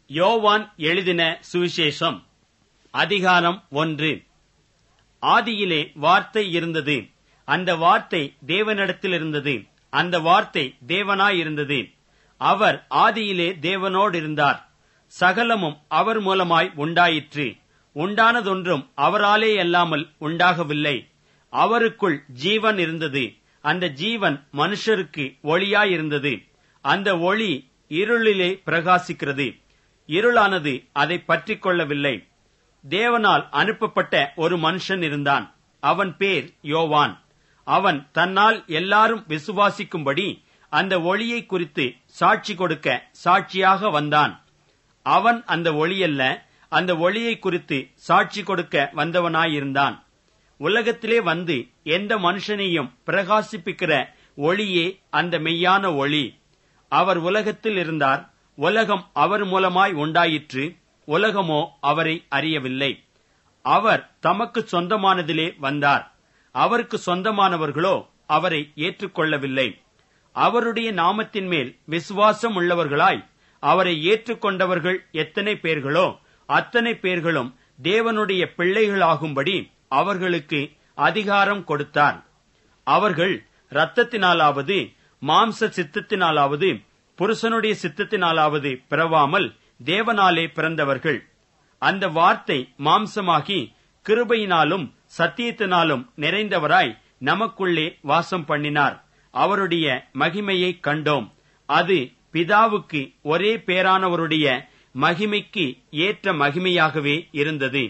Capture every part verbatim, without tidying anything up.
யோவான் எழுதின சுவிசேஷம் அதிகாரம் ஒன்று. ஆதியிலே வார்த்தை இருந்தது, அந்த வார்த்தை தேவனிடத்தில் இருந்தது, அந்த வார்த்தை தேவனாயிருந்தது. அவர் ஆதியிலே தேவனோடு இருந்தார். சகலமும் அவர் மூலமாய் உண்டாயிற்று. உண்டானதொன்றும் அவராலே அல்லாமல் உண்டாகவில்லை. அவருக்குள் ஜீவன் இருந்தது. அந்த ஜீவன் மனுஷருக்கு ஒளியாயிருந்தது. அந்த ஒளி இருளிலே பிரகாசிக்கிறது. இருளானது அதை பற்றிக் கொள்ளவில்லை. தேவனால் அனுப்பப்பட்ட ஒரு மனுஷன் இருந்தான். அவன் பேர் யோவான். அவன் தன்னால் எல்லாரும் விசுவாசிக்கும்படி அந்த ஒளியை குறித்து சாட்சி கொடுக்க சாட்சியாக வந்தான். அவன் அந்த ஒளியல்ல, அந்த ஒளியை குறித்து சாட்சி கொடுக்க வந்தவனாயிருந்தான். உலகத்திலே வந்து எந்த மனுஷனையும் பிரகாசிப்பிக்கிற ஒளியே அந்த மெய்யான ஒளி. அவர் உலகத்தில் இருந்தார். உலகம் அவர் மூலமாய் உண்டாயிற்று. உலகமோ அவரை அறியவில்லை. அவர் தமக்கு சொந்தமானதிலே வந்தார். அவருக்கு சொந்தமானவர்களோ அவரை ஏற்றுக்கொள்ளவில்லை. அவருடைய நாமத்தின் மேல் விசுவாசம் உள்ளவர்களாய் அவரை ஏற்றுக்கொண்டவர்கள் எத்தனை பேர்களோ அத்தனை பேர்களும் தேவனுடைய பிள்ளைகளாகும்படி அவர்களுக்கு அதிகாரம் கொடுத்தார். அவர்கள் இரத்தத்தினாலாவது மாம்ச சித்தத்தினாலாவது புருஷனுடைய சித்தத்தினாலாவது பிறவாமல் தேவனாலே பிறந்தவர்கள். அந்த வார்த்தை மாம்சமாகி கிருபையினாலும் சத்தியத்தினாலும் நிறைந்தவராய் நமக்குள்ளே வாசம் பண்ணினார். அவருடைய மகிமையை கண்டோம். அது பிதாவுக்கு ஒரே பேரானவருடைய மகிமைக்கு ஏற்ற மகிமையாகவே இருந்தது.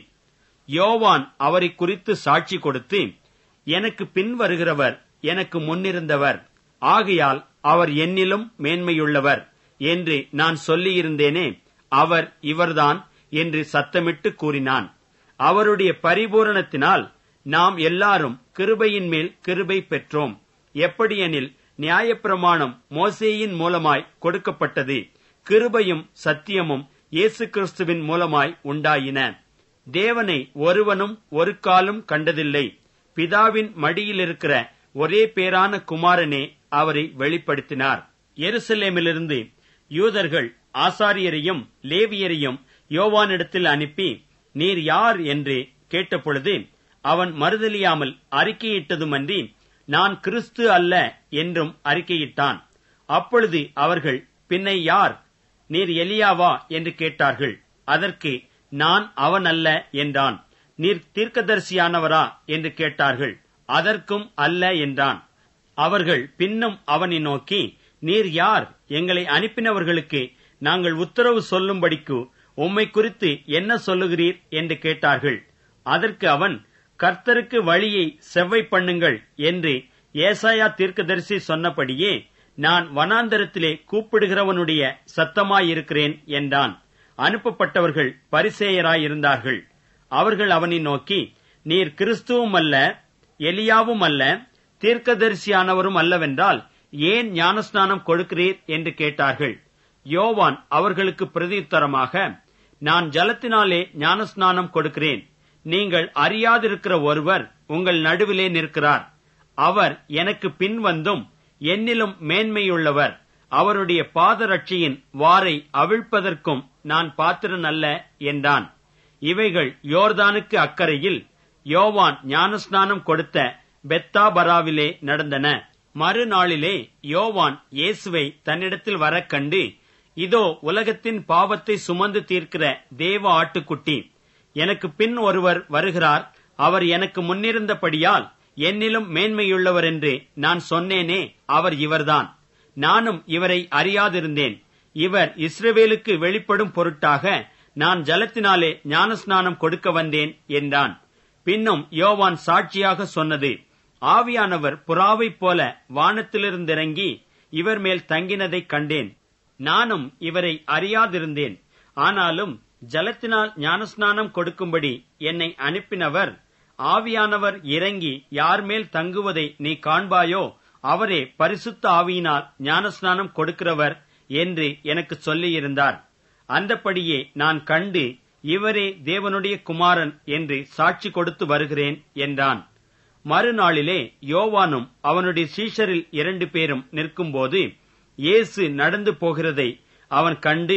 யோவான் அவரை குறித்து சாட்சி கொடுத்து, எனக்கு பின் வருகிறவர் எனக்கு முன்னிருந்தவர், ஆகையால் அவர் என்னிலும் மேன்மையுள்ளவர் என்று நான் சொல்லியிருந்தேனே, அவர் இவர்தான் என்று சத்தமிட்டு கூறினான். அவருடைய பரிபூரணத்தினால் நாம் எல்லாரும் கிருபையின் மேல் கிருபை பெற்றோம். எப்படியெனில் நியாயப்பிரமாணம் மோசேயின் மூலமாய் கொடுக்கப்பட்டது, கிருபையும் சத்தியமும் இயேசு கிறிஸ்துவின் மூலமாய் உண்டாயின. தேவனை ஒருவனும் ஒரு காலும் கண்டதில்லை. பிதாவின் மடியில் இருக்கிற ஒரே பேரான குமாரனே அவரை வெளிப்படுத்தினார். எருசலேமிலிருந்து யூதர்கள் ஆசாரியரையும் லேவியரையும் யோவானிடத்தில் அனுப்பி, நீர் யார் என்று கேட்டபொழுது அவன் மறுதலியாமல் அறிக்கையிட்டதுமன்றி, நான் கிறிஸ்து அல்ல என்றும் அறிக்கையிட்டான். அப்பொழுது அவர்கள், பின்னை யார், நீர் எலியாவா என்று கேட்டார்கள். அதற்கு நான் அவன் அல்ல என்றான். நீர் தீர்க்கதரிசியானவரா என்று கேட்டார்கள். அதற்கும் அல்ல என்றான். அவர்கள் பின்னும் அவனை நோக்கி, நீர் யார், எங்களை அனுப்பினவர்களுக்கு நாங்கள் உத்தரவு சொல்லும்படிக்கு உம்மை குறித்து என்ன சொல்லுகிறீர் என்று கேட்டார்கள். அதற்கு அவன், கர்த்தருக்கு வழியை செவ்வை பண்ணுங்கள் என்று ஏசாயா தீர்க்கதரிசி சொன்னபடியே நான் வனாந்தரத்திலே கூப்பிடுகிறவனுடைய சத்தமாயிருக்கிறேன் என்றான். அனுப்பப்பட்டவர்கள் பரிசேயராயிருந்தார்கள். அவர்கள் அவனை நோக்கி, நீர் கிறிஸ்துவும் அல்ல, எலியாவும் அல்ல, தீர்க்கதரிசியானவரும் அல்லவென்றால் ஏன் ஞானஸ்நானம் கொடுக்கிறீர் என்று கேட்டார்கள். யோவான் அவர்களுக்கு பிரதியுத்தரமாக, நான் ஜலத்தினாலே ஞானஸ்நானம் கொடுக்கிறேன். நீங்கள் அறியாதிருக்கிற ஒருவர் உங்கள் நடுவிலே நிற்கிறார். அவர் எனக்கு பின் வந்தும் என்னிலும் மேன்மையுள்ளவர். அவருடைய பாதரட்சியின் வாரை அவிழ்ப்பதற்கும் நான் பாத்திரன் அல்ல என்றான். இவைகள் யோர்தானுக்கு அக்கறையில் யோவான் ஞானஸ்நானம் கொடுத்த பெத்தாபராவிலே நடந்தன. மறுநாளிலே யோவான் இயேசுவை தன்னிடத்தில் வரக் கண்டு, இதோ உலகத்தின் பாவத்தை சுமந்து தீர்க்கிற தேவ ஆட்டுக்குட்டி, எனக்கு பின் ஒருவர் வருகிறார், அவர் எனக்கு முன்னிருந்தபடியால் என்னிலும் மேன்மையுள்ளவர் என்று நான் சொன்னேனே, அவர் இவர்தான். நானும் இவரை அறியாதிருந்தேன். இவர் இஸ்ரவேலுக்கு வெளிப்படும் பொருட்டாக நான் ஜலத்தினாலே ஞானஸ்நானம் கொடுக்க வந்தேன் என்றான். பின்னும் யோவான் சாட்சியாக சொன்னது, ஆவியானவர் புறாவைப் போல வானத்திலிருந்திறங்கி இவர் மேல் தங்கினதைக் கண்டேன். நானும் இவரை அறியாதிருந்தேன். ஆனாலும் ஜலத்தினால் ஞானஸ்நானம் கொடுக்கும்படி என்னை அனுப்பினவர், ஆவியானவர் இறங்கி யார் மேல் தங்குவதை நீ காண்பாயோ அவரே பரிசுத்த ஆவியினால் ஞானஸ்நானம் கொடுக்கிறவர் என்று எனக்கு சொல்லியிருந்தார். அந்தப்படியே நான் கண்டு இவரே தேவனுடைய குமாரன் என்று சாட்சி கொடுத்து வருகிறேன் என்றான். மறுநாளிலே யோவானும் அவனுடைய சீஷரில் இரண்டு பேரும் நிற்கும்போது இயேசு நடந்து போகிறதை அவன் கண்டு,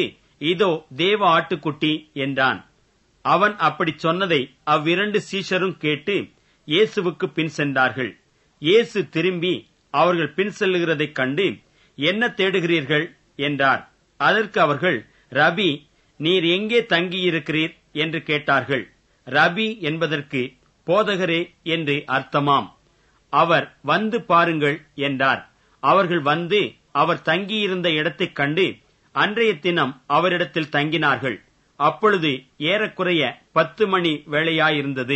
இதோ தேவ ஆட்டுக்குட்டி என்றான். அவன் அப்படிச் சொன்னதை அவ்விரண்டு சீஷரும் கேட்டு இயேசுவுக்கு பின் சென்றார்கள். இயேசு திரும்பி அவர்கள் பின் செல்லுகிறதைக் கண்டு, என்ன தேடுகிறீர்கள் என்றார். அதற்கு அவர்கள், ரபி, நீர் எங்கே தங்கியிருக்கிறீர் என்று கேட்டார்கள். ரபி என்பதற்கு போதகரே என்று அர்த்தமாம். அவர் வந்து பாருங்கள் என்றார். அவர்கள் வந்து அவர் தங்கியிருந்த இடத்தைக் கண்டு அன்றைய தினம் அவரிடத்தில் தங்கினார்கள். அப்பொழுது ஏறக்குறைய பத்து மணி வேளையாயிருந்தது.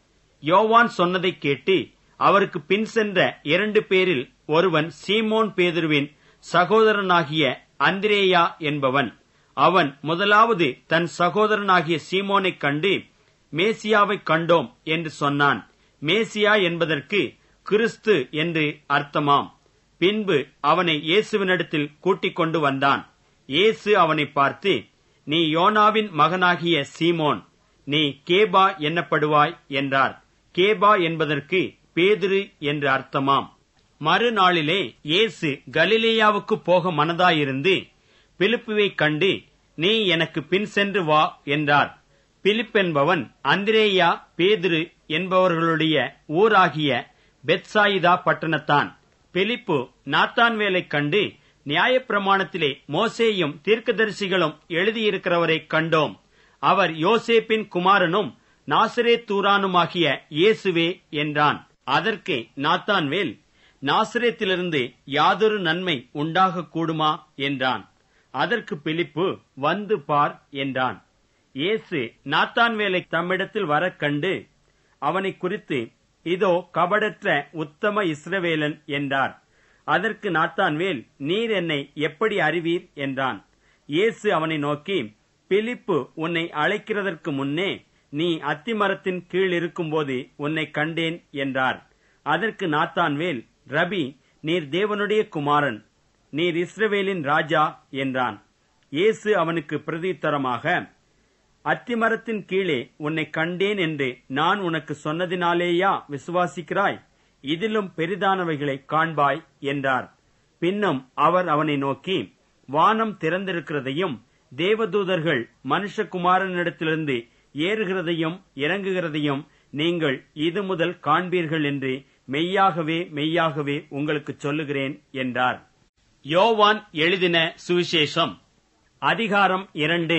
யோவான் சொன்னதைக் கேட்டு அவருக்கு பின் சென்ற இரண்டு பேரில் ஒருவன் சீமோன் பேதுருவின் சகோதரனாகிய அந்திரேயா என்பவன். அவன் முதலாவது தன் சகோதரனாகிய சீமோனைக் கண்டு, மேசியாவைக் கண்டோம் என்று சொன்னான். மேசியா என்பதற்கு கிறிஸ்து என்று அர்த்தமாம். பின்பு அவனை இயேசுவினிடத்தில் கூட்டிக் கொண்டு வந்தான். இயேசு அவனை பார்த்து, நீ யோனாவின் மகனாகிய சீமோன், நீ கேபா என்னப்படுவாய் என்றார். கேபா என்பதற்கு பேதுரு என்று அர்த்தமாம். மறுநாளிலே இயேசு கலிலேயாவுக்கு போக மனதாயிருந்து பிலிப்புவைக் கண்டு, நீ எனக்கு பின் சென்று வா என்றார். பிலிப் என்பவன் அந்திரேயா பேதுரு என்பவர்களுடைய ஊராகிய பெத்சாயிதா பட்டணத்தான். பிலிப்பு நாத்தான்வேலைக் கண்டு, நியாயப்பிரமாணத்திலே மோசேயும் தீர்க்கதரிசிகளும் எழுதியிருக்கிறவரைக் கண்டோம். அவர் யோசேப்பின் குமாரனும் நாசரேத்தூரானுமாகிய இயேசுவே என்றான். அதற்கு நாத்தான்வேல், நாசரேத்திலிருந்து யாதொரு நன்மை உண்டாக கூடுமா என்றான். அதற்கு பிலிப்பு, வந்து பார் என்றான். இயேசு நாத்தான்வேலை தம்மிடத்தில் வரக் கண்டு அவனை குறித்து, இதோ கபடற்ற உத்தம இஸ்ரவேலன் என்றார். அதற்கு நாத்தான்வேல், நீர் என்னை எப்படி அறிவீர் என்றான். இயேசு அவனை நோக்கி, பிலிப்பு உன்னை அழைக்கிறதற்கு முன்னே நீ அத்திமரத்தின் கீழ் இருக்கும்போது உன்னை கண்டேன் என்றார். அதற்கு நாத்தான்வேல், ரபி, நீர் தேவனுடைய குமாரன், நீர் இஸ்ரவேலின் ராஜா என்றான். இயேசு அவனுக்கு பிரதியுத்தரமாக, அத்திமரத்தின் கீழே உன்னை கண்டேன் என்று நான் உனக்கு சொன்னதினாலேயா விசுவாசிக்கிறாய்? இதிலும் பெரிதானவைகளை காண்பாய் என்றார். பின்னும் அவர் அவனை நோக்கி, வானம் திறந்திருக்கிறதையும் தேவதூதர்கள் மனுஷகுமாரனிடத்திலிருந்து ஏறுகிறதையும் இறங்குகிறதையும் நீங்கள் இது முதல் காண்பீர்கள் என்று மெய்யாகவே மெய்யாகவே உங்களுக்கு சொல்லுகிறேன் என்றார். யோவான் எழுதின சுவிசேஷம் அதிகாரம் இரண்டு.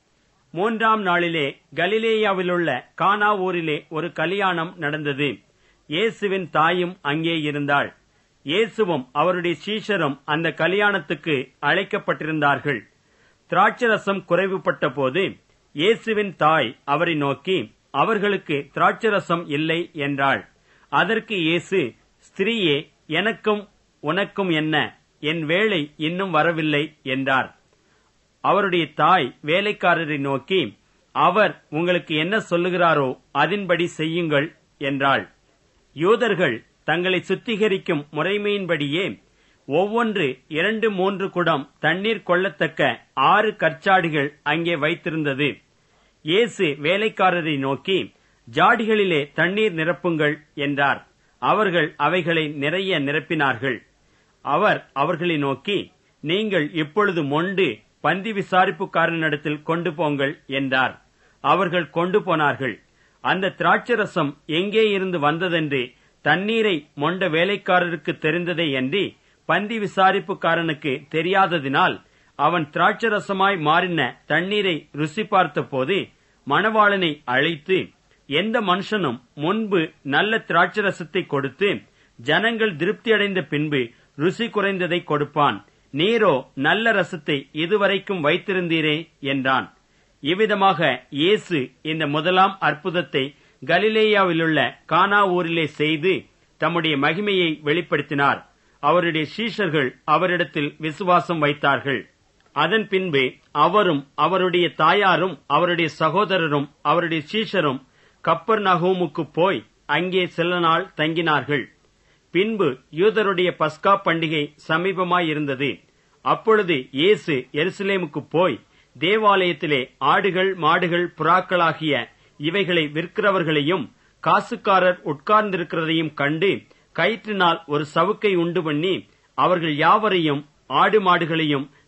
மூன்றாம் நாளிலே கலிலேயாவிலுள்ள கானா ஊரிலே ஒரு கல்யாணம் நடந்தது. இயேசுவின் தாயும் அங்கே இருந்தாள். இயேசுவும் அவருடைய சீஷரும் அந்த கல்யாணத்துக்கு அழைக்கப்பட்டிருந்தார்கள். திராட்சரசம் குறைவுபட்ட போது இயேசுவின் தாய் அவரை நோக்கி, அவர்களுக்கு திராட்சரசம் இல்லை என்றாள். அதற்கு இயேசு, ஸ்திரீயே, எனக்கும் உனக்கும் என்ன? என் வேளை இன்னும் வரவில்லை என்றார். அவருடைய தாய் வேலைக்காரரை நோக்கி, அவர் உங்களுக்கு என்ன சொல்லுகிறாரோ அதின்படி செய்யுங்கள் என்றாள். யூதர்கள் தங்களை சுத்திகரிக்கும் முறைமையின்படியே ஒவ்வொன்று இரண்டு மூன்று குடம் தண்ணீர் கொள்ளத்தக்க ஆறு கற்சாடிகள் அங்கே வைத்திருந்தது. இயேசு வேலைக்காரரை நோக்கி, ஜாடிகளிலே தண்ணீர் நிரப்புங்கள் என்றார். அவர்கள் அவைகளை நிறைய நிரப்பினார்கள். அவர் அவர்களை நோக்கி, நீங்கள் இப்பொழுது மொண்டு பந்தி விசாரிப்புக்காரனிடத்தில் கொண்டு போங்கள் என்றார். அவர்கள் கொண்டு போனார்கள். அந்த திராட்சரசம் எங்கே இருந்து வந்ததென்று தண்ணீரை மொண்ட வேலைக்காரருக்கு தெரிந்ததே அன்றி பந்தி விசாரிப்புக்காரனுக்கு தெரியாததினால், அவன் திராட்சரசமாய் மாறின தண்ணீரை ருசி பார்த்த போது மணவாளனை அழைத்து, எந்த மனுஷனும் முன்பு நல்ல திராட்சரசத்தை கொடுத்து ஜனங்கள் திருப்தியடைந்த பின்பு ருசி குறைந்ததை கொடுப்பான். நீரோ நல்ல ரசத்தை இதுவரைக்கும் வைத்திருந்தீரே என்றான். இவ்விதமாக இயேசு இந்த முதலாம் அற்புதத்தை கலிலேயாவிலுள்ள கானா ஊரிலே செய்து தம்முடைய மகிமையை வெளிப்படுத்தினார். அவருடைய சீஷர்கள் அவரிடத்தில் விசுவாசம் வைத்தார்கள். அதன் பின்பு அவரும் அவருடைய தாயாரும் அவருடைய சகோதரரும் அவருடைய சீஷரும் கப்பர்நகூமுக்கு போய் அங்கே சில நாள் தங்கினார்கள். பின்பு யூதருடைய பஸ்கா பண்டிகை சமீபமாயிருந்தது. அப்பொழுது இயேசு எருசலேமுக்கு போய் தேவாலயத்திலே ஆடுகள் மாடுகள் புறாக்களாகிய இவைகளை விற்கிறவர்களையும் காசுக்காரர் உட்கார்ந்திருக்கிறதையும் கண்டு கயிற்றினால் ஒரு சவுக்கை உண்டு பண்ணி அவர்கள் யாவரையும் ஆடு மாடுகளையும்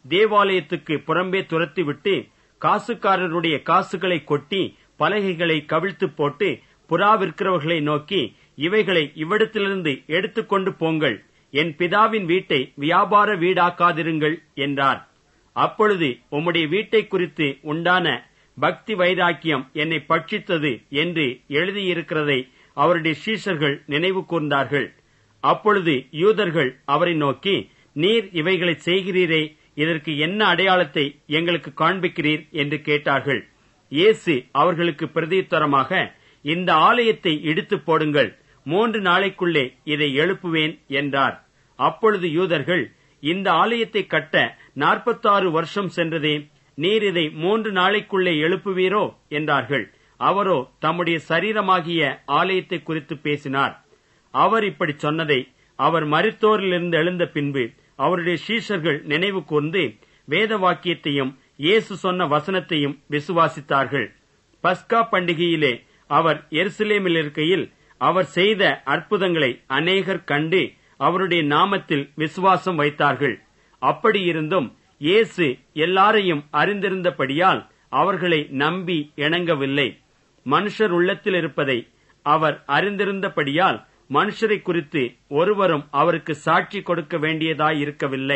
தேவாலயத்துக்கு புறம்பே துரத்திவிட்டு காசுக்காரருடைய காசுகளை கொட்டி பலகைகளை கவிழ்த்து போட்டு புறா விற்கிறவர்களை நோக்கி, இவைகளை இவ்விடத்திலிருந்து எடுத்துக்கொண்டு போங்கள், என் பிதாவின் வீட்டை வியாபார வீடாக்காதிருங்கள் என்றார். அப்பொழுது உம்முடைய வீட்டை குறித்து உண்டான பக்தி வைராக்கியம் என்னை பட்சித்தது என்று எழுதியிருக்கிறதை அவருடைய சீஷர்கள் நினைவு கூர்ந்தார்கள். அப்பொழுது யூதர்கள் அவரை நோக்கி, நீர் இவைகளை செய்கிறீரே, இதற்கு என்ன அடையாளத்தை எங்களுக்கு காண்பிக்கிறீர் என்று கேட்டார்கள். இயேசு அவர்களுக்கு பிரதியுத்தரமாக, இந்த ஆலயத்தை இடித்து போடுங்கள், மூன்று நாளைக்குள்ளே இதை எழுப்புவேன் என்றார். அப்பொழுது யூதர்கள், இந்த ஆலயத்தை கட்ட நாற்பத்தாறு வருஷம் சென்றதே, நீர் இதை மூன்று நாளைக்குள்ளே எழுப்புவீரோ என்றார்கள். அவரோ தம்முடைய சரீரமாகிய ஆலயத்தை குறித்து பேசினார். அவர் இப்படி சொன்னதை அவர் மரித்தோரிலிருந்து எழுந்த பின்பு அவருடைய சீஷர்கள் நினைவு கூர்ந்து வேத வாக்கியத்தையும் இயேசு சொன்ன வசனத்தையும் விசுவாசித்தார்கள். பஸ்கா பண்டிகையிலே அவர் எருசலேமில் இருக்கையில் அவர் செய்த அற்புதங்களை அநேகர் கண்டு அவருடைய நாமத்தில் விசுவாசம் வைத்தார்கள். அப்படியிருந்தும் இயேசு எல்லாரையும் அறிந்திருந்தபடியால் அவர்களை நம்பி இணங்கவில்லை. மனுஷர் உள்ளத்தில் இருப்பதை அவர் அறிந்திருந்தபடியால் மனுஷரை குறித்து ஒருவரும் அவருக்கு சாட்சி கொடுக்க வேண்டியதாயிருக்கவில்லை.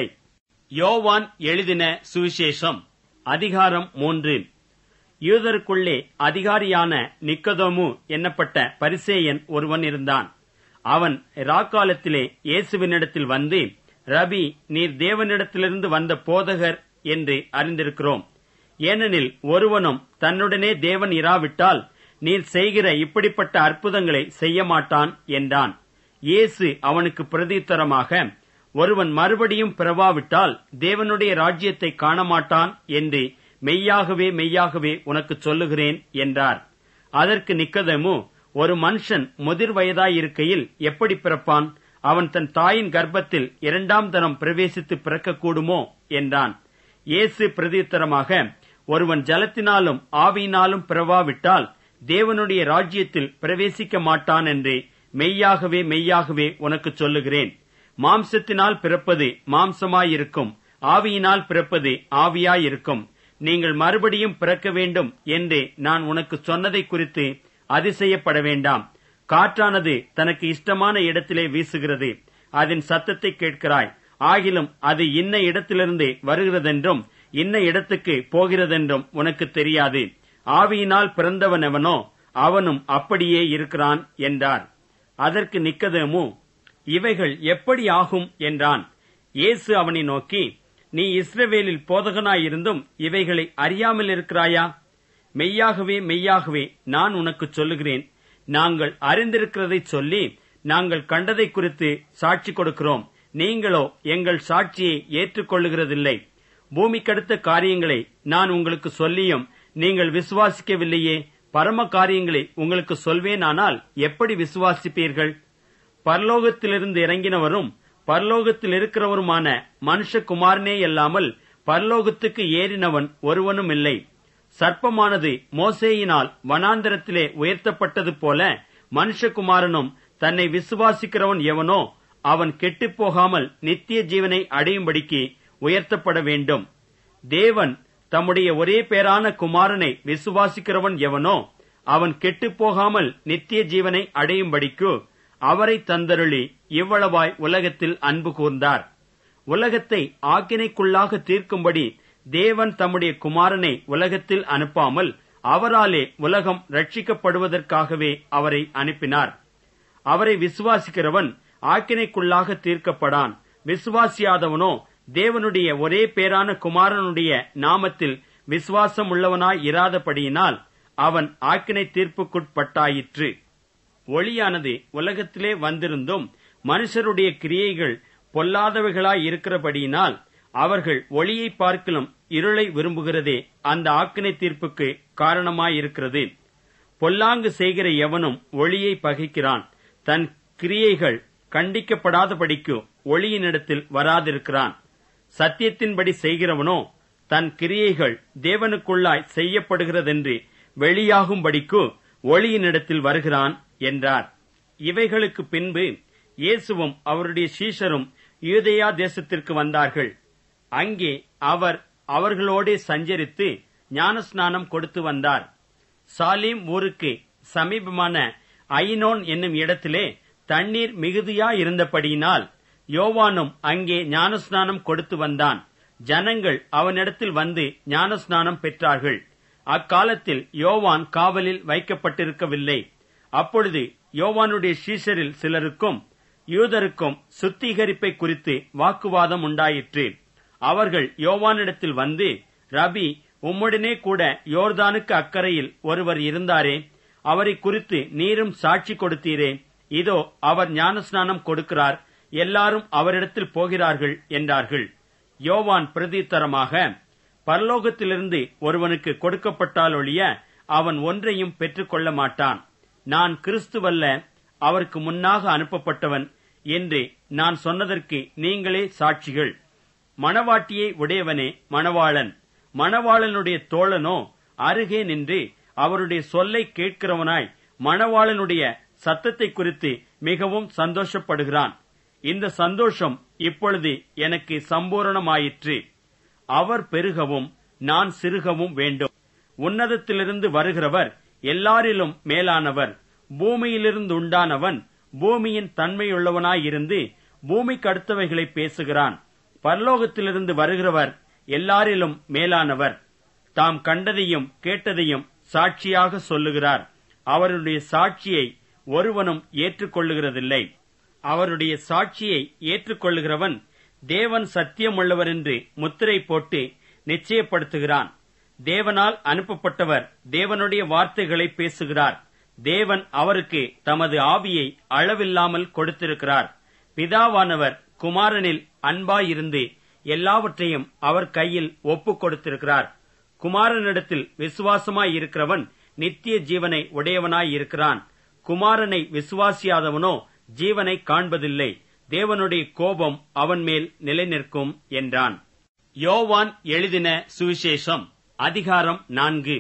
யோவான் எழுதின சுவிசேஷம் அதிகாரம் மூன்று. யூதருக்குள்ளே அதிகாரியான நிக்கதோமு என்னப்பட்ட பரிசேயன் ஒருவன் இருந்தான். அவன் ராக்காலத்திலே இயேசுவினிடத்தில் வந்து, ரபி, நீர் தேவனிடத்திலிருந்து வந்த போதகர் என்று அறிந்திருக்கிறோம். ஏனெனில் ஒருவனும் தன்னுடனே தேவன் இராவிட்டால் நீர் செய்கிற இப்படிப்பட்ட அற்புதங்களை செய்ய மாட்டான் என்றான். இயேசு அவனுக்கு பிரதியுத்தரமாக, ஒருவன் மறுபடியும் பிறவாவிட்டால் தேவனுடைய ராஜ்யத்தை காணமாட்டான் என்று மெய்யாகவே மெய்யாகவே உனக்கு சொல்லுகிறேன் என்றார். அதற்கு நிக்கதேமு, ஒரு மனுஷன் முதிர் வயதாயிருக்கையில் எப்படி பிறப்பான்? அவன் தன் தாயின் கர்ப்பத்தில் இரண்டாம் தரம் பிரவேசித்து பிறக்கக்கூடுமோ என்றான். இயேசு பிரதியுத்தரமாக, ஒருவன் ஜலத்தினாலும் ஆவியினாலும் பிறவாவிட்டால் தேவனுடைய ராஜ்யத்தில் பிரவேசிக்க மாட்டான் என்று மெய்யாகவே மெய்யாகவே உனக்கு சொல்லுகிறேன். மாம்சத்தினால் பிறப்பது மாம்சமாயிருக்கும், ஆவியினால் பிறப்பது ஆவியாயிருக்கும். நீங்கள் மறுபடியும் பிறக்க வேண்டும் என்று நான் உனக்கு சொன்னதை குறித்து அதிசயப்பட வேண்டாம். காற்றானது தனக்கு இஷ்டமான இடத்திலே வீசுகிறது, அதன் சத்தத்தை கேட்கிறாய், ஆகிலும் அது இன்ன இடத்திலிருந்து வருகிறதென்றும் இன்ன இடத்துக்கு போகிறதென்றும் உனக்கு தெரியாது. ஆவியினால் பிறந்தவனெவனோ அவனும் அப்படியே இருக்கிறான் என்றார். அதற்கு நிக்கதேமு, இவைகள் எப்படி ஆகும் என்றான். இயேசு அவனை நோக்கி, நீ இஸ்ரவேலில் போதகனாயிருந்தும் இவைகளை அறியாமல் இருக்கிறாயா? மெய்யாகவே மெய்யாகவே நான் உனக்கு சொல்லுகிறேன், நாங்கள் அறிந்திருக்கிறதை சொல்லி நாங்கள் கண்டதை குறித்து சாட்சி கொடுக்கிறோம். நீங்களோ எங்கள் சாட்சியை ஏற்றுக்கொள்ளுகிறதில்லை. பூமிக்கடுத்த காரியங்களை நான் உங்களுக்கு சொல்லியும் நீங்கள் விசுவாசிக்கவில்லையே. பரம காரியங்களை உங்களுக்கு சொல்வேனானால் எப்படி விசுவாசிப்பீர்கள்? பரலோகத்திலிருந்து இறங்கினவரும் பரலோகத்தில் இருக்கிறவருமான மனுஷகுமாரனே அல்லாமல் பரலோகத்துக்கு ஏறினவன் ஒருவனும் இல்லை. சர்ப்பமானது மோசேயினால் வனாந்தரத்திலே உயர்த்தப்பட்டது போல மனுஷகுமாரனும் தன்னை விசுவாசிக்கிறவன் எவனோ அவன் கெட்டுப்போகாமல் நித்திய ஜீவனை அடையும்படிக்கு உயர்த்தப்பட வேண்டும். தேவன் தம்முடைய ஒரே பேரான குமாரனை விசுவாசிக்கிறவன் எவனோ அவன் கெட்டுப்போகாமல் நித்திய ஜீவனை அடையும்படிக்கு அவரை தந்தருளி இவ்வளவாய் உலகத்தில் அன்பு கூர்ந்தார். உலகத்தை ஆக்கினைக்குள்ளாக தீர்க்கும்படி தேவன் தம்முடைய குமாரனை உலகத்தில் அனுப்பாமல் அவராலே உலகம் ரட்சிக்கப்படுவதற்காகவே அவரை அனுப்பினார். அவரை விசுவாசிக்கிறவன் ஆக்கினைக்குள்ளாக தீர்க்கப்படான். விசுவாசியாதவனோ தேவனுடைய ஒரே பேரான குமாரனுடைய நாமத்தில் விசுவாசம் உள்ளவனாய் இராதபடியினால் அவன் ஆக்கினை தீர்ப்புக்குட்பட்டாயிற்று. ஒளியானது உலகத்திலே வந்திருந்தும் மனுஷருடைய கிரியைகள் பொல்லாதவைகளாய் இருக்கிறபடியினால் அவர்கள் ஒளியை பார்க்கிலும் இருளை விரும்புகிறதே அந்த ஆக்கினை தீர்ப்புக்கு காரணமாயிருக்கிறது. பொல்லாங்கு செய்கிற எவனும் ஒளியை பகைக்கிறான், தன் கிரியைகள் கண்டிக்கப்படாதபடிக்கு ஒளியினிடத்தில் வராதிருக்கிறான். சத்தியத்தின்படி செய்கிறவனோ தன் கிரியைகள் தேவனுக்குள்ளாய் செய்யப்படுகிறதென்று வெளியாகும்படிக்கு ஒளியினிடத்தில் வருகிறான் என்றார். இவைகளுக்கு பின்பு இயேசுவும் அவருடைய சீஷரும் யூதேயா தேசத்திற்கு வந்தார்கள். அங்கே அவர் அவர்களோடே சஞ்சரித்து ஞானஸ்நானம் கொடுத்து வந்தார். சாலீம் ஊருக்கு சமீபமான ஐனோன் என்னும் இடத்திலே தண்ணீர் மிகுதியாயிருந்தபடியினால் யோவானும் அங்கே ஞானஸ்நானம் கொடுத்து வந்தான். ஜனங்கள் அவனிடத்தில் வந்து ஞானஸ்நானம் பெற்றார்கள். அக்காலத்தில் யோவான் காவலில் வைக்கப்பட்டிருக்கவில்லை. அப்பொழுது யோவானுடைய சீஷரில் சிலருக்கும் யூதருக்கும் சுத்திகரிப்பை குறித்து வாக்குவாதம் உண்டாயிற்று. அவர்கள் யோவானிடத்தில் வந்து, ரபி, உம்முடனே கூட யோர்தானுக்கு அக்கறையில் ஒருவர் இருந்தாரே, அவரை குறித்து நீரும் சாட்சி கொடுத்தீரே, இதோ அவர் ஞானஸ்நானம் கொடுக்கிறார், எல்லாரும் அவரிடத்தில் போகிறார்கள் என்றார்கள். யோவான் பிரதித்தரமாக, பரலோகத்திலிருந்து ஒருவனுக்கு கொடுக்கப்பட்டாலொழிய அவன் ஒன்றையும் பெற்றுக் கொள்ள மாட்டான். நான் கிறிஸ்துவல்ல, அவருக்கு முன்னாக அனுப்பப்பட்டவன் என்று நான் சொன்னதற்கு நீங்களே சாட்சிகள். மணவாட்டியை உடையவனே மணவாளன். மணவாளனுடைய தோழனோ அருகே நின்று அவருடைய சொல்லை கேட்கிறவனாய் மணவாளனுடைய சத்தத்தை குறித்து மிகவும் சந்தோஷப்படுகிறான். இந்த சந்தோஷம் இப்பொழுது எனக்கு சம்பூரணமாயிற்று. அவர் பெருகவும் நான் சிறுகவும் வேண்டும். உன்னதத்திலிருந்து வருகிறவர் எல்லாரிலும் மேலானவர். பூமியிலிருந்து உண்டானவன் பூமியின் தன்மையுள்ளவனாயிருந்து பூமிக்கு அடுத்தவைகளை பேசுகிறான். பரலோகத்திலிருந்து வருகிறவர் எல்லாரிலும் மேலானவர். தாம் கண்டதையும் கேட்டதையும் சாட்சியாக சொல்லுகிறார். அவருடைய சாட்சியை ஒருவனும் ஏற்றுக்கொள்ளுகிறதில்லை. அவருடைய சாட்சியை ஏற்றுக்கொள்ளுகிறவன் தேவன் சத்தியமுள்ளவர் என்று முத்திரை போட்டு நிச்சயப்படுத்துகிறான். தேவனால் அனுப்பப்பட்டவர் தேவனுடைய வார்த்தைகளை பேசுகிறார். தேவன் அவருக்கு தமது ஆவியை அளவில்லாமல் கொடுத்திருக்கிறார். பிதாவானவர் குமாரனில் அன்பாயிருந்து எல்லாவற்றையும் அவர் கையில் ஒப்புக் கொடுத்திருக்கிறார். குமாரனிடத்தில் விசுவாசமாயிருக்கிறவன் நித்திய ஜீவனை உடையவனாயிருக்கிறான். குமாரனை விசுவாசியாதவனோ ஜீவனை காண்பதில்லை. தேவனுடைய கோபம் அவன் மேல் நிலைநிற்கும் என்றான். யோவான் எழுதின சுவிசேஷம் அதிகாரம் நான்கு.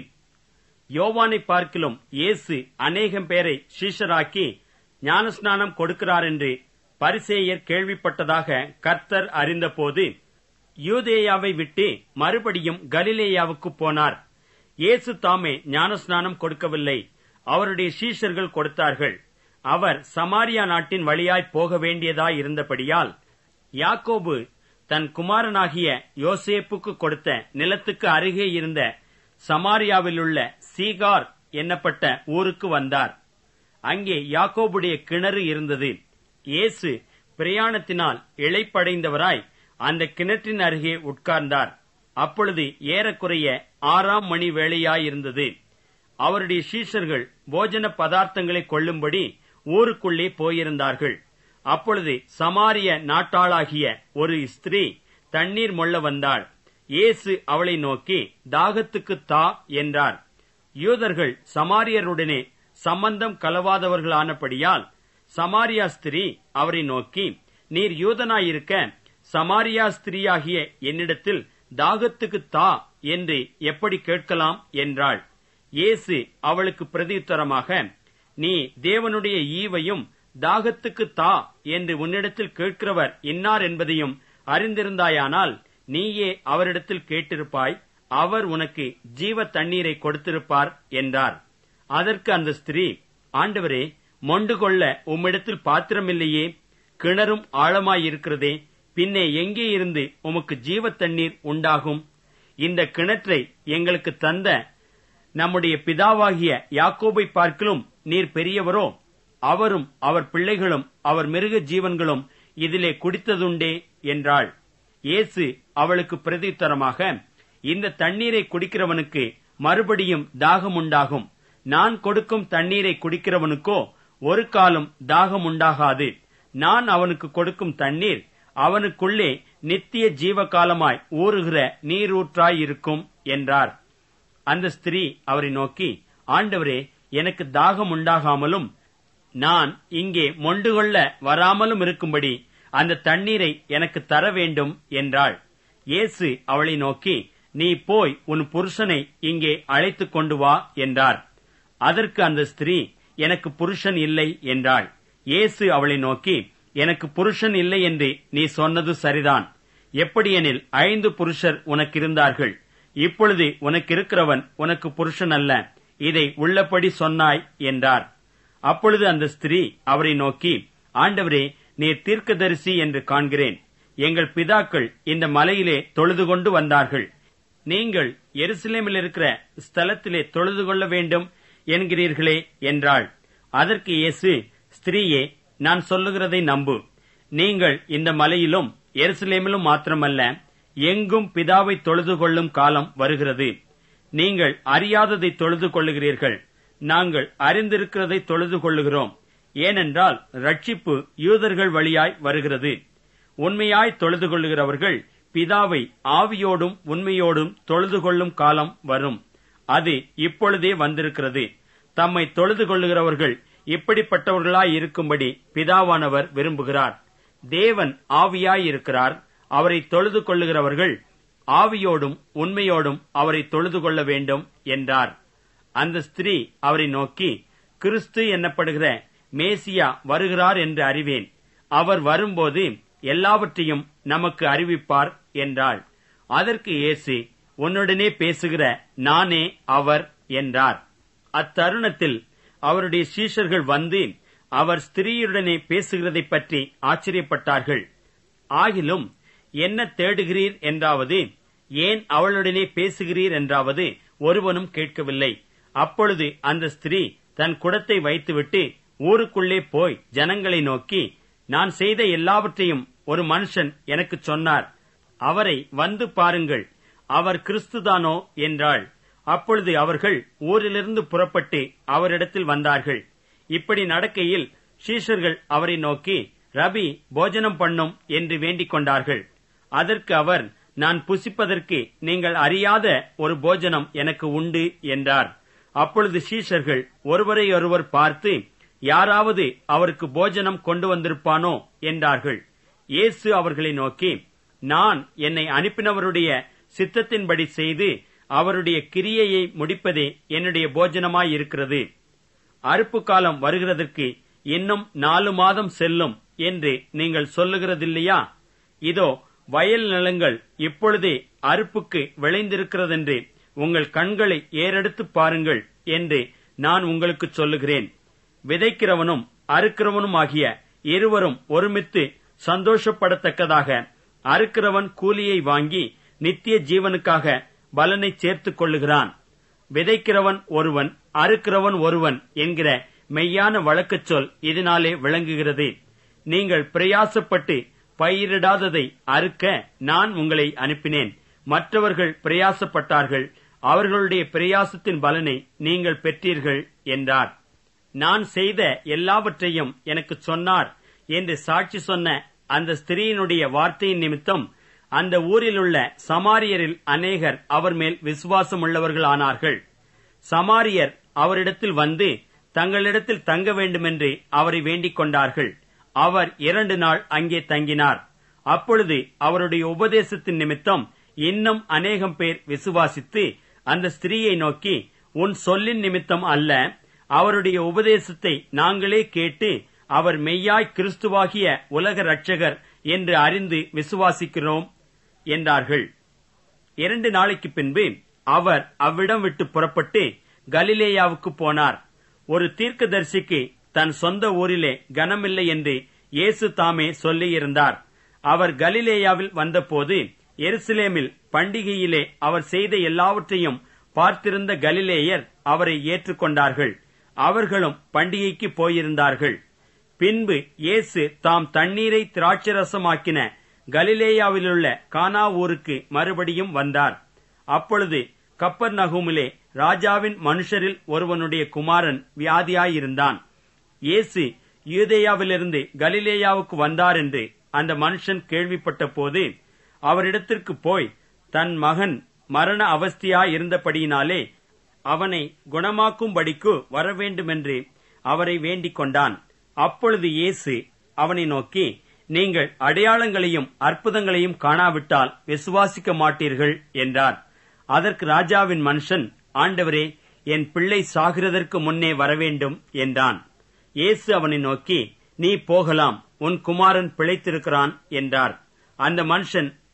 யோவானை பார்க்கிலும் இயேசு அநேகம் பேரை சீஷராக்கி ஞானஸ்நானம் கொடுக்கிறார் என்று பரிசேயர் கேள்விப்பட்டதாக கர்த்தர் அறிந்தபோது யூதேயாவை விட்டு மறுபடியும் கலிலேயாவுக்கு போனார். இயேசு தாமே ஞானஸ்நானம் கொடுக்கவில்லை, அவருடைய சீஷர்கள் கொடுத்தார்கள். அவர் சமாரியா நாட்டின் வழியாய் போக வேண்டியதாயிருந்தபடியால் யாக்கோபு தன் குமாரனாகிய யோசேப்புக்கு கொடுத்த நிலத்துக்கு அருகே இருந்த சமாரியாவிலுள்ள சீகார் என்னப்பட்ட ஊருக்கு வந்தார். அங்கே யாக்கோபுடைய கிணறு இருந்தது. இயேசு பிரயாணத்தினால் இளைப்படைந்தவராய் அந்த கிணற்றின் அருகே உட்கார்ந்தார். அப்பொழுது ஏறக்குறைய ஆறாம் மணி வேளையாயிருந்தது. அவருடைய சீஷர்கள் போஜன பதார்த்தங்களை கொள்ளும்படி ஊருக்குள்ளே போயிருந்தார்கள். அப்பொழுது சமாரிய நாட்டாளாகிய ஒரு ஸ்திரீ தண்ணீர் மொள்ள வந்தாள். இயேசு அவளை நோக்கி, தாகத்துக்கு தா என்றார். யூதர்கள் சமாரியருடனே சம்பந்தம் கலவாதவர்களானபடியால் சமாரியா ஸ்திரீ அவரை நோக்கி, நீர் யூதனாயிருக்க சமாரியா ஸ்திரீயாகிய என்னிடத்தில் தாகத்துக்கு தா என்று எப்படி கேட்கலாம் என்றாள். இயேசு அவளுக்கு பிரதியுத்தரமாக, நீ தேவனுடைய ஈவையும் தாகத்துக்கு தா என்று உன்னிடத்தில் கேட்கிறவர் இன்னார் என்பதையும் அறிந்திருந்தாயானால் நீயே அவரிடத்தில் கேட்டிருப்பாய், அவர் உனக்கு ஜீவ தண்ணீரை கொடுத்திருப்பார் என்றார். அதற்கு அந்த ஸ்திரீ, ஆண்டவரே, மொண்டு கொள்ள உம்மிடத்தில் பாத்திரமில்லையே, கிணறும் ஆழமாயிருக்கிறதே, பின்னே எங்கே இருந்து உமக்கு ஜீவ தண்ணீர் உண்டாகும்? இந்த கிணற்றை எங்களுக்கு தந்த நம்முடைய பிதாவாகிய யாக்கோபை பார்க்கிலும் நீர் பெரியவரோ? அவரும் அவர் பிள்ளைகளும் அவர் மிருக ஜீவன்களும் இதிலே குடித்ததுண்டே என்றாள். இயேசு அவளுக்கு பிரதியுத்தரமாக, இந்த தண்ணீரை குடிக்கிறவனுக்கு மறுபடியும் தாகம் உண்டாகும். நான் கொடுக்கும் தண்ணீரை குடிக்கிறவனுக்கோ ஒரு காலம் தாகம் உண்டாகாது. நான் அவனுக்கு கொடுக்கும் தண்ணீர் அவனுக்குள்ளே நித்திய ஜீவகாலமாய் ஊறுகிற நீரூற்றாயிருக்கும் என்றார். அந்த ஸ்திரீ அவரை நோக்கி, ஆண்டவரே, எனக்கு தாகம் உண்டாகாமலும் நான் இங்கே மொண்டு கொள்ள வராமலும் இருக்கும்படி அந்த தண்ணீரை எனக்கு தர வேண்டும் என்றாள். இயேசு அவளை நோக்கி, நீ போய் உன் புருஷனை இங்கே அழைத்துக் கொண்டு வா என்றார். அதற்கு அந்த ஸ்திரீ, எனக்கு புருஷன் இல்லை என்றாள். இயேசு அவளை நோக்கி, எனக்கு புருஷன் இல்லை என்று நீ சொன்னது சரிதான். எப்படியெனில் ஐந்து புருஷர் உனக்கிருந்தார்கள், இப்பொழுது உனக்கிருக்கிறவன் உனக்கு புருஷன் அல்ல, இதை உள்ளபடி சொன்னாய் என்றார். அப்பொழுது அந்த ஸ்திரீ அவரை நோக்கி, ஆண்டவரே, நீர் தீர்க்கதரிசி என்று காண்கிறேன். எங்கள் பிதாக்கள் இந்த மலையிலே தொழுது கொண்டு வந்தார்கள், நீங்கள் எருசலேமில் இருக்கிற ஸ்தலத்திலே தொழுது கொள்ள வேண்டும் என்கிறீர்களே என்றாள். அதற்கு இயேசு, ஸ்திரீயே, நான் சொல்லுகிறதை நம்பு. நீங்கள் இந்த மலையிலும் எருசலேமிலும் மாத்திரமல்ல, எங்கும் பிதாவை தொழுது கொள்ளும் காலம் வருகிறது. நீங்கள் அறியாததை தொழுது கொள்ளுகிறீர்கள், நாங்கள் அறிந்திருக்கிறதை தொழுது கொள்ளுகிறோம். ஏனென்றால் ரட்சிப்பு யூதர்கள் வழியாய் வருகிறது. உண்மையாய் தொழுது கொள்ளுகிறவர்கள் பிதாவை ஆவியோடும் உண்மையோடும் தொழுது கொள்ளும் காலம் வரும். அது இப்பொழுதே வந்திருக்கிறது. தம்மை தொழுது கொள்ளுகிறவர்கள் இப்படிப்பட்டவர்களாய் இருக்கும்படி பிதாவானவர் விரும்புகிறார். தேவன் ஆவியாயிருக்கிறார். அவரை தொழுது கொள்ளுகிறவர்கள் ஆவியோடும் உண்மையோடும் அவரை தொழுது கொள்ள வேண்டும் என்றார். அந்த ஸ்திரீ அவரை நோக்கி, கிறிஸ்து என்னப்படுகிற மேசியா வருகிறார் என்று அறிவேன். அவர் வரும்போது எல்லாவற்றையும் நமக்கு அறிவிப்பார் என்றாள். அதற்கு இயேசு, உன்னுடனே பேசுகிற நானே அவர் என்றார். அத்தருணத்தில் அவருடைய சீஷர்கள் வந்து அவர் ஸ்திரீயுடனே பேசுகிறதை பற்றி ஆச்சரியப்பட்டார்கள். ஆகிலும் என்ன தேடுகிறீர் என்றாவது, ஏன் அவளுடனே பேசுகிறீர் என்றாவது ஒருவனும் கேட்கவில்லை. அப்பொழுது அந்த ஸ்திரீ தன் குடத்தை வைத்துவிட்டு ஊருக்குள்ளே போய் ஜனங்களை நோக்கி, நான் செய்த எல்லாவற்றையும் ஒரு மனுஷன் எனக்கு சொன்னார், அவரை வந்து பாருங்கள், அவர் கிறிஸ்துதானோ என்றாள். அப்பொழுது அவர்கள் ஊரிலிருந்து புறப்பட்டு அவரிடத்தில் வந்தார்கள். இப்படி நடக்கையில் சீஷர்கள் அவரை நோக்கி, ரபி, போஜனம் பண்ணும் என்று வேண்டிக் கொண்டார்கள். அதற்கு அவர், நான் புசிப்பதற்கு நீங்கள் அறியாத ஒரு போஜனம் எனக்கு உண்டு என்றார். அப்பொழுது சீஷர்கள் ஒருவரையொருவர் பார்த்து, யாராவது அவருக்கு போஜனம் கொண்டு வந்திருப்பானோ என்றார்கள். இயேசு அவர்களை நோக்கி, நான் என்னை அனுப்பினவருடைய சித்தத்தின்படி செய்து அவருடைய கிரியையை முடிப்பதே என்னுடைய போஜனமாயிருக்கிறது. அறுப்பு காலம் வருகிறதற்கு இன்னும் நாலு மாதம் செல்லும் என்று நீங்கள் சொல்லுகிறதில்லையா? இதோ வயல் நிலங்கள் இப்பொழுதே அறுப்புக்கு விளைந்திருக்கிறதென்று உங்கள் கண்களை ஏறெடுத்து பாருங்கள் என்று நான் உங்களுக்கு சொல்லுகிறேன். விதைக்கிறவனும் அறுக்கிறவனும் ஆகிய இருவரும் ஒருமித்து சந்தோஷப்படத்தக்கதாக அறுக்கிறவன் கூலியை வாங்கி நித்திய ஜீவனுக்காக பலனை சேர்த்துக் கொள்ளுகிறான். விதைக்கிறவன் ஒருவன், அறுக்கிறவன் ஒருவன் என்கிற மெய்யான வழக்கச் சொல் இதனாலே விளங்குகிறது. நீங்கள் பிரயாசப்பட்டு பயிரிடாததை அறுக்க நான் உங்களை அனுப்பினேன். மற்றவர்கள் பிரயாசப்பட்டார்கள், அவர்களுடைய பிரயாசத்தின் பலனை நீங்கள் பெற்றீர்கள் என்றார். நான் செய்த எல்லாவற்றையும் எனக்கு சொன்னார் என்று சாட்சி சொன்ன அந்த ஸ்திரீயினுடைய வார்த்தையின் நிமித்தம் அந்த ஊரிலுள்ள சமாரியரில் அநேகர் அவர் மேல் விசுவாசம் உள்ளவர்கள் ஆனார்கள். சமாரியர் அவரிடத்தில் வந்து தங்களிடத்தில் தங்க வேண்டுமென்று அவரை வேண்டிக் கொண்டார்கள். அவர் இரண்டு நாள் அங்கே தங்கினார். அப்பொழுது அவருடைய உபதேசத்தின் நிமித்தம் இன்னும் அநேகம் பேர் விசுவாசித்து அந்த ஸ்திரீயை நோக்கி, உன் சொல்லின் நிமித்தம் அல்ல, அவருடைய உபதேசத்தை நாங்களே கேட்டு அவர் மெய்யாய் கிறிஸ்துவாகிய உலக இரட்சகர் என்று அறிந்து விசுவாசிக்கிறோம் என்றார்கள். இரண்டு நாளைக்கு பின்பு அவர் அவ்விடம் விட்டு புறப்பட்டு கலிலேயாவுக்கு போனார். ஒரு தீர்க்கதரிசிக்கு தன் சொந்த ஊரிலே கனமில்லை என்று இயேசு தாமே சொல்லியிருந்தார். அவர் கலிலேயாவில் வந்தபோது எருசலேமில் பண்டிகையிலே அவர் செய்த எல்லாவற்றையும் பார்த்திருந்த கலிலேயர் அவரை ஏற்றுக்கொண்டார்கள். அவர்களும் பண்டிகைக்கு போயிருந்தார்கள். பின்பு இயேசு தாம் தண்ணீரை திராட்சரசமாக்கின கலிலேயாவிலுள்ள கானா ஊருக்கு மறுபடியும் வந்தார். அப்பொழுது கப்பர்நகூமிலே ராஜாவின் மனுஷரில் ஒருவனுடைய குமாரன் வியாதியாயிருந்தான். இயேசு யூதேயாவிலிருந்து கலிலேயாவுக்கு வந்தார் என்று அந்த மனுஷன் கேள்விப்பட்ட போது அவரிடத்திற்கு போய் தன் மகன் மரண அவஸ்தையாயிருந்தபடியினாலே அவனை குணமாக்கும்படிக்கு வரவேண்டுமென்று அவரை வேண்டிக் கொண்டான். அப்பொழுது இயேசு அவனை நோக்கி, நீங்கள் அடையாளங்களையும் அற்புதங்களையும் காணாவிட்டால் விசுவாசிக்க மாட்டீர்கள் என்றார். அதற்கு ராஜாவின் மனுஷன், ஆண்டவரே, என் பிள்ளை சாகிறதற்கு முன்னே வரவேண்டும் என்றான். இயேசு அவனை நோக்கி, நீ போகலாம், உன் குமாரன் பிழைத்திருக்கிறான் என்றார். அந்த மனுஷன்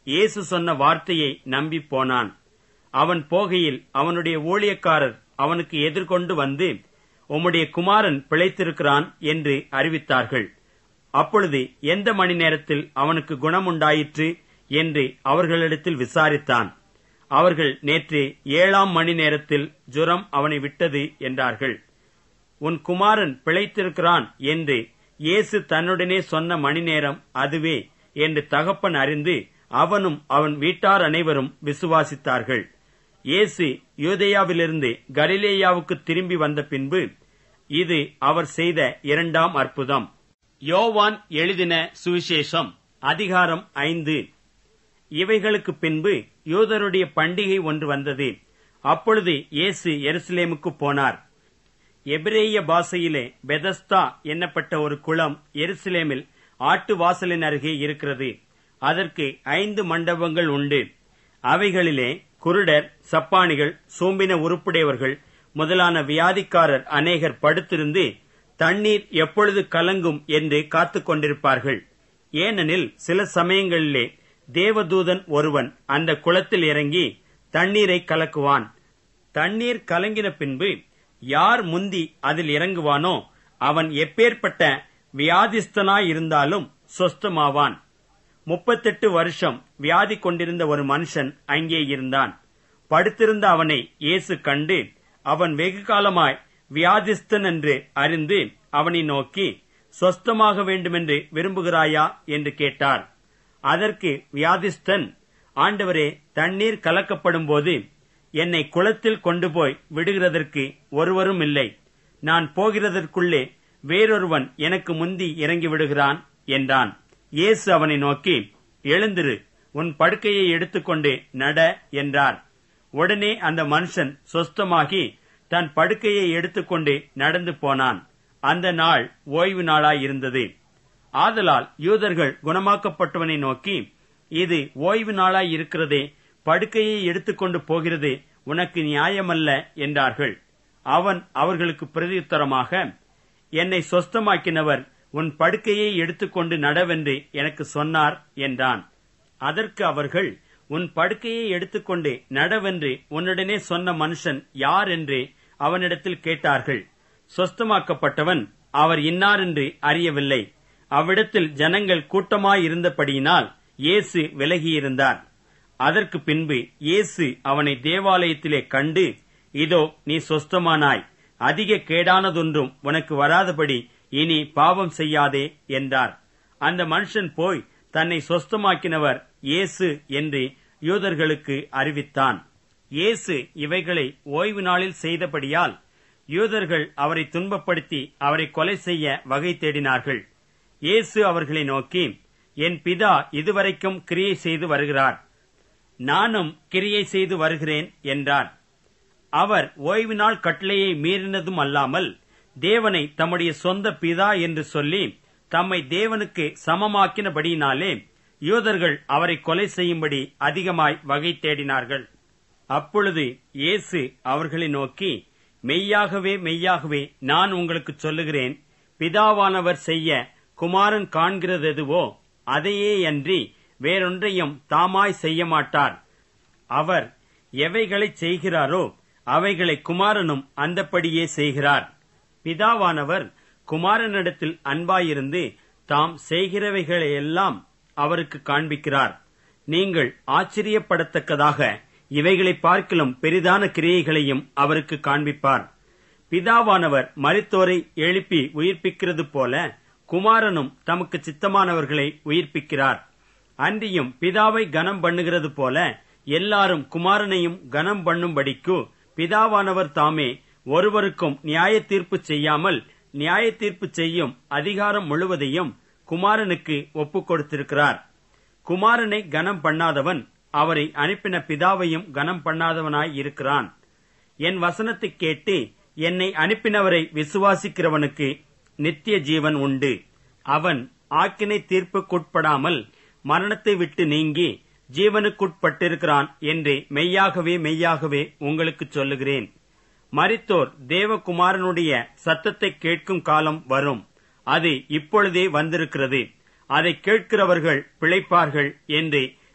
இயேசு சொன்ன வார்த்தையை நம்பி போனான். அவன் போகையில் அவனுடைய ஊழியக்காரர் அவனுக்கு எதிர்கொண்டு வந்து, உம்முடைய குமாரன் பிழைத்திருக்கிறான் என்று அறிவித்தார்கள். அப்பொழுது எந்த மணி நேரத்தில் அவனுக்கு குணமுண்டாயிற்று என்று அவர்களிடத்தில் விசாரித்தான். அவர்கள், நேற்று ஏழாம் மணி நேரத்தில் ஜுரம் அவனை விட்டது என்றார்கள். உன் குமாரன் பிழைத்திருக்கிறான் என்று இயேசு தன்னுடனே சொன்ன மணி நேரம் அதுவே என்று தகப்பன் அறிந்து அவனும் அவன் வீட்டார் அனைவரும் விசுவாசித்தார்கள். இயேசு யூதேயாவிலிருந்து கலிலேயாவுக்கு திரும்பி வந்த பின்பு இது அவர் செய்த இரண்டாம் அற்புதம். யோவான் எழுதின சுவிசேஷம் அதிகாரம் ஐந்து. இவைகளுக்கு பின்பு யூதருடைய பண்டிகை ஒன்று வந்தது. அப்பொழுது இயேசு எருசலேமுக்கு போனார். எபிரேய பாஷையிலே பெதஸ்தா என்னப்பட்ட ஒரு குளம் எருசலேமில் ஆட்டு வாசலின் அருகே இருக்கிறது. அதற்கு ஐந்து மண்டபங்கள் உண்டு. அவைகளிலே குருடர், சப்பானிகள், சூம்பின உருப்புடையவர்கள் முதலான வியாதிக்காரர் அநேகர் படுத்திருந்து தண்ணீர் எப்பொழுது கலங்கும் என்று காத்துக் கொண்டிருப்பார்கள். ஏனெனில் சில சமயங்களிலே தேவதூதன் ஒருவன் அந்த குளத்தில் இறங்கி தண்ணீரை கலக்குவான். தண்ணீர் கலங்கின பின்பு யார் முந்தி அதில் இறங்குவானோ அவன் எப்பேற்பட்ட வியாதிஸ்தனாயிருந்தாலும் சொஸ்தமாவான். முப்பத்தெட்டு வருஷம் வியாதி கொண்டிருந்த ஒரு மனுஷன் அங்கே இருந்தான். படுத்திருந்த அவனை இயேசு கண்டு, அவன் வெகு காலமாய் வியாதிஸ்தன் என்று அறிந்து அவனை நோக்கி, சொஸ்தமாக வேண்டுமென்று விரும்புகிறாயா என்று கேட்டார். அதற்கு வியாதிஸ்தன், ஆண்டவரே, தண்ணீர் கலக்கப்படும் போது என்னை குளத்தில் கொண்டு போய் விடுகிறதற்கு ஒருவரும் இல்லை. நான் போகிறதற்குள்ளே வேறொருவன் எனக்கு முந்தி இறங்கி விடுகிறான் என்றான். இயேசு அவனை நோக்கி, எழுந்திரு, உன் படுக்கையை எடுத்துக்கொண்டு நட என்றார். உடனே அந்த மனுஷன் சொஸ்தமாகி தன் படுக்கையை எடுத்துக்கொண்டு நடந்து போனான். அந்த நாள் ஓய்வு நாளாயிருந்தது. ஆதலால் யூதர்கள் குணமாக்கப்பட்டவனை நோக்கி, இது ஓய்வு நாளாயிருக்கிறதே, படுக்கையை எடுத்துக்கொண்டு போகிறது உனக்கு நியாயமல்ல என்றார்கள். அவன் அவர்களுக்கு பிரதியுத்தரமாக, என்னை சொஸ்தமாக்கினவர் உன் படுக்கையை எடுத்துக்கொண்டு நடவென்று எனக்கு சொன்னார் என்றான். அதற்கு அவர்கள், உன் படுக்கையை எடுத்துக்கொண்டு நடவென்று உன்னுடனே சொன்ன மனுஷன் யார் என்று அவனிடத்தில் கேட்டார்கள். சொஸ்தமாக்கப்பட்டவன் அவர் இன்னார் என்று அறியவில்லை. அவ்விடத்தில் ஜனங்கள் கூட்டமாயிருந்தபடியினால் இயேசு விலகியிருந்தார். அதற்கு பின்பு இயேசு அவனை தேவாலயத்திலே கண்டு, இதோ நீ சொஸ்தமானாய், அதிக கேடானதொன்றும் உனக்கு வராதபடி இனி பாவம் செய்யாதே என்றார். அந்த மனுஷன் போய் தன்னை சொஸ்தமாக்கினவர் இயேசு என்று யூதர்களுக்கு அறிவித்தான். இயேசு இவைகளை ஓய்வு நாளில் செய்தபடியால் யூதர்கள் அவரை துன்பப்படுத்தி அவரை கொலை செய்ய வகை தேடினார்கள். இயேசு அவர்களை நோக்கி, என் பிதா இதுவரைக்கும் கிரியை செய்து வருகிறார், நானும் கிரியை செய்து வருகிறேன் என்றார். அவர் ஓய்வு நாள் கட்டளையை மீறினதும் அல்லாமல் தேவனை தம்முடைய சொந்த பிதா என்று சொல்லி தம்மை தேவனுக்கு சமமாக்கினபடியினாலே யூதர்கள் அவரை கொலை செய்யும்படி அதிகமாய் வகை தேடினார்கள். அப்பொழுது இயேசு அவர்களை நோக்கி, மெய்யாகவே மெய்யாகவே நான் உங்களுக்கு சொல்லுகிறேன், பிதாவானவர் செய்ய குமாரன் காண்கிறதெதுவோ அதையே அன்றி வேறொன்றையும் தாமாய் செய்ய மாட்டார். அவர் எவைகளை செய்கிறாரோ அவைகளை குமாரனும் அந்தப்படியே செய்கிறார். பிதாவானவர் குமாரனிடத்தில் அன்பாயிருந்து தாம் செய்கிறவைகளையெல்லாம் அவருக்கு காண்பிக்கிறார். நீங்கள் ஆச்சரியப்படத்தக்கதாக இவைகளை பார்க்கிலும் பெரிதான கிரியைகளையும் அவருக்கு காண்பிப்பார். பிதாவானவர் மரித்தோரை எழுப்பி உயிர்ப்பிக்கிறது போல குமாரனும் தமக்கு சித்தமானவர்களை உயிர்ப்பிக்கிறார். அன்றியும் பிதாவை கனம் பண்ணுகிறது போல எல்லாரும் குமாரனையும் கனம் பண்ணும்படிக்கு பிதாவானவர் தாமே ஒருவருக்கும் நியாய தீர்ப்பு செய்யாமல் நியாய தீர்ப்பு செய்யும் அதிகாரம் முழுவதையும் குமாரனுக்கு ஒப்புக் கொடுத்திருக்கிறார். குமாரனை கனம் பண்ணாதவன் அவரை அனுப்பின பிதாவையும் கனம் பண்ணாதவனாய் இருக்கிறான். என் வசனத்தை கேட்டு என்னை அனுப்பினவரை விசுவாசிக்கிறவனுக்கு நித்திய ஜீவன் உண்டு. அவன் ஆக்கினை தீர்ப்புக்குட்படாமல் மரணத்தை விட்டு நீங்கி ஜீவனுக்குட்பட்டிருக்கிறான் என்று மெய்யாகவே மெய்யாகவே உங்களுக்கு சொல்லுகிறேன். மரித்தோர் தேவகுமாரனுடைய சத்தத்தை கேட்கும் காலம் வரும், அது இப்பொழுதே வந்திருக்கிறது. அதை கேட்கிறவர்கள் பிழைப்பார்கள் என்று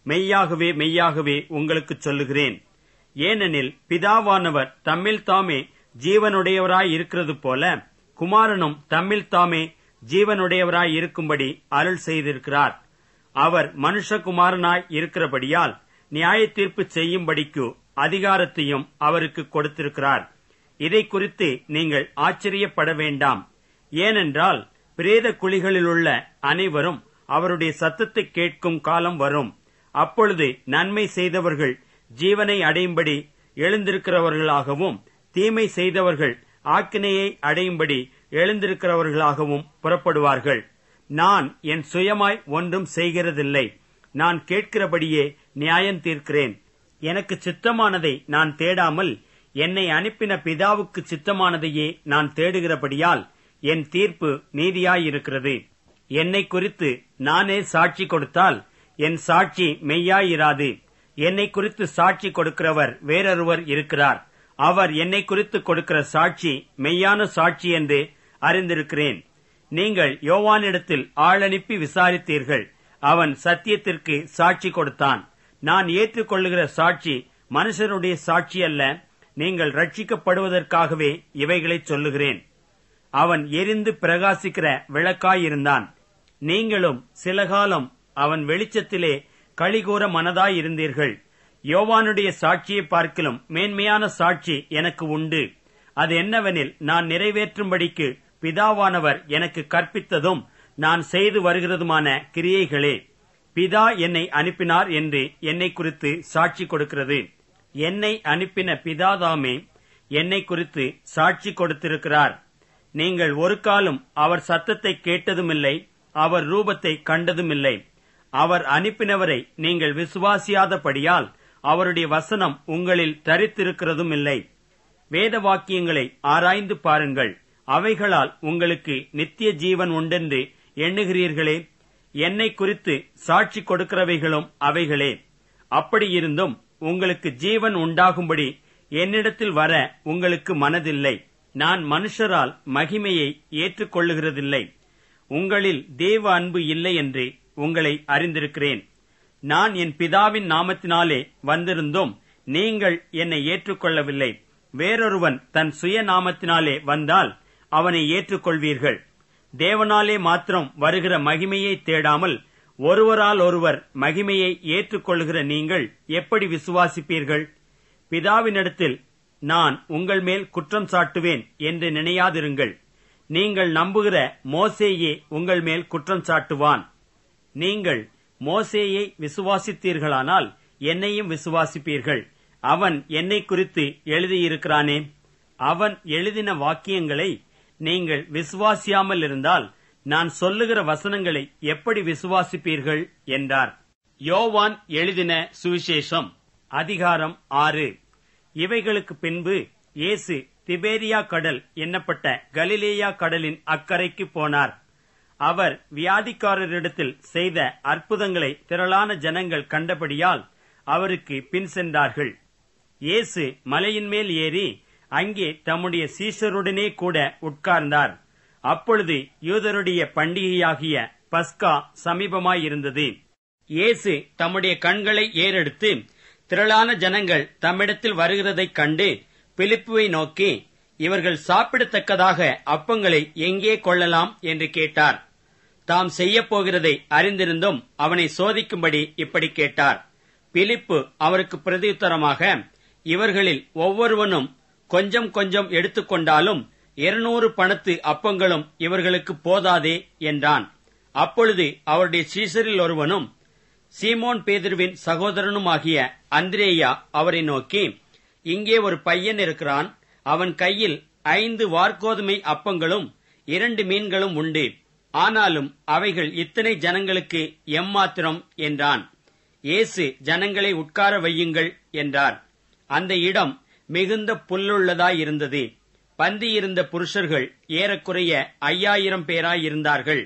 மெய்யாகவே மெய்யாகவே உங்களுக்கு சொல்லுகிறேன். ஏனெனில் பிதாவானவர் தம்மில் தாமே ஜீவனுடையவராய் இருக்கிறது போல குமாரனும் தம்மில் தாமே ஜீவனுடையவராய் இருக்கும்படி அருள் செய்திருக்கிறார். அவர் மனுஷகுமாரனாய் இருக்கிறபடியால் நியாய தீர்ப்பு செய்யும்படிக்கு அதிகாரத்தையும் அவருக்கு கொடுத்திருக்கிறார். இதை குறித்து நீங்கள் ஆச்சரியப்பட வேண்டாம். ஏனென்றால் பிரேத குழிகளிலுள்ள அனைவரும் அவருடைய சத்தத்தை கேட்கும் காலம் வரும். அப்பொழுது நன்மை செய்தவர்கள் ஜீவனை அடையும்படி எழுந்திருக்கிறவர்களாகவும் தீமை செய்தவர்கள் ஆக்கினையை அடையும்படி எழுந்திருக்கிறவர்களாகவும் புறப்படுவார்கள். நான் என் சுயமாய் ஒன்றும் செய்கிறதில்லை. நான் கேட்கிறபடியே நியாயம் தீர்க்கிறேன். எனக்கு சித்தமானதை நான் தேடாமல் என்னை அனுப்பின பிதாவுக்கு சித்தமானதையே நான் தேடுகிறபடியால் என் தீர்ப்பு நீதியாயிருக்கிறது. என்னை குறித்து நானே சாட்சி கொடுத்தால் என் சாட்சி மெய்யாயிராது. என்னை குறித்து சாட்சி கொடுக்கிறவர் வேறொருவர் இருக்கிறார். அவர் என்னை குறித்து கொடுக்கிற சாட்சி மெய்யான சாட்சி என்று அறிந்திருக்கிறேன். நீங்கள் யோவானிடத்தில் ஆள் அனுப்பி விசாரித்தீர்கள். அவன் சத்தியத்திற்கு சாட்சி கொடுத்தான். நான் ஏற்றுக்கொள்ளுகிற சாட்சி மனுஷனுடைய சாட்சி அல்ல. நீங்கள் ரட்சிக்கப்படுவதற்காகவே இவைகளை சொல்லுகிறேன். அவன் எரிந்து பிரகாசிக்கிற விளக்காயிருந்தான். நீங்களும் சில காலம் அவன் வெளிச்சத்திலே களிகூற மனதாயிருந்தீர்கள். யோவானுடைய சாட்சியை பார்க்கிலும் மேன்மையான சாட்சி எனக்கு உண்டு. அது என்னவெனில், நான் நிறைவேற்றும்படிக்கு பிதாவானவர் எனக்கு கற்பித்ததும் நான் செய்து வருகிறதுமான கிரியைகளே. பிதா என்னை அனுப்பினார் என்று என்னை குறித்து சாட்சி கொடுக்கிறது. என்னை அனுப்பின பிதாதாமே என்னை குறித்து சாட்சி கொடுத்திருக்கிறார். நீங்கள் ஒரு காலம் அவர் சத்தத்தை கேட்டதுமில்லை, அவர் ரூபத்தை கண்டதுமில்லை. அவர் அனுப்பினவரை நீங்கள் விசுவாசியாதபடியால் அவருடைய வசனம் உங்களில் தரித்திருக்கிறதும் இல்லை. வேத வாக்கியங்களை ஆராய்ந்து பாருங்கள். அவைகளால் உங்களுக்கு நித்திய ஜீவன் உண்டென்று எண்ணுகிறீர்களே. என்னை குறித்து சாட்சி கொடுக்கிறவைகளும் அவைகளே. அப்படியிருந்தும் உங்களுக்கு ஜீவன் உண்டாகும்படி என்னிடத்தில் வர உங்களுக்கு மனதில்லை. நான் மனுஷரால் மகிமையை ஏற்றுக்கொள்ளுகிறதில்லை. உங்களில் தேவ அன்பு இல்லை என்று உங்களை அறிந்திருக்கிறேன். நான் என் பிதாவின் நாமத்தினாலே வந்திருந்தும் நீங்கள் என்னை ஏற்றுக்கொள்ளவில்லை. வேறொருவன் தன் சுய நாமத்தினாலே வந்தால் அவனை ஏற்றுக்கொள்வீர்கள். தேவனாலே மாத்திரம் வருகிற மகிமையை தேடாமல் ஒருவரால் ஒருவர் மகிமையை ஏற்றுக்கொள்ளுகிற நீங்கள் எப்படி விசுவாசிப்பீர்கள்? பிதாவினிடத்தில் நான் உங்கள் மேல் குற்றம் சாட்டுவேன் என்று நினையாதிருங்கள். நீங்கள் நம்புகிற மோசேயே உங்கள் மேல் குற்றம் சாட்டுவான். நீங்கள் மோசேயை விசுவாசித்தீர்களானால் என்னையும் விசுவாசிப்பீர்கள். அவன் என்னை குறித்து எழுதியிருக்கிறானே. அவன் எழுதின வாக்கியங்களை நீங்கள் விசுவாசியாமல் இருந்தால் நான் சொல்லுகிற வசனங்களை எப்படி விசுவாசிப்பீர்கள் என்றார். யோவான் எழுதின சுவிசேஷம் அதிகாரம் ஆறு. இவைகளுக்கு பின்பு இயேசு திபேரியா கடல் என்னப்பட்ட கலிலேயா கடலின் அக்கரைக்கு போனார். அவர் வியாதிக்காரரிடத்தில் செய்த அற்புதங்களை திரளான ஜனங்கள் கண்டபடியால் அவருக்கு பின் சென்றார்கள். இயேசு மலையின் மேல் ஏறி அங்கே தம்முடைய சீஷருடனே கூட உட்கார்ந்தார். அப்பொழுது யூதருடைய பண்டிகையாகிய பஸ்கா சமீபமாயிருந்தது. இயேசு தம்முடைய கண்களை ஏறெடுத்து திரளான ஜனங்கள் தம்மிடத்தில் வருகிறதைக் கண்டு பிலிப்புவை நோக்கி, இவர்கள் சாப்பிடத்தக்கதாக அப்பங்களை எங்கே கொள்ளலாம் என்று கேட்டார். தாம் செய்யப்போகிறதை அறிந்திருந்தும் அவனை சோதிக்கும்படி இப்படி கேட்டார். பிலிப்பு அவருக்கு பிரதியுத்தரமாக, இவர்களில் ஒவ்வொருவனும் கொஞ்சம் கொஞ்சம் எடுத்துக்கொண்டாலும் இருநூறு பணத்து அப்பங்களும் இவர்களுக்கு போதாதே என்றான். அப்பொழுது அவருடைய சீஷரில் ஒருவனும் சீமோன் பேதுருவின் சகோதரனுமாகிய அந்திரேயா அவரை நோக்கி, இங்கே ஒரு பையன் இருக்கிறான். அவன் கையில் ஐந்து வார்கோதுமை அப்பங்களும் இரண்டு மீன்களும் உண்டு. ஆனாலும் அவைகள் இத்தனை ஜனங்களுக்கு எம்மாத்திரம் என்றான். இயேசு ஜனங்களை உட்கார வையுங்கள் என்றார். அந்த இடம் மிகுந்த புல்லுள்ளதாயிருந்தது. பந்தியிருந்த புருஷர்கள் ஏறக்குறைய ஐயாயிரம் பேராயிருந்தார்கள்.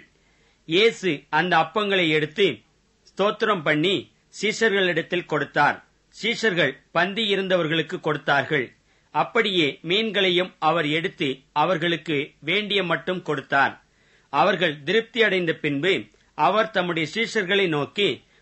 இயேசு அந்த அப்பங்களை எடுத்து ஸ்தோத்திரம் பண்ணி சீஷர்களிடத்தில் கொடுத்தார். சீஷர்கள் பந்தி இருந்தவர்களுக்கு கொடுத்தார்கள். அப்படியே மீன்களையும் அவர் எடுத்து அவர்களுக்கு வேண்டிய மட்டும் கொடுத்தார். அவர்கள் திருப்தி அடைந்த பின்பு அவர் தம்முடைய சீஷர்களை நோக்கி,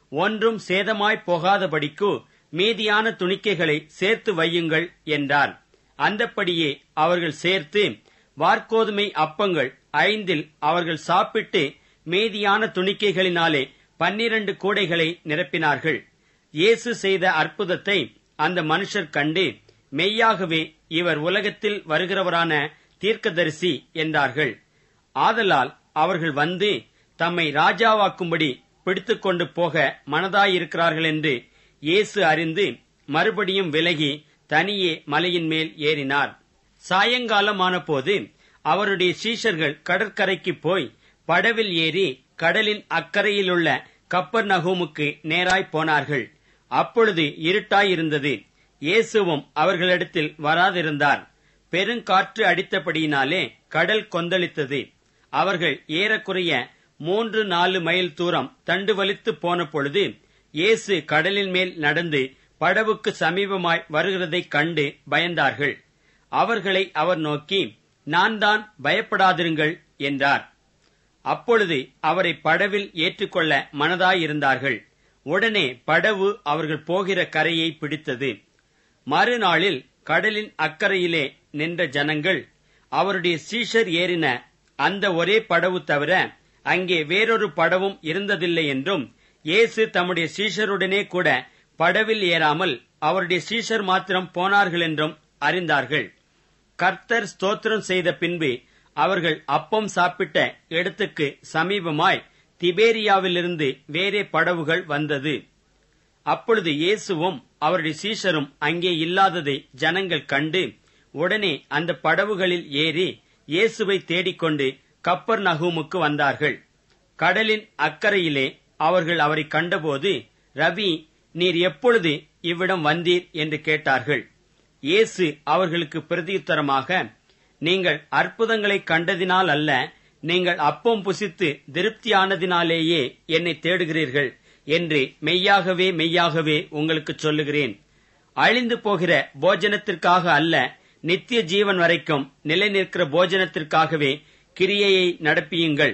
ஒன்றும் சேதமாய் போகாதபடிக்கு மீதியான துணிக்கைகளை சேர்த்து வையுங்கள் என்றார். அந்தப்படியே அவர்கள் சேர்த்து வாற்கோதுமை அப்பங்கள் ஐந்தில் அவர்கள் சாப்பிட்டு மீதியான துணிக்கைகளினாலே பன்னிரண்டு கூடைகளை நிரப்பினார்கள். இயேசு செய்த அற்புதத்தை அந்த மனுஷர் கண்டு, மெய்யாகவே இவர் உலகத்தில் வருகிறவரான தீர்க்கதரிசி என்றார்கள். ஆதலால் அவர்கள் வந்து தம்மை ராஜாவாக்கும்படி பிடித்துக் கொண்டு போக மனதாயிருக்கிறார்கள் என்று இயேசு அறிந்து மறுபடியும் விலகி தனியே மலையின் மேல் ஏறினார். சாயங்காலமான போது அவருடைய சீஷர்கள் கடற்கரைக்கு போய் படவில் ஏறி கடலின் அக்கறையிலுள்ள கப்பர்நகூமுக்கு நேராய் போனார்கள். அப்பொழுது இருட்டாயிருந்தது. இயேசுவும் அவர்களிடத்தில் வராதிருந்தார். பெருங்காற்று அடித்தபடியினாலே கடல் கொந்தளித்தது. அவர்கள் ஏறக்குறைய மூன்று நாலு மைல் தூரம் தண்டு வலித்து போன பொழுது இயேசு கடலின் மேல் நடந்து படவுக்கு சமீபமாய் வருகிறதைக் கண்டு பயந்தார்கள். அவர்களை அவர் நோக்கி, நான் தான், பயப்படாதிருங்கள் என்றார். அப்பொழுது அவரை படவில் ஏற்றுக்கொள்ள மனதாயிருந்தார்கள். உடனே படவு அவர்கள் போகிற கரையை பிடித்தது. மறுநாளில் கடலின் அக்கறையிலே நின்ற ஜனங்கள் அவருடைய சீஷர் ஏறின அந்த ஒரே படவு தவிர அங்கே வேறொரு படவும் இருந்ததில்லை என்றும், இயேசு தம்முடைய சீஷருடனே கூட படவில் ஏறாமல் அவருடைய சீஷர் மாத்திரம் போனார்கள் என்றும் அறிந்தார்கள். கர்த்தர் ஸ்தோத்திரம் செய்த பின்பு அவர்கள் அப்பம் சாப்பிட்ட இடத்துக்கு சமீபமாய் திபேரியாவிலிருந்து வேறே படவுகள் வந்தது. அப்பொழுது இயேசுவும் அவருடைய சீஷரும் அங்கே இல்லாததை ஜனங்கள் கண்டு உடனே அந்த படவுகளில் ஏறி இயேசுவை தேடிக்கொண்டு கப்பர்நகூமுக்கு வந்தார்கள். கடலின் அக்கறையிலே அவர்கள் அவரை கண்டபோது, ரபி, நீர் எப்பொழுது இவ்விடம் வந்தீர் என்று கேட்டார்கள். இயேசு அவர்களுக்கு பிரதியுத்தரமாக, நீங்கள் அற்புதங்களை கண்டதினால் அல்ல, நீங்கள் அப்பம் புசித்து திருப்தியானதினாலேயே என்னை தேடுகிறீர்கள் என்று மெய்யாகவே மெய்யாகவே உங்களுக்கு சொல்லுகிறேன். அழிந்து போகிற போஜனத்திற்காக அல்ல, நித்திய ஜீவன் வரைக்கும் நிலை நிற்கிற போஜனத்திற்காகவே கிரியையை நடப்பியுங்கள்.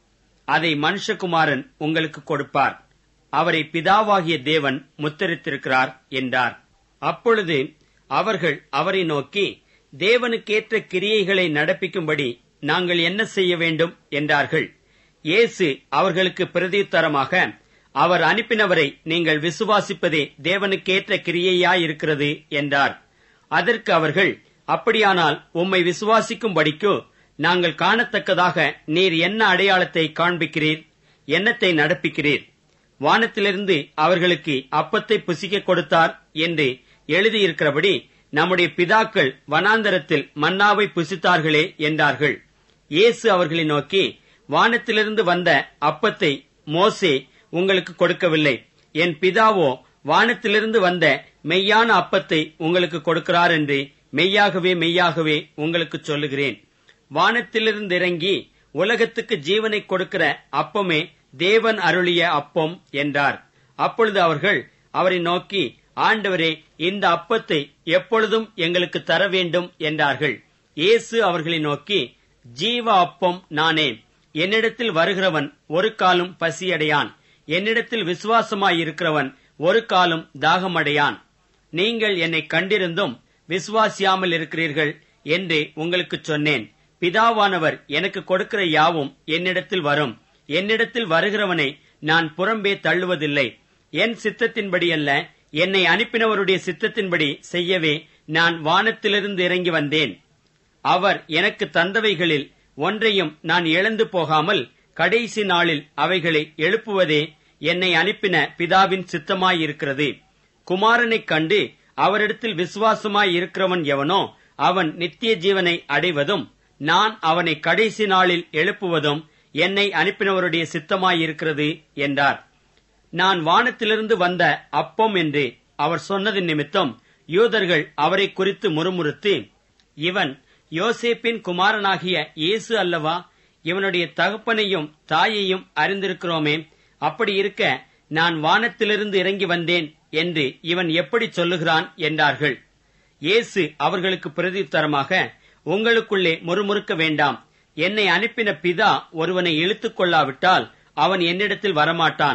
அதை மனுஷகுமாரன் உங்களுக்கு கொடுப்பார். அவரை பிதாவாகிய தேவன் முத்தரித்திருக்கிறார் என்றார். அப்பொழுது அவர்கள் அவரை நோக்கி, தேவனுக்கேற்ற கிரியைகளை நடப்பிக்கும்படி நாங்கள் என்ன செய்ய வேண்டும் என்றார்கள். இயேசு அவர்களுக்கு பிரதியுத்தரமாக, அவர் அனுப்பினவரை நீங்கள் விசுவாசிப்பதே தேவனுக்கேற்ற கிரியையாயிருக்கிறது என்றார். அதற்கு அவர்கள், அப்படியானால் உம்மை விசுவாசிக்கும்படிக்கு நாங்கள் காணத்தக்கதாக நீர் என்ன அடையாளத்தை காண்பிக்கிறீர், என்னத்தை நடப்பிக்கிறீர்? வானத்திலிருந்து அவர்களுக்கு அப்பத்தை புசிக்க கொடுத்தார் என்று எழுதியிருக்கிறபடி நம்முடைய பிதாக்கள் வனாந்தரத்தில் மன்னாவை புசித்தார்களே என்றார்கள். இயேசு அவர்களை நோக்கி, வானத்திலிருந்து வந்த அப்பத்தை மோசே உங்களுக்கு கொடுக்கவில்லை, என் பிதாவோ வானத்திலிருந்து வந்த மெய்யான அப்பத்தை உங்களுக்கு கொடுக்கிறார் என்று மெய்யாகவே மெய்யாகவே உங்களுக்கு சொல்லுகிறேன். வானத்திலிருந்து இறங்கி உலகத்துக்கு ஜீவனை கொடுக்கிற அப்பமே தேவன் அருளிய அப்பம் என்றார். அப்பொழுது அவர்கள் அவரை நோக்கி, ஆண்டவரே, இந்த அப்பத்தை எப்பொழுதும் எங்களுக்கு தர வேண்டும் என்றார்கள். இயேசு அவர்களை நோக்கி, ஜீவ அப்பம் நானே. என்னிடத்தில் வருகிறவன் ஒரு காலும் பசியடையான். என்னிடத்தில் விசுவாசமாயிருக்கிறவன் ஒரு காலும் தாகமடையான். நீங்கள் என்னை கண்டிருந்தும் விசுவாசியாமல் இருக்கிறீர்கள் என்று உங்களுக்கு சொன்னேன். பிதாவானவர் எனக்கு கொடுக்கிற யாவும் என்னிடத்தில் வரும். என்னிடத்தில் வருகிறவனை நான் புறம்பே தள்ளுவதில்லை. என் சித்தத்தின்படி அல்ல, என்னை அனுப்பினவருடைய சித்தத்தின்படி செய்யவே நான் வானத்திலிருந்து இறங்கி வந்தேன். அவர் எனக்கு தந்தவைகளில் ஒன்றையும் நான் இழந்து போகாமல் கடைசி நாளில் அவைகளை எழுப்புவதே என்னை அனுப்பின பிதாவின் சித்தமாயிருக்கிறது. குமாரனைக் கண்டு அவரிடத்தில் விசுவாசமாய் இருக்கிறவன் எவனோ அவன் நித்திய ஜீவனை அடைவதும், நான் அவனை கடைசி நாளில் எழுப்புவதும் என்னை அனுப்பினவருடைய சித்தமாயிருக்கிறது என்றார். நான் வானத்திலிருந்து வந்த அப்பம் என்று அவர் சொன்னதின் நிமித்தம் யூதர்கள் அவரை குறித்து முறுமுறுத்து, இவன் யோசேப்பின் குமாரனாகிய இயேசு அல்லவா? இவனுடைய தகப்பனையும் தாயையும் அறிந்திருக்கிறோமே. அப்படி இருக்க நான் வானத்திலிருந்து இறங்கி வந்தேன் என்று இவன் எப்படி சொல்லுகிறான் என்றார்கள். இயேசு அவர்களுக்கு பிரதியுத்தரமாக, உங்களுக்குள்ளே முறுமுறுக்க வேண்டாம். என்னை அனுப்பின பிதா ஒருவனை இழுத்துக் கொள்ளாவிட்டால் அவன் என்னிடத்தில் வரமாட்டான்.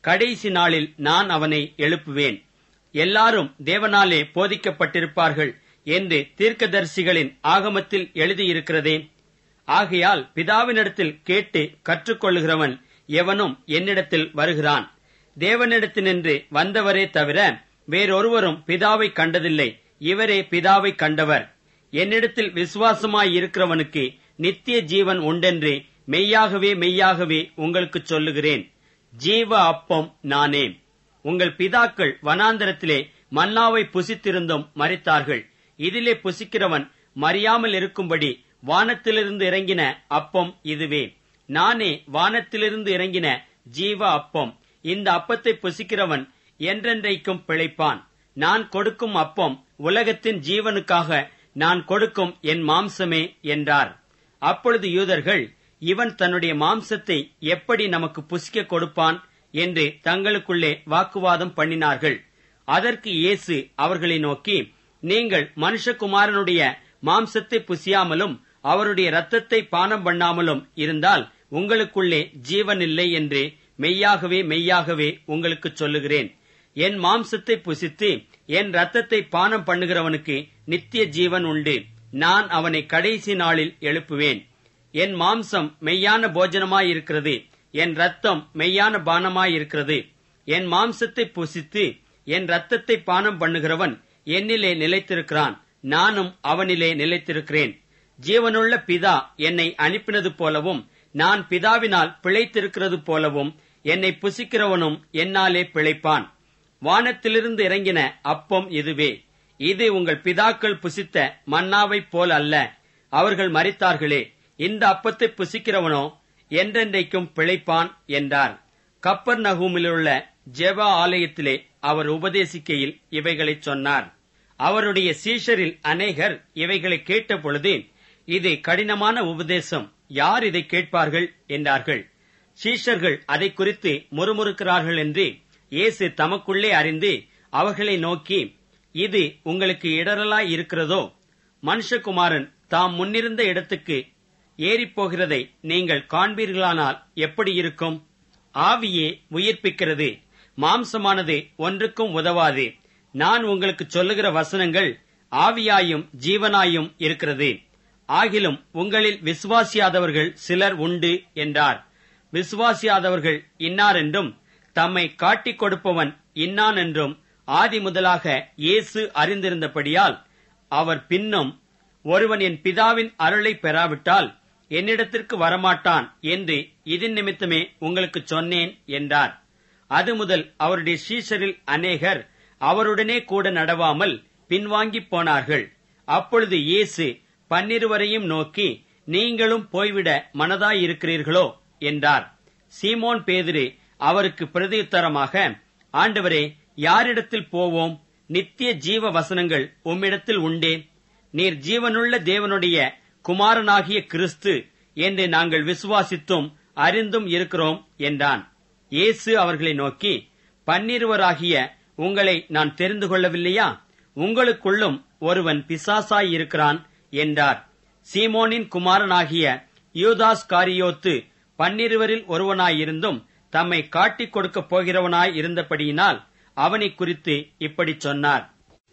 கடைசி நாளில் நான் அவனை எழுப்புவேன். எல்லாரும் தேவனாலே போதிக்கப்பட்டிருப்பார்கள் என்று தீர்க்கதரிசிகளின் ஆகமத்தில் எழுதியிருக்கிறதே. ஆகையால் பிதாவினிடத்தில் கேட்டு கற்றுக்கொள்ளுகிறவன் எவனும் என்னிடத்தில் வருகிறான். தேவனிடத்தினின்று வந்தவரே தவிர வேறொருவரும் பிதாவை கண்டதில்லை. இவரே பிதாவை கண்டவர். என்னிடத்தில் விசுவாசமாயிருக்கிறவனுக்கு நித்திய ஜீவன் உண்டென்று மெய்யாகவே மெய்யாகவே உங்களுக்கு சொல்லுகிறேன். ஜீவ அப்பம் நானே. உங்கள் பிதாக்கள் வனாந்தரத்திலே மன்னாவை புசித்திருந்தும் மரித்தார்கள். இதிலே புசிக்கிறவன் மறியாமல் இருக்கும்படி வானத்திலிருந்து இறங்கின அப்பம் இதுவே. நானே வானத்திலிருந்து இறங்கின ஜீவ அப்பம். இந்த அப்பத்தை புசிக்கிறவன் என்றென்றைக்கும் பிழைப்பான். நான் கொடுக்கும் அப்பம் உலகத்தின் ஜீவனுக்காக நான் கொடுக்கும் என் மாம்சமே என்றார். அப்பொழுது யூதர்கள், இவன் தன்னுடைய மாம்சத்தை எப்படி நமக்கு புசிக்க கொடுப்பான் என்று தங்களுக்குள்ளே வாக்குவாதம் பண்ணினார்கள். அதற்கு இயேசு அவர்களை நோக்கி, நீங்கள் மனுஷகுமாரனுடைய மாம்சத்தை புசியாமலும் அவருடைய இரத்தத்தை பானம் பண்ணாமலும் இருந்தால் உங்களுக்குள்ளே ஜீவன் இல்லை என்று மெய்யாகவே மெய்யாகவே உங்களுக்கு சொல்லுகிறேன். என் மாம்சத்தை புசித்து என் இரத்தத்தை பானம் பண்ணுகிறவனுக்கு நித்திய ஜீவன் உண்டு. நான் அவனை கடைசி நாளில் எழுப்புவேன். என் மாம்சம் மெய்யான போஜனமாயிருக்கிறது, என் இரத்தம் மெய்யான பானமாயிருக்கிறது. என் மாம்சத்தை புசித்து என் இரத்தத்தை பானம் பண்ணுகிறவன் என்னிலே நிலைத்திருக்கிறான், நானும் அவனிலே நிலைத்திருக்கிறேன். ஜீவனுள்ள பிதா என்னை அனுப்பினது போலவும் நான் பிதாவினால் பிழைத்திருக்கிறது போலவும் என்னை புசிக்கிறவனும் என்னாலே பிழைப்பான். வானத்திலிருந்து இறங்கின அப்பம் இதுவே. இது உங்கள் பிதாக்கள் புசித்த மன்னாவைப் போல் அல்ல. அவர்கள் மரித்தார்களே. இந்த அப்பத்தை புசிக்கிறவனோ என்றென்றைக்கும் பிழைப்பான் என்றார். கப்பர்நகூமிலுள்ள ஜெபா ஆலயத்திலே அவர் உபதேசிக்கையில் இவைகளைச் சொன்னார். அவருடைய சீஷரில் அநேகர் இவைகளை கேட்ட பொழுது, இது கடினமான உபதேசம், யார் இதை கேட்பார்கள் என்றார்கள். சீஷர்கள் அதை குறித்து முறுமுறுக்கிறார்கள் என்று இயேசு தமக்குள்ளே அறிந்து அவர்களை நோக்கி, இது உங்களுக்கு இடரலாய் இருக்கிறதோ? மனுஷகுமாரன் தாம் முன்னிருந்த இடத்துக்கு ஏறிப்போகிறதை நீங்கள் காண்பீர்களானால் எப்படி இருக்கும்? ஆவியே உயிர்ப்பிக்கிறது, மாம்சமானது ஒன்றுக்கும் உதவாது. நான் உங்களுக்கு சொல்லுகிற வசனங்கள் ஆவியாயும் ஜீவனாயும் இருக்கிறது. ஆகிலும் உங்களில் விசுவாசியாதவர்கள் சிலர் உண்டு என்றார். விசுவாசியாதவர்கள் இன்னார் என்றும் தம்மை காட்டிக் கொடுப்பவன் இன்னான் என்றும் ஆதி முதலாக இயேசு அறிந்திருந்தபடியால் அவர் பின்னும், ஒருவன் என் பிதாவின் அருளை பெறாவிட்டால் என்னிடத்திற்கு வரமாட்டான் என்று இதன் நிமித்தமே உங்களுக்கு சொன்னேன் என்றார். அது முதல் அவருடைய சீஷரில் அநேகர் அவருடனே கூட நடவாமல் பின்வாங்கிப் போனார்கள். அப்பொழுது இயேசு பன்னிருவரையும் நோக்கி, நீங்களும் போய்விட மனதாயிருக்கிறீர்களோ என்றார். சீமோன் பேதுரு அவருக்கு பிரதியுத்தரமாக, ஆண்டவரே, யாரிடத்தில் போவோம்? நித்திய ஜீவ வசனங்கள் உம்மிடத்தில் உண்டே. நீர் ஜீவனுள்ள தேவனுடைய குமாரனாகிய கிறிஸ்து என்று நாங்கள் விசுவாசித்தும் அறிந்தும் இருக்கிறோம் என்றான். இயேசு அவர்களை நோக்கி, பன்னிருவராகிய உங்களை நான் தெரிந்து கொள்ளவில்லையா? உங்களுக்குள்ளும் ஒருவன் பிசாசாயிருக்கிறான் என்றார். சீமோனின் குமாரனாகிய யூதாஸ் காரியோத்து பன்னிருவரில் ஒருவனாயிருந்தும் தம்மை காட்டிக் கொடுக்கப் போகிறவனாய் இருந்தபடியினால் அவனை குறித்து இப்படி சொன்னார்.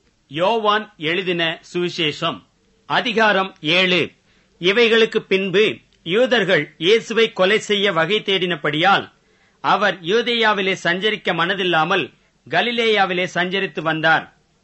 யோவான் எழுதின சுவிசேஷம் அதிகாரம் ஏழு. இவைகளுக்கு பின்பு யூதர்கள் இயேசுவை கொலை செய்ய வகை தேடினபடியால் அவர் யூதேயாவிலே சஞ்சரிக்க மனதில்லாமல் கலிலேயாவிலே சஞ்சரித்து வந்தார்.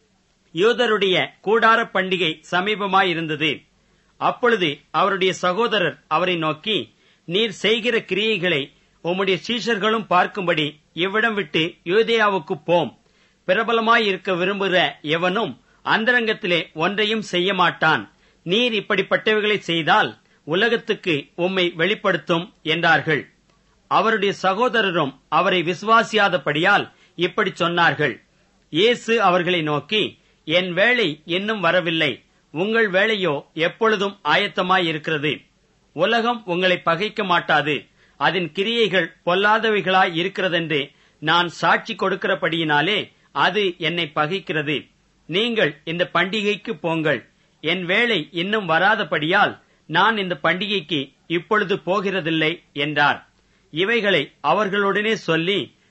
யூதருடைய கூடார பண்டிகை சமீபமாயிருந்தது. அப்பொழுது அவருடைய சகோதரர் அவரை நோக்கி, நீர் செய்கிற கிரியைகளை உம்முடைய சீஷர்களும் பார்க்கும்படி இவ்விடம் விட்டு யூதேயாவுக்கு போம். பிரபலமாயிருக்க விரும்புகிற எவனும் அந்தரங்கத்திலே ஒன்றையும் செய்ய மாட்டான். நீர் இப்படிப்பட்டவைகளை செய்தால் உலகத்துக்கு உம்மை வெளிப்படுத்தும் என்றார்கள். அவருடைய சகோதரரும் அவரை விசுவாசியாதபடியால் இப்படி சொன்னார்கள். இயேசு அவர்களை நோக்கி, என் வேளை இன்னும் வரவில்லை, உங்கள் வேளையோ எப்பொழுதும் ஆயத்தமாயிருக்கிறது. உலகம் உங்களை பகைக்க மாட்டாது, அதன் கிரியைகள் பொல்லாதவைகளாய் இருக்கிறதென்று நான் சாட்சி கொடுக்கிறபடியினாலே அது என்னை பகைக்கிறது. நீங்கள் இந்த பண்டிகைக்கு போங்கள். என் வேளை இன்னும் வராதபடியால் நான் இந்த பண்டிகைக்கு இப்பொழுது போகிறதில்லை என்றார். இவைகளை அவர்களுடனே சொல்லி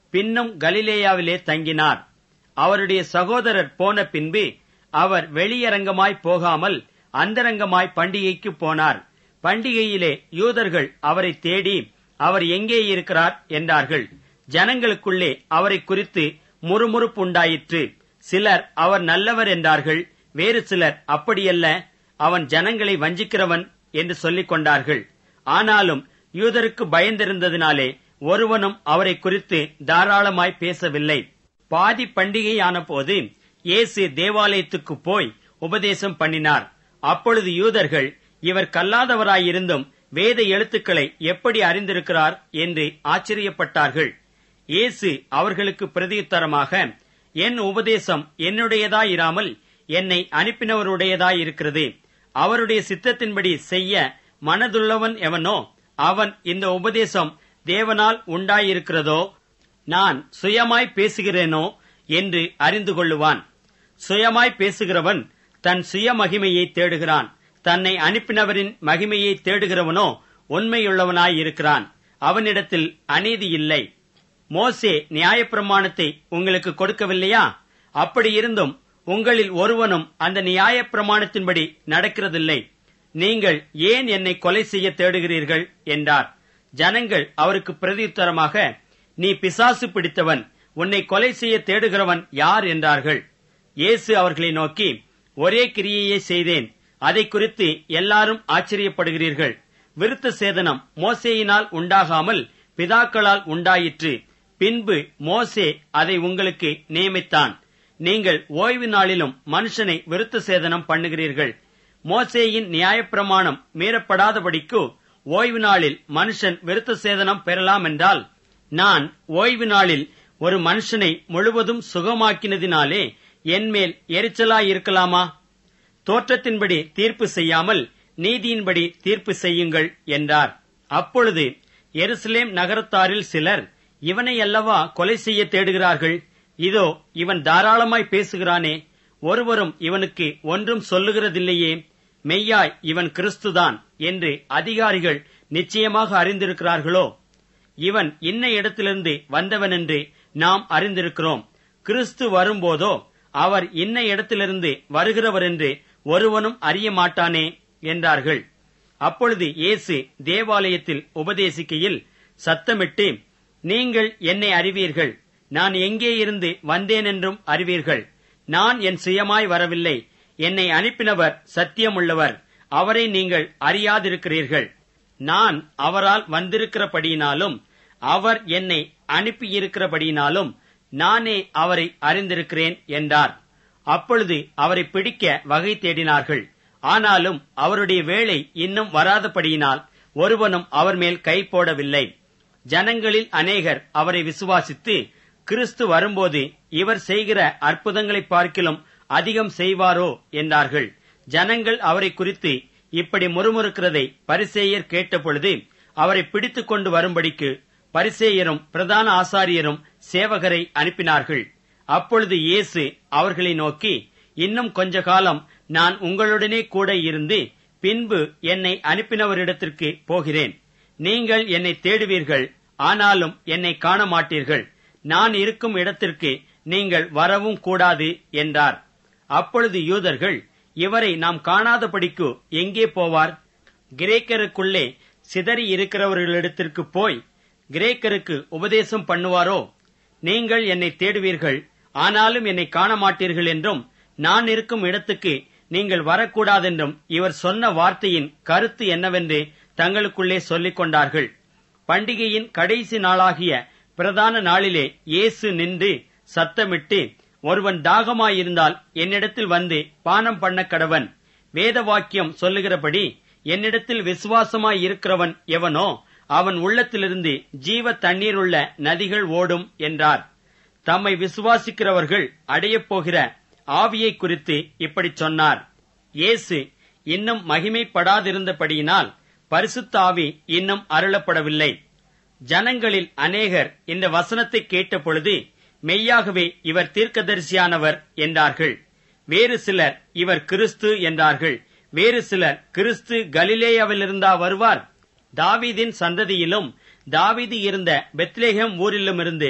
பின்னும் கலிலேயாவிலே தங்கினார். அவருடைய சகோதரர் போன பின்பு அவர் வெளியரங்கமாய் போகாமல் அந்தரங்கமாய் பண்டிகைக்கு போனார். பண்டிகையிலே யூதர்கள் அவரை தேடி அவர் எங்கே இருக்கிறார் என்றார்கள். ஜனங்களுக்குள்ளே அவரை குறித்து முறுமுறுப்பு உண்டாயிற்று. சிலர் அவர் நல்லவர் என்றார்கள். வேறு சிலர் அப்படியல்ல, அவன் ஜனங்களை வஞ்சிக்கிறவன் என்று சொல்லிக் கொண்டார்கள். ஆனாலும் யூதருக்கு பயந்திருந்ததினாலே ஒருவனும் அவரை குறித்து தாராளமாய் பேசவில்லை. பாதி பண்டிகையான போது இயேசு தேவாலயத்துக்கு போய் உபதேசம் பண்ணினார். அப்பொழுது யூதர்கள், இவர் கல்லாதவராயிருந்தும் வேத எழுத்துக்களை எப்படி அறிந்திருக்கிறார் என்று ஆச்சரியப்பட்டார்கள். இயேசு அவர்களுக்கு பிரதியுத்தரமாக, என் உபதேசம் என்னுடையதாயிராமல் என்னை அனுப்பினவருடையதாயிருக்கிறது. அவருடைய சித்தத்தின்படி செய்ய மனதுள்ளவன் எவனோ அவன் இந்த உபதேசம் தேவனால் உண்டாயிருக்கிறதோ நான் சுயமாய் பேசுகிறேனோ என்று அறிந்து கொள்ளுவான். சுயமாய் பேசுகிறவன் தன் சுய மகிமையை தேடுகிறான். தன்னை அனுப்பினவரின் மகிமையை தேடுகிறவனோ உண்மையுள்ளவனாயிருக்கிறான். அவனிடத்தில் அநீதி இல்லை. மோசே நியாயப்பிரமாணத்தை உங்களுக்கு கொடுக்கவில்லையா? அப்படியிருந்தும் உங்களில் ஒருவனும் அந்த நியாயப்பிரமாணத்தின்படி நடக்கிறதில்லை. நீங்கள் ஏன் என்னை கொலை செய்ய தேடுகிறீர்கள் என்றார். ஜனங்கள் அவருக்கு பிரதியுத்தரமாக, நீ பிசாசு பிடித்தவன், உன்னை கொலை செய்ய தேடுகிறவன் யார் என்றார்கள். இயேசு அவர்களை நோக்கி, ஒரே கிரியையை செய்தேன், அதை குறித்து எல்லாரும் ஆச்சரியப்படுகிறீர்கள். விருத்த சேதனம் மோசேயினால் உண்டாகாமல் பிதாக்களால் உண்டாயிற்று. பின்பு மோசே அதை உங்களுக்கு நியமித்தான். நீங்கள் ஓய்வு நாளிலும் மனுஷனை விருத்த சேதனம் பண்ணுகிறீர்கள். மோசேயின் நியாயப்பிரமாணம் மீறப்படாதபடிக்கு ஓய்வு நாளில் மனுஷன் விருத்த சேதனம் பெறலாம் என்றால், நான் ஓய்வு நாளில் ஒரு மனுஷனை முழுவதும் சுகமாக்கினதினாலே என்மேல் எரிச்சலாயிருக்கலாமா? தோற்றத்தின்படி தீர்ப்பு செய்யாமல் நீதியின்படி தீர்ப்பு செய்யுங்கள் என்றார். அப்பொழுது எருசலேம் நகரத்தாரில் சிலர், இவனை அல்லவா கொலை செய்ய தேடுகிறார்கள்? இதோ இவன் தாராளமாய் பேசுகிறானே, ஒருவரும் இவனுக்கு ஒன்றும் சொல்லுகிறதில்லையே. மெய்யாய் இவன் கிறிஸ்துதான் என்று அதிகாரிகள் நிச்சயமாக அறிந்திருக்கிறார்களோ? இவன் இன்ன இடத்திலிருந்து வந்தவன் என்று நாம் அறிந்திருக்கிறோம். கிறிஸ்து வரும்போதோ அவர் இன்ன இடத்திலிருந்து வருகிறவர் என்று ஒருவனும் அறிய மாட்டானே என்றார்கள். அப்பொழுது இயேசு தேவாலயத்தில் உபதேசிக்கையில் சத்தமிட்டு, நீங்கள் என்னை அறிவீர்கள், நான் எங்கே இருந்து வந்தேன் என்றும் அறிவீர்கள். நான் என் சுயமாய் வரவில்லை, என்னை அனுப்பினவர் சத்தியமுள்ளவர், அவரை நீங்கள் அறியாதிருக்கிறீர்கள். நான் அவரால் வந்திருக்கிறபடியினாலும் அவர் என்னை அனுப்பியிருக்கிறபடியினாலும் நானே அவரை அறிந்திருக்கிறேன் என்றார். அப்பொழுது அவரை பிடிக்க வகை தேடினார்கள். ஆனாலும் அவருடைய வேளை இன்னும் வராதபடியினால் ஒருவனும் அவர் மேல் கை போடவில்லை. ஜனங்களில் அநேகர் அவரை விசுவாசித்து, கிறிஸ்து வரும்போது இவர் செய்கிற அற்புதங்களை பார்க்கிலும் அதிகம் செய்வாரோ என்றார்கள். ஜனங்கள் அவரை குறித்து இப்படி முறுமுறுக்கிறதை பரிசேயர் கேட்டபொழுது அவரை பிடித்துக் கொண்டு வரும்படிக்கு பரிசேயரும் பிரதான ஆசாரியரும் சேவகரை அனுப்பினார்கள். அப்பொழுது இயேசு அவர்களை நோக்கி, இன்னும் கொஞ்ச காலம் நான் உங்களுடனே கூட இருந்து பின்பு என்னை அனுப்பினவரிடத்திற்கு போகிறேன். நீங்கள் என்னை தேடுவீர்கள், ஆனாலும் என்னை காண மாட்டீர்கள். நான் இருக்கும் இடத்திற்கு நீங்கள் வரவும் கூடாது என்றார். அப்பொழுது யூதர்கள், இவரை நாம் காணாதபடிக்கு எங்கே போவார்? கிரேக்கருக்குள்ளே சிதறி இருக்கிறவர்களிடத்திற்கு போய் கிரேக்கருக்கு உபதேசம் பண்ணுவாரோ? நீங்கள் என்னை தேடுவீர்கள், ஆனாலும் என்னை காண மாட்டீர்கள் என்றும், நான் இருக்கும் இடத்துக்கு நீங்கள் வரக்கூடாதென்றும் இவர் சொன்ன வார்த்தையின் கருத்து என்னவென்று தங்களுக்குள்ளே சொல்லிக் கொண்டார்கள். பண்டிகையின் கடைசி நாளாகிய பிரதான நாளிலே இயேசு நின்று சத்தமிட்டு, ஒருவன் தாகமாயிருந்தால் என்னிடத்தில் வந்து பானம் பண்ண கடவன். வேத வாக்கியம் சொல்லுகிறபடி என்னிடத்தில் விசுவாசமாய் இருக்கிறவன் எவனோ அவன் உள்ளத்திலிருந்து ஜீவ தண்ணீருள்ள நதிகள் ஓடும் என்றார். தம்மை விசுவாசிக்கிறவர்கள் அடையப் போகிற ஆவியை குறித்து இப்படி சொன்னார். இயேசு இன்னும் மகிமைப்படாதிருந்தபடியினால் பரிசுத்த ஆவி இன்னும் அருளப்படவில்லை. ஜனங்களில் அநேகர் இந்த வசனத்தை கேட்டபொழுது, மெய்யாகவே இவர் தீர்க்கதரிசியானவர் என்றார்கள். வேறு சிலர் இவர் கிறிஸ்து என்றார்கள். வேறு சிலர், கிறிஸ்து கலிலேயாவிலிருந்தா வருவார்? தாவீதின் சந்ததியிலும் தாவீது இருந்த பெத்லெகேம் ஊரிலுமிருந்து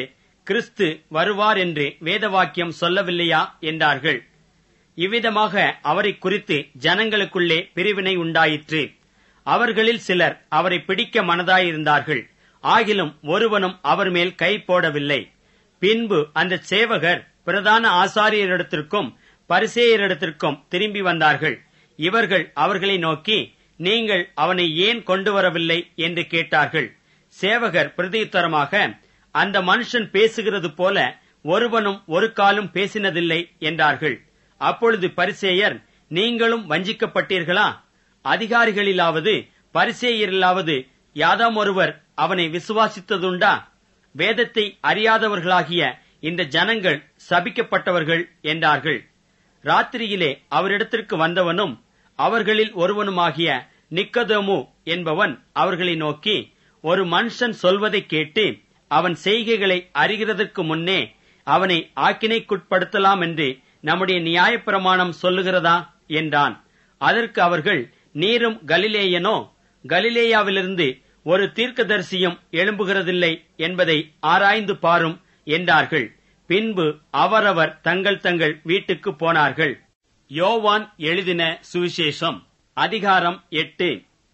கிறிஸ்து வருவார் என்று வேதவாக்கியம் சொல்லவில்லையா என்றார்கள். இவ்விதமாக அவரை குறித்து ஜனங்களுக்குள்ளே பிரிவினை உண்டாயிற்று. அவர்களில் சிலர் அவரை பிடிக்க மனதாயிருந்தார்கள். ஆகிலும் ஒருவனும் அவர் மேல் கை போடவில்லை. பின்பு அந்த சேவகர் பிரதான ஆசாரியரிடத்திற்கும் பரிசேயரிடத்திற்கும் திரும்பி வந்தார்கள். இவர்கள் அவர்களை நோக்கி, நீங்கள் அவனை ஏன் கொண்டு வரவில்லை என்று கேட்டார்கள். சேவகர் பிரதியுத்தரமாக, அந்த மனுஷன் பேசுகிறது போல ஒருவனும் ஒரு காலும் பேசினதில்லை என்றார்கள். அப்பொழுது பரிசேயர், நீங்களும் வஞ்சிக்கப்பட்டீர்களா? அதிகாரிகளிலாவது பரிசேயரிலாவது யாதாம் ஒருவர் அவனை விசுவாசித்ததுண்டா? வேதத்தை அறியாதவர்களாகிய இந்த ஜனங்கள் சபிக்கப்பட்டவர்கள் என்றார்கள். ராத்திரியிலே அவரிடத்திற்கு வந்தவனும் அவர்களில் ஒருவனுமாகிய நிக்கதேமு என்பவன் அவர்களை நோக்கி, ஒரு மனுஷன் சொல்வதை கேட்டு அவன் செய்கைகளை அறிகிறதற்கு முன்னே அவனை ஆக்கினைக்குட்படுத்தலாம் என்று நம்முடைய நியாயப்பிரமாணம் சொல்லுகிறதா என்றான். அதற்கு அவர்கள், நீரும் கலிலேயனோ? கலிலேயாவிலிருந்து ஒரு தீர்க்கதரிசியும் எழும்புகிறதில்லை என்பதை ஆராய்ந்து பாரும் என்றார்கள். பின்பு அவரவர் தங்கள் தங்கள் வீட்டுக்கு போனார்கள். யோவான் எழுதின சுவிசேஷம் அதிகாரம் எட்டு.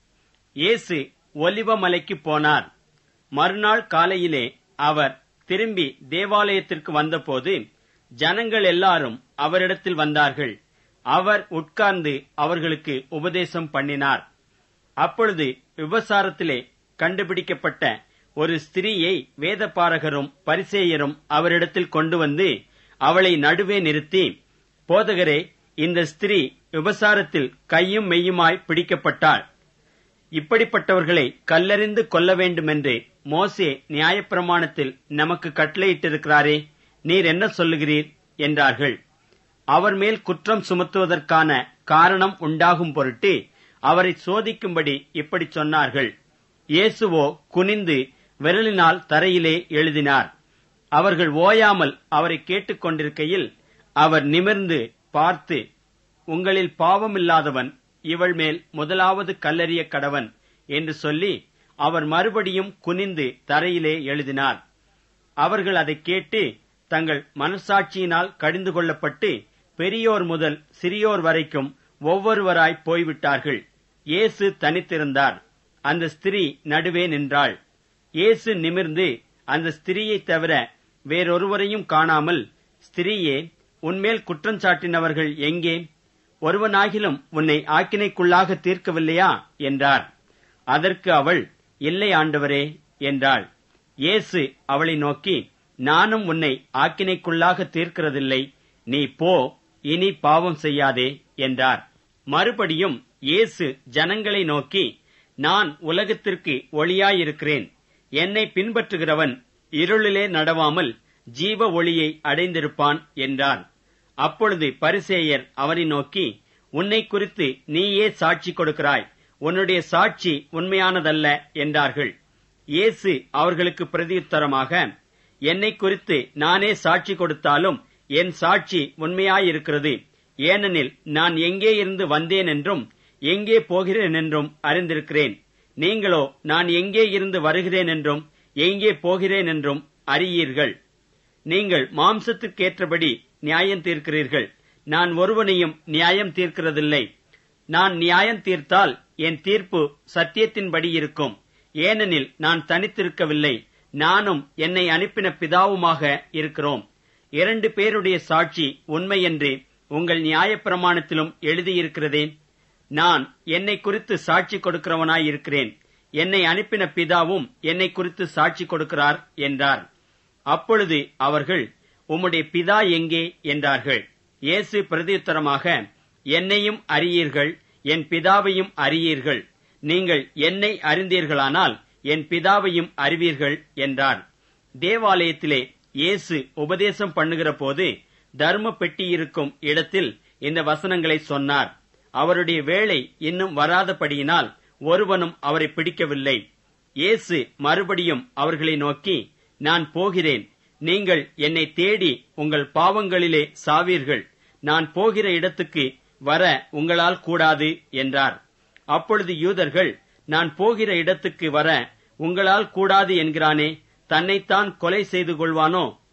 இயேசு ஒலிவமலைக்கு போனார். மறுநாள் காலையிலே அவர் திரும்பி தேவாலயத்திற்கு வந்தபோது ஜனங்கள் எல்லாரும் அவரிடத்தில் வந்தார்கள். அவர் உட்கார்ந்து அவர்களுக்கு உபதேசம் பண்ணினார். அப்பொழுது விபசாரத்திலே கண்டுபிடிக்கப்பட்ட ஒரு ஸ்திரீயை வேதபாரகரும் பரிசேயரும் அவரிடத்தில் கொண்டு வந்து அவளை நடுவே நிறுத்தி, போதகரே, இந்த ஸ்திரீ விபசாரத்தில் கையும் மெய்யுமாய் பிடிக்கப்பட்டாள். இப்படிப்பட்டவர்களை கல்லெறிந்து கொல்ல வேண்டுமென்று மோசே நியாயப்பிரமாணத்தில் நமக்கு கட்டளையிட்டிருக்கிறாரே, நீர் என்ன சொல்லுகிறீர் என்றார்கள். அவர் மேல் குற்றம் சுமத்துவதற்கான காரணம் உண்டாகும் பொருட்டு அவரை சோதிக்கும்படி இப்படி சொன்னார்கள். இயேசுவோ குனிந்து விரலினால் தரையிலே எழுதினார். அவர்கள் ஓயாமல் அவரை கேட்டுக் கொண்டிருக்கையில் அவர் நிமிர்ந்து பார்த்து, உங்களில் பாவமில்லாதவன் இவள் மேல் முதலாவது கல்லெறிய கடவன் என்று சொல்லி அவர் மறுபடியும் குனிந்து தரையிலே எழுதினார். அவர்கள் அதை கேட்டு தங்கள் மனசாட்சியினால் கடிந்து கொள்ளப்பட்டு பெரியோர் முதல் சிறியோர் வரைக்கும் ஒவ்வொருவராய் போய்விட்டார்கள். இயேசு தனித்திருந்தார். அந்த ஸ்திரீ நடுவே நின்றாள். இயேசு நிமிர்ந்து அந்த ஸ்திரீயைத் தவிர வேறொருவரையும் காணாமல், ஸ்திரீயே, உன்மேல் குற்றஞ்சாட்டினவர்கள் எங்கே? ஒருவனாகிலும் உன்னை ஆக்கினைக்குள்ளாக தீர்க்கவில்லையா என்றார். அதற்கு அவள், இல்லை ஆண்டவரே என்றாள். இயேசு அவளை நோக்கி, நானும் உன்னை ஆக்கினைக்குள்ளாக தீர்க்கிறதில்லை, நீ போ, இனி பாவம் செய்யாதே என்றார். மறுபடியும் இயேசு ஜனங்களை நோக்கி, நான் உலகத்திற்கு ஒளியாயிருக்கிறேன். என்னை பின்பற்றுகிறவன் இருளிலே நடவாமல் ஜீவ ஒளியை அடைந்திருப்பான் என்றார். அப்பொழுது பரிசேயர் அவரை நோக்கி, உன்னை குறித்து நீயே சாட்சி கொடுக்கிறாய், உன்னுடைய சாட்சி உண்மையானதல்ல என்றார்கள். இயேசு அவர்களுக்கு பிரதியுத்தரமாக, என்னை குறித்து நானே சாட்சி கொடுத்தாலும் என் சாட்சி உண்மையாயிருக்கிறது. ஏனெனில் நான் எங்கே இருந்து வந்தேன் என்றும் எங்கே போகிறேன் என்றும் அறிந்திருக்கிறேன். நீங்களோ நான் எங்கே இருந்து வருகிறேன் என்றும் எங்கே போகிறேன் என்றும் அறியீர்கள். நீங்கள் மாம்சத்துக்கேற்றபடி நியாயம் தீர்க்கிறீர்கள். நான் ஒருவனையும் நியாயம் தீர்க்கிறதில்லை. நான் நியாயம் தீர்த்தால் என் தீர்ப்பு சத்தியத்தின்படி இருக்கும். ஏனெனில் நான் தனித்திருக்கவில்லை, நானும் என்னை அனுப்பின பிதாவுமாக இருக்கிறோம். இரண்டு பேருடைய சாட்சி உண்மை என்று உங்கள் நியாயப்பிரமாணத்திலும் எழுதியிருக்கிறதே. நான் என்னை குறித்து சாட்சி கொடுக்கிறவனாயிருக்கிறேன். என்னை அனுப்பின பிதாவும் என்னை குறித்து சாட்சி கொடுக்கிறார் என்றார். அப்பொழுது அவர்கள், உம்முடைய பிதா எங்கே என்றார்கள். இயேசு பிரதியுத்தரமாக, என்னையும் அறியீர்கள், என் பிதாவையும் அறியீர்கள். நீங்கள் என்னை அறிந்தீர்களானால் என் பிதாவையும் அறிவீர்கள் என்றார். தேவாலயத்திலே இயேசு உபதேசம் பண்ணுகிற போது தர்ம பெட்டியிருக்கும் இடத்தில் இந்த வசனங்களை சொன்னார். அவருடைய வேளை இன்னும் வராதபடியினால் ஒருவனும் அவரை பிடிக்கவில்லை. இயேசு மறுபடியும் அவர்களை நோக்கி, நான் போகிறேன், நீங்கள் என்னை தேடி உங்கள் பாவங்களிலே சாவீர்கள். நான் போகிற இடத்துக்கு வர உங்களால் கூடாது என்றார். அப்பொழுது யூதர்கள், நான் போகிற இடத்துக்கு வர உங்களால் கூடாது என்கிறானே, தன்னைத்தான் கொலை செய்து கொள்வானோ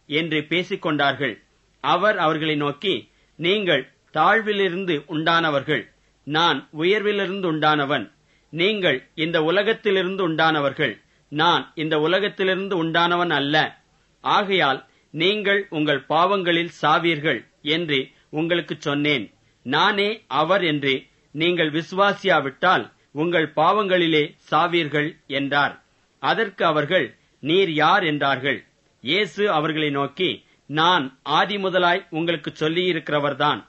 என்று பேசிக் கொண்டார்கள். அவர் அவர்களை நோக்கி, நீங்கள் தாழ்விலிருந்து உண்டானவர்கள், நான் உயர்விலிருந்து உண்டானவன். நீங்கள் இந்த உலகத்திலிருந்து உண்டானவர்கள், நான் இந்த உலகத்திலிருந்து உண்டானவன் அல்ல. ஆகையால் நீங்கள் உங்கள் பாவங்களில் சாவீர்கள் என்று உங்களுக்கு சொன்னேன். நானே அவர் என்று நீங்கள் விசுவாசியாவிட்டால் உங்கள் பாவங்களிலே சாவீர்கள் என்றார். அதற்கு அவர்கள், நீர் யார் என்றார்கள். இயேசு அவர்களை நோக்கி, நான் ஆதி முதலாய் உங்களுக்கு சொல்லியிருக்கிறவர்தான்.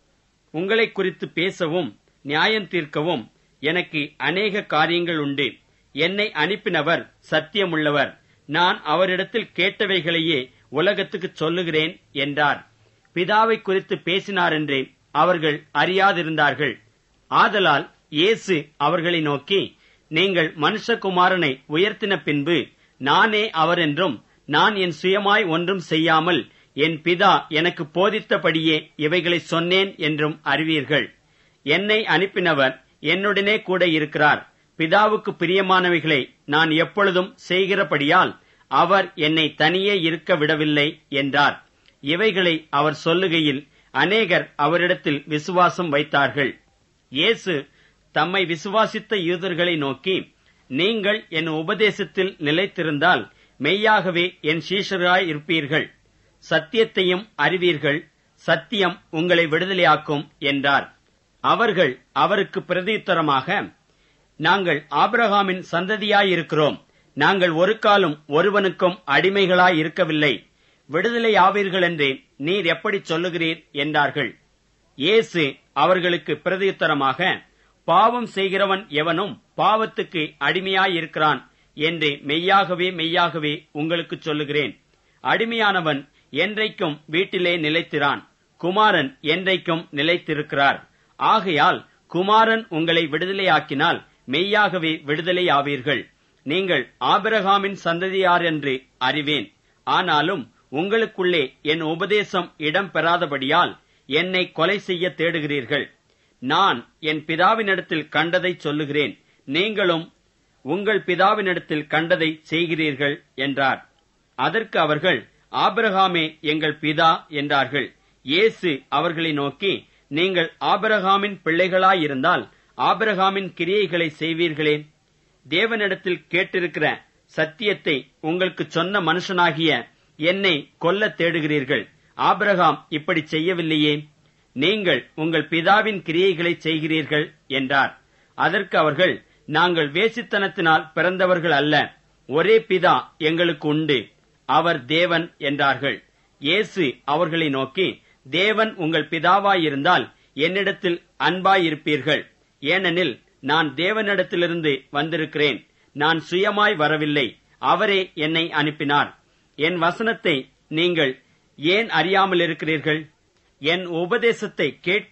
உங்களை குறித்து பேசவும் நியாயம் தீர்க்கவும் எனக்கு அநேக காரியங்கள் உண்டு. என்னை அனுப்பினவர் சத்தியமுள்ளவர். நான் அவரிடத்தில் கேட்டவைகளையே உலகத்துக்கு சொல்லுகிறேன் என்றார். பிதாவை குறித்து பேசினார் என்று அவர்கள் அறியாதிருந்தார்கள். ஆதலால் இயேசு அவர்களை நோக்கி, நீங்கள் மனுஷகுமாரனை உயர்த்தின பின்பு நானே அவர் என்றும், நான் என் சுயமாய் ஒன்றும் செய்யாமல் என் பிதா எனக்கு போதித்தபடியே இவைகளை சொன்னேன் என்றும் அறிவீர்கள். என்னை அனுப்பினவர் என்னுடனே கூட இருக்கிறார். பிதாவுக்கு பிரியமானவைகளை நான் எப்பொழுதும் செய்கிறபடியால் அவர் என்னை தனியே இருக்க விடவில்லை என்றார். இவைகளை அவர் சொல்லுகையில் அநேகர் அவரிடத்தில் விசுவாசம் வைத்தார்கள். இயேசு தம்மை விசுவாசித்த யூதர்களை நோக்கி, நீங்கள் என் உபதேசத்தில் நிலைத்திருந்தால் மெய்யாகவே என் சீஷராய் இருப்பீர்கள். சத்தியத்தையும் அறிவீர்கள், சத்தியம் உங்களை விடுதலையாக்கும் என்றார். அவர்கள் அவருக்கு பிரதியுத்தரமாக, நாங்கள் ஆபிரகாமின் சந்ததியாயிருக்கிறோம். நாங்கள் ஒரு காலம் ஒருவனுக்கும் அடிமைகளாய் இருக்கவில்லை. விடுதலையாவீர்கள் என்று நீர் எப்படி சொல்லுகிறீர் என்றார்கள். இயேசு அவர்களுக்கு பிரதியுத்தரமாக, பாவம் செய்கிறவன் எவனும் பாவத்துக்கு அடிமையாயிருக்கிறான் என்று மெய்யாகவே மெய்யாகவே உங்களுக்கு சொல்லுகிறேன். அடிமையானவன் என்றைக்கும் வீட்டிலே நிலைத்திரான், குமாரன் என்றைக்கும் நிலைத்திருக்கிறார். ஆகையால் குமாரன் உங்களை விடுதலையாக்கினால் மெய்யாகவே விடுதலையாவீர்கள். நீங்கள் ஆபிரகாமின் சந்ததியார் என்று அறிவேன். ஆனாலும் உங்களுக்குள்ளே என் உபதேசம் இடம் பெறாதபடியால் என்னை கொலை செய்ய தேடுகிறீர்கள். நான் என் பிதாவினிடத்தில் கண்டதை சொல்லுகிறேன், நீங்களும் உங்கள் பிதாவினிடத்தில் கண்டதை செய்கிறீர்கள் என்றார். அதற்கு அவர்கள், ஆபிரகாமே எங்கள் பிதா என்றார்கள். இயேசு அவர்களை நோக்கி, நீங்கள் ஆபிரகாமின் பிள்ளைகளாயிருந்தால் ஆபிரகாமின் கிரியைகளை செய்வீர்களே. தேவனிடத்தில் கேட்டிருக்கிற சத்தியத்தை உங்களுக்கு சொன்ன மனுஷனாகிய என்னை கொல்ல தேடுகிறீர்கள். ஆபிரகாம் இப்படி செய்யவில்லையே. நீங்கள் உங்கள் பிதாவின் கிரியைகளை செய்கிறீர்கள் என்றார். அதற்கு அவர்கள், நாங்கள் வேசித்தனத்தினால் பிறந்தவர்கள் அல்ல, ஒரே பிதா எங்களுக்கு உண்டு, அவர் தேவன் என்றார்கள். இயேசு அவர்களை நோக்கி, தேவன் உங்கள் பிதாவாயிருந்தால் என்னிடத்தில் அன்பாயிருப்பீர்கள். ஏனெனில் நான் தேவனிடத்திலிருந்து வந்திருக்கிறேன். நான் சுயமாய் வரவில்லை, அவரே என்னை அனுப்பினார். என் வசனத்தை நீங்கள் ஏன் அறியாமல் இருக்கிறீர்கள்? என் உபதேசத்தை கேட்க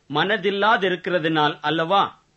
மனதில்லாதிருக்கிறதுனால் அல்லவா?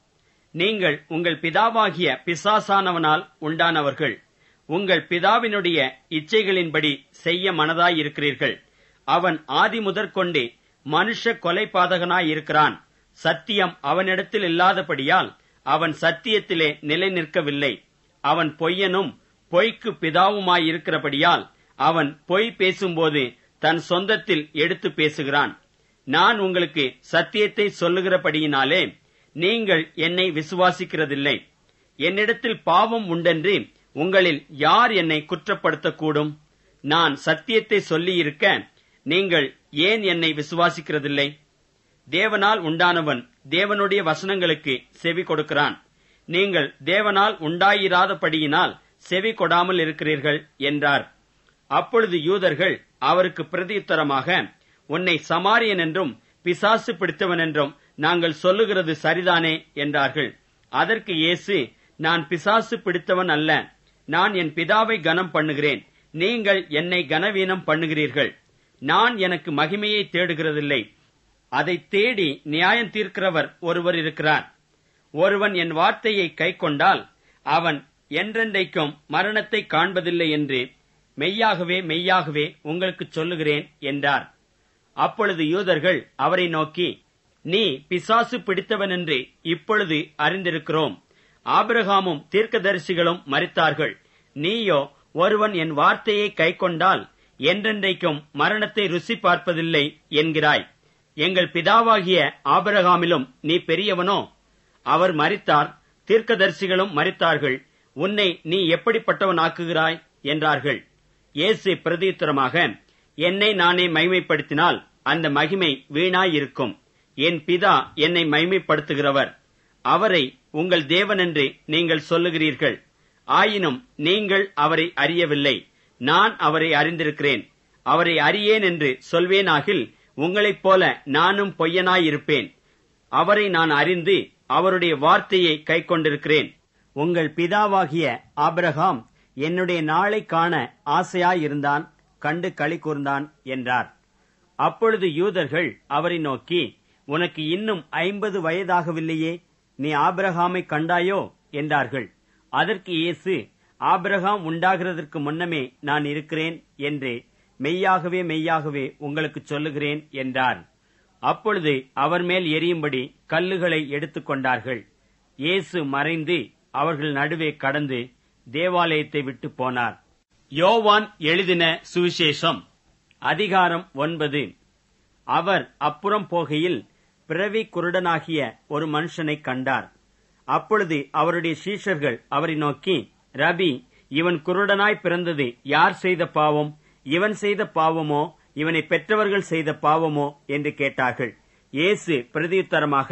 நீங்கள் உங்கள் பிதாவாகிய பிசாசானவனால் உண்டானவர்கள். உங்கள் பிதாவினுடைய இச்சைகளின்படி செய்ய மனதாயிருக்கிறீர்கள். அவன் ஆதி முதற்கொண்டு மனுஷ கொலைபாதகனாயிருக்கிறான். சத்தியம் அவனிடத்தில் இல்லாதபடியால் அவன் சத்தியத்திலே நிலை நிற்கவில்லை. அவன் பொய்யனும் பொய்க்கு பிதாவுமாயிருக்கிறபடியால் அவன் பொய் பேசும்போது தன் சொந்தத்தில் எடுத்து பேசுகிறான். நான் உங்களுக்கு சத்தியத்தை சொல்லுகிறபடியினாலே நீங்கள் என்னை விசுவாசிக்கிறதில்லை. என்னிடத்தில் பாவம் உண்டென்று உங்களில் யார் என்னை குற்றப்படுத்தக்கூடும்? நான் சத்தியத்தை சொல்லியிருக்க நீங்கள் ஏன் என்னை விசுவாசிக்கிறதில்லை? தேவனால் உண்டானவன் தேவனுடைய வசனங்களுக்கு செவி கொடுக்கிறான். நீங்கள் தேவனால் உண்டாயிராதபடியினால் செவி கொடாமல் இருக்கிறீர்கள் என்றார். அப்பொழுது யூதர்கள் அவருக்கு பிரதியுத்தரமாக, உன்னை சமாரியன் என்றும் பிசாசு பிடித்தவன் என்றும் நாங்கள் சொல்லுகிறது சரிதானே என்றார்கள். அதற்கு இயேசு, நான் பிசாசு பிடித்தவன் அல்ல, நான் என் பிதாவை கனம் பண்ணுகிறேன், நீங்கள் என்னை கனவீனம் பண்ணுகிறீர்கள். நான் எனக்கு மகிமையை தேடுகிறதில்லை, அதை தேடி நியாயம் தீர்க்கிறவர் ஒருவர் இருக்கிறார். ஒருவன் என் வார்த்தையை கைக்கொண்டால் அவன் என்றென்றைக்கும் மரணத்தை காண்பதில்லை என்று மெய்யாகவே மெய்யாகவே உங்களுக்கு சொல்லுகிறேன் என்றார். அப்பொழுது யூதர்கள் அவரை நோக்கி, நீ பிசாசு பிடித்தவன் என்று இப்பொழுது அறிந்திருக்கிறோம். ஆபிரகாமும் தீர்க்கதரிசிகளும் மரித்தார்கள், நீயோ ஒருவன் என் வார்த்தையை கைக்கொண்டால் என்றென்றைக்கும் மரணத்தை ருசி பார்ப்பதில்லை என்கிறாய். எங்கள் பிதாவாகிய ஆபிரகாமிலும் நீ பெரியவனோ? அவர் மரித்தார், தீர்க்கதரிசிகளும் மரித்தார்கள், உன்னை நீ எப்படிப்பட்டவனாக்குகிறாய் என்றார்கள். இயேசு பிரதியுத்தரமாக, என்னை நானே மகிமைப்படுத்தினால் அந்த மகிமை வீணாயிருக்கும். என் பிதா என்னை மகிமைப்படுத்துகிறவர். அவரை உங்கள் தேவன் என்று நீங்கள் சொல்லுகிறீர்கள். ஆயினும் நீங்கள் அவரை அறியவில்லை. நான் அவரை அறிந்திருக்கிறேன். அவரை அறியேன் என்று சொல்வேனாகில் உங்களைப் போல நானும் பொய்யனாயிருப்பேன். அவரை நான் அறிந்து அவருடைய வார்த்தையை கைக்கொண்டிருக்கிறேன். உங்கள் பிதாவாகிய ஆபிரகாம் என்னுடைய நாளை காண ஆசையாயிருந்தான், கண்டு களி கூர்ந்தான் என்றார். அப்பொழுது யூதர்கள் அவரை நோக்கி, உனக்கு இன்னும் ஐம்பது வயதாகவில்லையே, நீ ஆபிரகாமை கண்டாயோ என்றார்கள். அதற்கு இயேசு, ஆபிரகாம் உண்டாகிறதற்கு முன்னமே நான் இருக்கிறேன் என்று மெய்யாகவே மெய்யாகவே உங்களுக்கு சொல்லுகிறேன் என்றார். அப்பொழுது அவர் மேல் எரியும்படி கல்லுகளை எடுத்துக் கொண்டார்கள். இயேசு மறைந்து அவர்கள் நடுவே கடந்து தேவாலயத்தை விட்டு போனார். யோவான் எழுதின சுவிசேஷம் அதிகாரம் ஒன்பது. அவர் அப்புறம் போகையில் பிறவி குருடனாகிய ஒரு மனுஷனை கண்டார். அப்பொழுது அவருடைய சீஷர்கள் அவரை நோக்கி, ரபி, இவன் குருடனாய் பிறந்தது யார் செய்த பாவம்? இவன் செய்த பாவமோ, இவனை பெற்றவர்கள் செய்த பாவமோ என்று கேட்டார்கள். இயேசு பிரதியுத்தரமாக,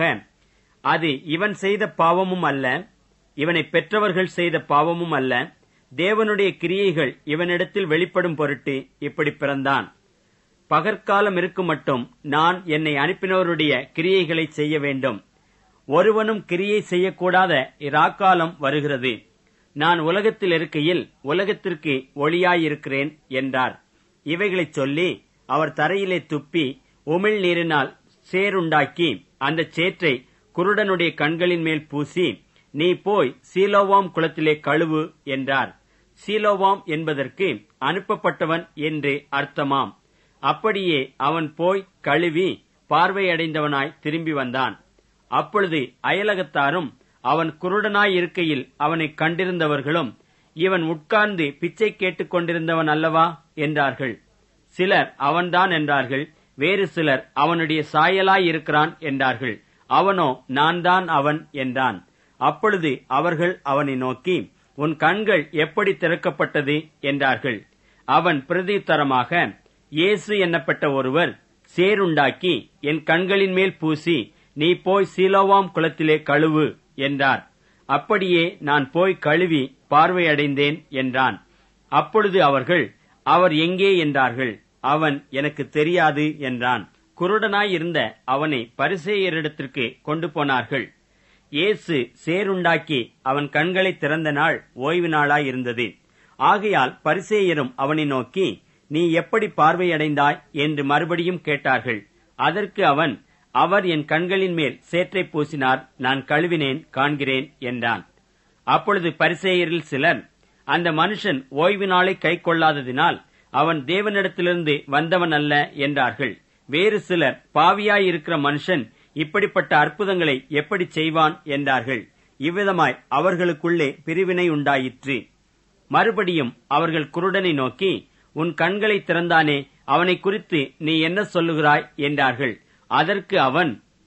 அது இவன் செய்த பாவமும் அல்ல, இவனை பெற்றவர்கள் செய்த பாவமும் அல்ல, தேவனுடைய கிரியைகள் இவனிடத்தில் வெளிப்படும் பொருட்டு இப்படி பிறந்தான். பகற்காலம் இருக்கும் மட்டும் நான் என்னை அனுப்பினவருடைய கிரியைகளை செய்ய வேண்டும். ஒருவனும் கிரியை செய்யக்கூடாத இராக்காலம் வருகிறது. நான் உலகத்தில் இருக்கையில் உலகத்திற்கு ஒளியாயிருக்கிறேன் என்றார். இவைகளைச் சொல்லி அவர் தரையிலே துப்பி உமிழ் நீரினால் சேருண்டாக்கி அந்த சேற்றை குருடனுடைய கண்களின் மேல் பூசி, நீ போய் சீலோவாம் குளத்திலே கழுவு என்றார். சீலோவாம் என்பதற்கு அனுப்பப்பட்டவன் என்று அர்த்தமாம். அப்படியே அவன் போய் கழுவி பார்வையடைந்தவனாய் திரும்பி வந்தான். அப்பொழுது அயலகத்தாரும் அவன் குருடனாய் இருக்கையில் அவனை கண்டிருந்தவர்களும், இவன் உட்கார்ந்து பிச்சை கேட்டுக் கொண்டிருந்தவன் அல்லவா என்றார்கள். சிலர் அவன்தான் என்றார்கள். வேறு சிலர் அவனுடைய சாயலாயிருக்கிறான் என்றார்கள். அவனோ நான் தான் அவன் என்றான். அப்பொழுது அவர்கள் அவனை நோக்கி, உன் கண்கள் எப்படி திறக்கப்பட்டது என்றார்கள். அவன் பிரதியுத்தரமாக, இயேசு என்னப்பட்ட ஒருவர் சேருண்டாக்கி என் கண்களின் மேல் பூசி, நீ போய் சீலோவாம் குளத்திலே கழுவு என்றார். அப்படியே நான் போய் கழுவி பார்வையடைந்தேன் என்றான். அப்பொழுது அவர்கள், அவர் எங்கே என்றார்கள். அவன் எனக்கு தெரியாது என்றான். குருடனாயிருந்த அவனை பரிசேயரிடத்திற்கு கொண்டு போனார்கள். இயேசு சேருண்டாக்கி அவன் கண்களை திறந்த நாள் ஓய்வு நாளாயிருந்தது. ஆகையால் பரிசேயரும் அவனை நோக்கி, நீ எப்படி பார்வையடைந்தாய் என்று மறுபடியும் கேட்டார்கள். அதற்கு அவன், அவர் என் கண்களின் மேல் சேற்றை பூசினார், நான் கழுவினேன், காண்கிறேன் என்றான். அப்பொழுது பரிசேயரில் சிலர், அந்த மனுஷன் ஓய்வு நாளை கை கொள்ளாததினால் அவன் தேவனிடத்திலிருந்து வந்தவன் அல்ல என்றார்கள். வேறு சிலர், பாவியாயிருக்கிற மனுஷன் இப்படிப்பட்ட அற்புதங்களை எப்படி செய்வான் என்றார்கள். இவ்விதமாய் அவர்களுக்குள்ளே பிரிவினை உண்டாயிற்று. மறுபடியும் அவர்கள் குருடனை நோக்கி, உன் கண்களை திறந்தானே, அவனை குறித்து நீ என்ன சொல்லுகிறாய் என்றார்கள். அதற்கு அவன்,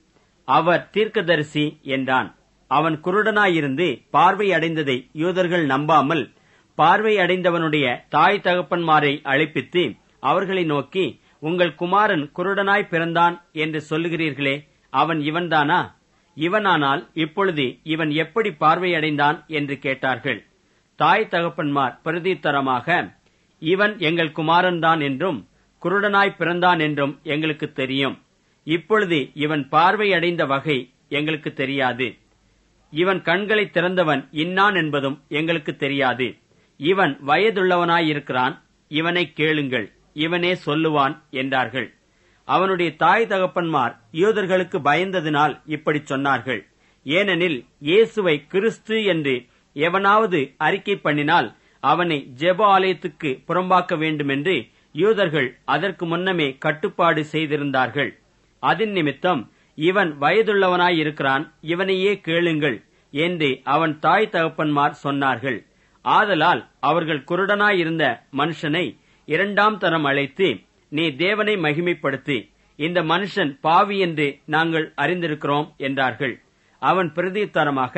அவர் தீர்க்கதரிசி என்றான். அவன் குருடனாயிருந்து பார்வை அடைந்ததை யூதர்கள் நம்பாமல் பார்வை அடைந்தவனுடைய தாய் தகப்பன்மாரை அழைப்பித்து அவர்களை நோக்கி, உங்கள் குமாரன் குருடனாய் பிறந்தான் என்று சொல்லுகிறீர்களே, அவன் இவன்தானா? இவனானால் இப்பொழுது இவன் எப்படி பார்வையடைந்தான் என்று கேட்டார்கள். தாய் தகப்பன்மார் பிரதியுத்தரமாக, இவன் எங்கள் குமாரன்தான் என்றும் குருடனாய் பிறந்தான் என்றும் எங்களுக்கு தெரியும். இப்பொழுது இவன் பார்வையடைந்த வகை எங்களுக்கு தெரியாது. இவன் கண்களை திறந்தவன் இன்னான் என்பதும் எங்களுக்கு தெரியாது. இவன் வயதுள்ளவனாயிருக்கிறான், இவனை கேளுங்கள், இவனே சொல்லுவான் என்றார்கள். அவனுடைய தாய் தகப்பன்மார் யூதர்களுக்கு பயந்ததினால் இப்படி சொன்னார்கள். ஏனெனில் இயேசுவை கிறிஸ்து என்று எவனாவது அறிக்கை பண்ணினால் அவனை ஜெப ஆலயத்துக்கு புறம்பாக்க வேண்டுமென்று யூதர்கள் அதற்கு முன்னமே கட்டுப்பாடு செய்திருந்தார்கள். அதன் நிமித்தம் இவன் வயதுள்ளவனாயிருக்கிறான், இவனையே கேளுங்கள் என்று அவன் தாய் தகப்பன்மார் சொன்னார்கள். ஆதலால் அவர்கள் குருடனாயிருந்த மனுஷனை இரண்டாம் தரம் அழைத்து, நீ தேவனை மகிமைப்படுத்து, இந்த மனுஷன் பாவி என்று நாங்கள் அறிந்திருக்கிறோம் என்றார்கள். அவன் பிரதியுத்தரமாக,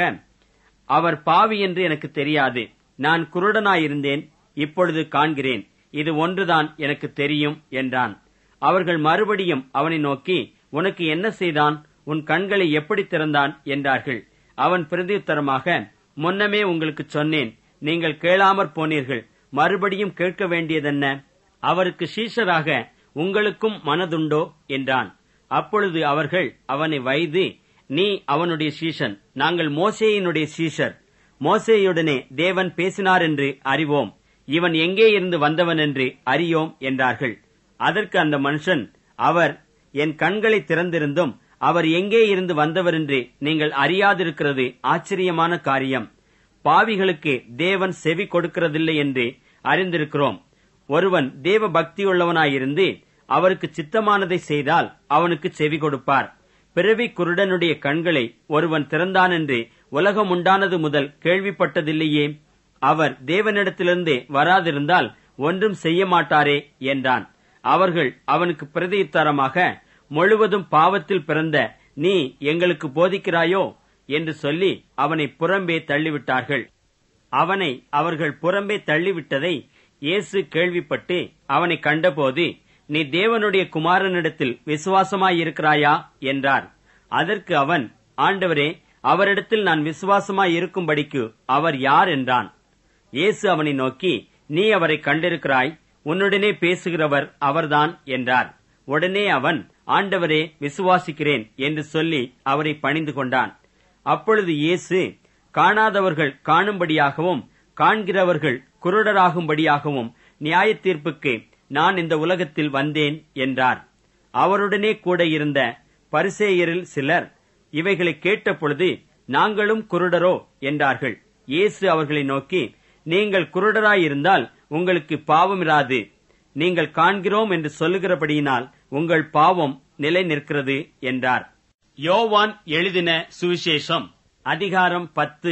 அவர் பாவி என்று எனக்கு தெரியாது. நான் குருடனாயிருந்தேன், இப்பொழுது காண்கிறேன். இது ஒன்றுதான் எனக்கு தெரியும் என்றான். அவர்கள் மறுபடியும் அவனை நோக்கி, உனக்கு என்ன செய்தான்? உன் கண்களை எப்படி திறந்தான் என்றார்கள். அவன் பிரதியுத்தரமாக, முன்னமே உங்களுக்கு சொன்னேன், நீங்கள் கேளாமற் போனீர்கள், மறுபடியும் கேட்க வேண்டியதென்ன? அவருக்கு சீஷராக உங்களுக்கும் மனதுண்டோ என்றான். அப்பொழுது அவர்கள் அவனை வைது, நீ அவனுடைய சீஷன், நாங்கள் மோசேயினுடைய சீஷர். மோசேயுடனே தேவன் பேசினார் என்று அறிவோம், இவன் எங்கே இருந்து வந்தவன் என்று அறியோம் என்றார்கள். அதற்கு அந்த மனுஷன், அவர் என் கண்களை திறந்திருந்தும் அவர் எங்கே இருந்து வந்தவர் என்று நீங்கள் அறியாதிருக்கிறது ஆச்சரியமான காரியம். பாவிகளுக்கு தேவன் செவி கொடுக்கிறதில்லை என்று அறிந்திருக்கிறோம். ஒருவன் தேவ பக்தியுள்ளவனாயிருந்து அவருக்கு சித்தமானதை செய்தால் அவனுக்கு செவி கொடுப்பார். பிறவி குருடனுடைய கண்களை ஒருவன் திறந்தான் என்று உலகம் உண்டானது முதல் கேள்விப்பட்டதில்லையே. அவர் தேவனிடத்திலிருந்து வராதிருந்தால் ஒன்றும் செய்ய மாட்டாரே என்றான். அவர்கள் அவனுக்கு பிரதியுத்தரமாக, முழுவதும் பாவத்தில் பிறந்த நீ எங்களுக்கு போதிக்கிறாயோ என்று சொல்லி அவனை புறம்பே தள்ளிவிட்டார்கள். அவனை அவர்கள் புறம்பே தள்ளிவிட்டதை இயேசு கேள்விப்பட்டு அவனை கண்டபோது, நீ தேவனுடைய குமாரனிடத்தில் விசுவாசமாயிருக்கிறாயா என்றார். அதற்கு அவன், ஆண்டவரே, அவரிடத்தில் நான் விசுவாசமாயிருக்கும்படிக்கு அவர் யார் என்றான். இயேசு அவனை நோக்கி, நீ அவரை கண்டிருக்கிறாய், உன்னுடனே பேசுகிறவர் அவர்தான் என்றார். உடனே அவன், ஆண்டவரே, விசுவாசிக்கிறேன் என்று சொல்லி அவரை பணிந்து கொண்டான். அப்பொழுது இயேசு, காணாதவர்கள் காணும்படியாகவும் காண்கிறவர்கள் குருடராகும்படியாகவும் நியாய தீர்ப்புக்கு நான் இந்த உலகத்தில் வந்தேன் என்றார். அவருடனே கூட இருந்த பரிசேயரில் சிலர் இவைகளை கேட்டபொழுது, நாங்களும் குருடரோ என்றார்கள். இயேசு அவர்களை நோக்கி, நீங்கள் குருடராயிருந்தால் உங்களுக்கு பாவமிராது. நீங்கள் காண்கிறோம் என்று சொல்லுகிறபடியினால் உங்கள் பாவம் நிலை நிற்கிறது என்றார். யோவான் எழுதின சுவிசேஷம் அதிகாரம் பத்து.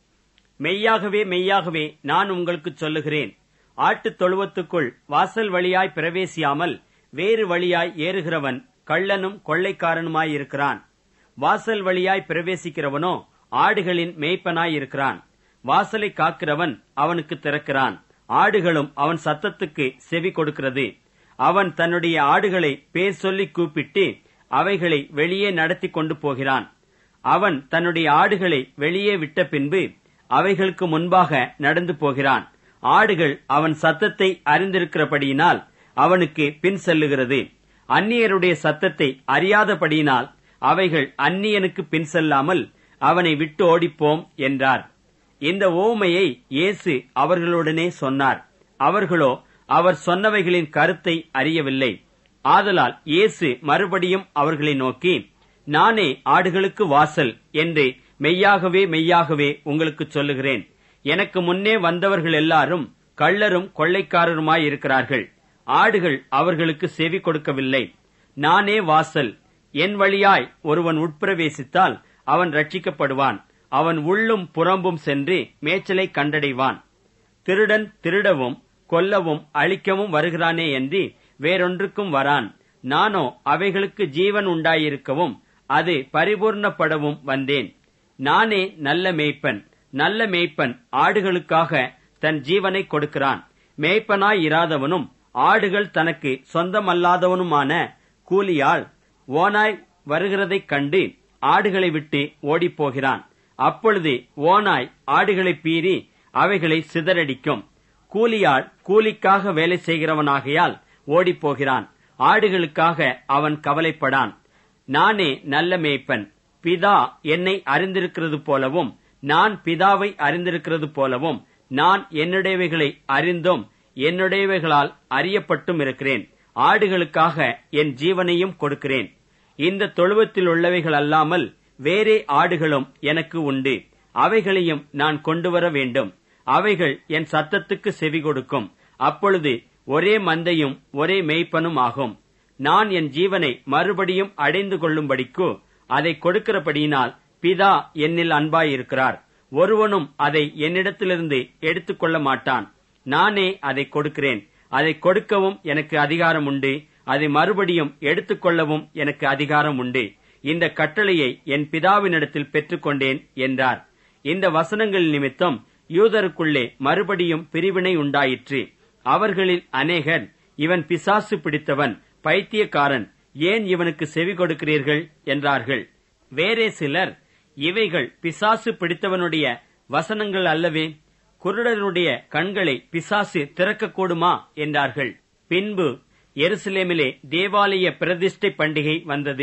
மெய்யாகவே மெய்யாகவே நான் உங்களுக்கு சொல்லுகிறேன், ஆட்டுத் தொழுவத்துக்குள் வாசல் வழியாய் பிரவேசியாமல் வேறு வழியாய் ஏறுகிறவன் கள்ளனும் கொள்ளைக்காரனுமாயிருக்கிறான். வாசல் வழியாய் பிரவேசிக்கிறவனோ ஆடுகளின் மேய்ப்பனாயிருக்கிறான். வாசலை காக்கிறவன் அவனுக்கு திறக்கிறான். ஆடுகளும் அவன் சத்தத்துக்கு செவி கொடுக்கிறது. அவன் தன்னுடைய ஆடுகளை பேர் சொல்லி கூப்பிட்டு அவைகளை வெளியே நடத்தி கொண்டு போகிறான். அவன் தன்னுடைய ஆடுகளை வெளியே விட்ட பின்பு அவைகளுக்கு முன்பாக நடந்து போகிறான். ஆடுகள் அவன் சத்தத்தை அறிந்திருக்கிறபடியினால் அவனுக்கு பின் செல்லுகிறது. அந்நியருடைய சத்தத்தை அறியாதபடியினால் அவைகள் அந்நியனுக்கு பின் செல்லாமல் அவனை விட்டு ஓடிப்போம் என்றார். இந்த ஓமையை இயேசு அவர்களுடனே சொன்னார். அவர்களோ அவர் சொன்னவைகளின் கருத்தை அறியவில்லை. ஆதலால் இயேசு மறுபடியும் அவர்களை நோக்கி, நானே ஆடுகளுக்கு வாசல் என்று மெய்யாகவே மெய்யாகவே உங்களுக்கு சொல்லுகிறேன். எனக்கு முன்னே வந்தவர்கள் எல்லாரும் கள்ளரும் கொள்ளைக்காரருமாயிருக்கிறார்கள். ஆடுகள் அவர்களுக்கு செவி கொடுக்கவில்லை. நானே வாசல். என் வழியாய் ஒருவன் உட்பிரவேசித்தால் அவன் ரட்சிக்கப்படுவான். அவன் உள்ளும் புறம்பும் சென்று மேய்ச்சலை கண்டடைவான். திருடன் திருடவும் கொல்லவும் அழிக்கவும் வருகிறானே என்று வேறொன்றுக்கும் வரான். நானோ அவைகளுக்கு ஜீவன் உண்டாயிருக்கவும் அது பரிபூர்ணப்படவும் வந்தேன். நானே நல்ல மேய்ப்பன். நல்ல மேய்ப்பன் ஆடுகளுக்காக தன் ஜீவனை கொடுக்கிறான். மேய்ப்பனாய் இராதவனும் ஆடுகள் தனக்கு சொந்தமல்லாதவனுமான கூலியாள் ஓனாய் வருகிறதைக் கண்டு ஆடுகளை விட்டு ஓடிப்போகிறான். அப்பொழுது ஓனாய் ஆடுகளை பீறி அவைகளை சிதறடிக்கும். கூலியாள் கூலிக்காக வேலை செய்கிறவனாகையால் ஓடிப்போகிறான். ஆடுகளுக்காக அவன் கவலைப்படான். நானே நல்ல மேய்ப்பன். பிதா என்னை அறிந்திருக்கிறது போலவும் நான் பிதாவை அறிந்திருக்கிறது போலவும் நான் என்னுடையவைகளை அறிந்தும் என்னுடையவைகளால் அறியப்பட்டும் இருக்கிறேன். ஆடுகளுக்காக என் ஜீவனையும் கொடுக்கிறேன். இந்த தொழுவத்தில் உள்ளவைகள் அல்லாமல் வேறே ஆடுகளும் எனக்கு உண்டு. அவைகளையும் நான் கொண்டு வர வேண்டும். அவைகள் என் சத்தத்துக்கு செவி கொடுக்கும். அப்பொழுது ஒரே மந்தையும் ஒரே மேய்ப்பனும் ஆகும். நான் என் ஜீவனை மறுபடியும் அடைந்து கொள்ளும்படிக்கு அதை கொடுக்கிறபடியினால் பிதா என்னில் அன்பாயிருக்கிறார். ஒருவனும் அதை என்னிடத்திலிருந்து எடுத்துக்கொள்ள மாட்டான். நானே அதை கொடுக்கிறேன். அதை கொடுக்கவும் எனக்கு அதிகாரம் உண்டு, அதை மறுபடியும் எடுத்துக்கொள்ளவும் எனக்கு அதிகாரம் உண்டு. இந்த கட்டளையை என் பிதாவினிடத்தில் பெற்றுக்கொண்டேன் என்றார். இந்த வசனங்கள் நிமித்தம் யூதருக்குள்ளே மறுபடியும் பிரிவினை உண்டாயிற்று. அவர்களில் அநேகர், இவன் பிசாசு பிடித்தவன், பைத்தியக்காரன், ஏன் இவனுக்கு செவி கொடுக்கிறீர்கள் என்றார்கள். வேறே சிலர், இவைகள் பிசாசு பிடித்தவனுடைய வசனங்கள் அல்லவே, குருடருடைய கண்களை பிசாசு திறக்கக்கூடுமா என்றார்கள். பின்பு எருசலேமிலே தேவாலய பிரதிஷ்டை பண்டிகை வந்தது.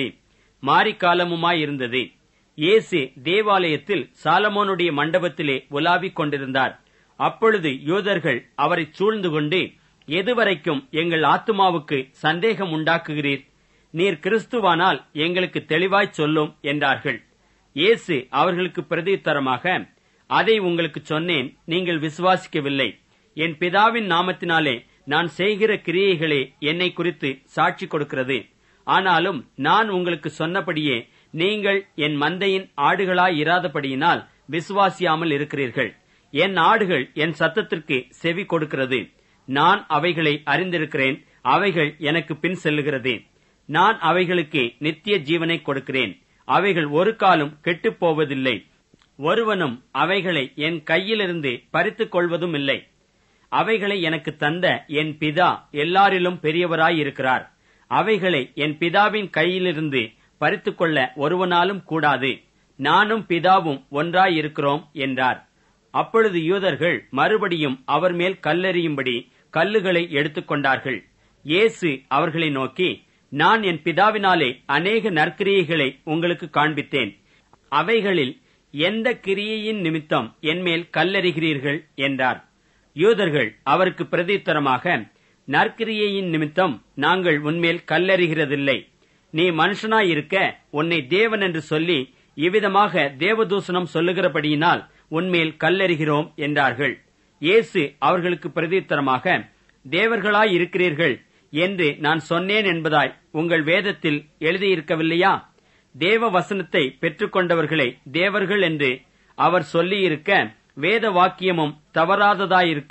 மாரிக்காலமுமாயிருந்தது. இயேசு தேவாலயத்தில் சாலமோனுடைய மண்டபத்திலே உலாவிக் கொண்டிருந்தார். அப்பொழுது யூதர்கள் அவரை சூழ்ந்து கொண்டு, எதுவரைக்கும் எங்கள் ஆத்துமாவுக்கு சந்தேகம் உண்டாக்குகிறீர்? நீர் கிறிஸ்துவானால் எங்களுக்கு தெளிவாய் சொல்லும் என்றார்கள். இயேசு அவர்களுக்கு பிரதியுத்தரமாக, அதை உங்களுக்கு சொன்னேன், நீங்கள் விசுவாசிக்கவில்லை. என் பிதாவின் நாமத்தினாலே நான் செய்கிற கிரியைகளே என்னை குறித்து சாட்சி கொடுக்கிறது. ஆனாலும் நான் உங்களுக்கு சொன்னபடியே நீங்கள் என் மந்தையின் ஆடுகளாயிராதபடியினால் விசுவாசியாமல் இருக்கிறீர்கள். என் ஆடுகள் என் சத்தத்திற்கு செவி கொடுக்கிறது. நான் அவைகளை அறிந்திருக்கிறேன், அவைகள் எனக்கு பின் செல்லுகிறது. நான் அவைகளுக்கு நித்திய ஜீவனை கொடுக்கிறேன். அவைகள் ஒரு காலம் கெட்டுப் போவதில்லை. ஒருவனும் அவைகளை என் கையிலிருந்து பறித்துக் கொள்வதும் இல்லை. அவைகளை எனக்கு தந்த என் பிதா எல்லாரிலும் பெரியவராயிருக்கிறார். அவைகளை என் பிதாவின் கையிலிருந்து பறித்துக் கொள்ள ஒருவனாலும் கூடாது. நானும் பிதாவும் ஒன்றாயிருக்கிறோம் என்றார். அப்பொழுது யூதர்கள் மறுபடியும் அவர் மேல் கல்லெறியும்படி கல்லுகளை எடுத்துக்கொண்டார்கள். இயேசு அவர்களை நோக்கி, நான் என் பிதாவினாலே அநேக நற்கிரியைகளை உங்களுக்கு காண்பித்தேன். அவைகளில் எந்த கிரியையின் நிமித்தம் என்மேல் கல்லெறிகிறீர்கள் என்றார். யூதர்கள் அவருக்கு பிரதியுத்தரமாக, நற்கிரியையின் நிமித்தம் நாங்கள் உன்மேல் கல்லெறிகிறதில்லை. நீ மனுஷனாயிருக்க உன்னை தேவன் என்று சொல்லி இவ்விதமாக தேவதூஷணம் சொல்லுகிறபடியினால் உன்மேல் கல்லெறிகிறோம் என்றார்கள். இயேசு அவர்களுக்கு பிரதியுத்தரமாக, தேவர்களாயிருக்கிறீர்கள் என்று நான் சொன்னேன் என்பதாய் உங்கள் வேதத்தில் எழுதியிருக்கவில்லையா? தேவ வசனத்தை பெற்றுக்கொண்டவர்களை தேவர்கள் என்று அவர் சொல்லியிருக்க, வேத வாக்கியமும் தவறாததாயிருக்க,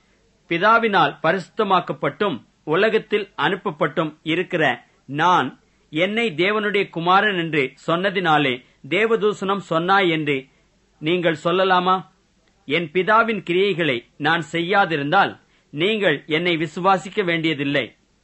பிதாவினால் பரிசுத்தமாக்கப்பட்டும் உலகத்தில் அனுப்பப்பட்டும் இருக்கிற நான் என்னை தேவனுடைய குமாரன் என்று சொன்னதினாலே தேவதூஷணம் சொன்னாய் என்று நீங்கள் சொல்லலாமா? என் பிதாவின் கிரியைகளை நான் செய்யாதிருந்தால் நீங்கள் என்னை விசுவாசிக்க வேண்டியதில்லை.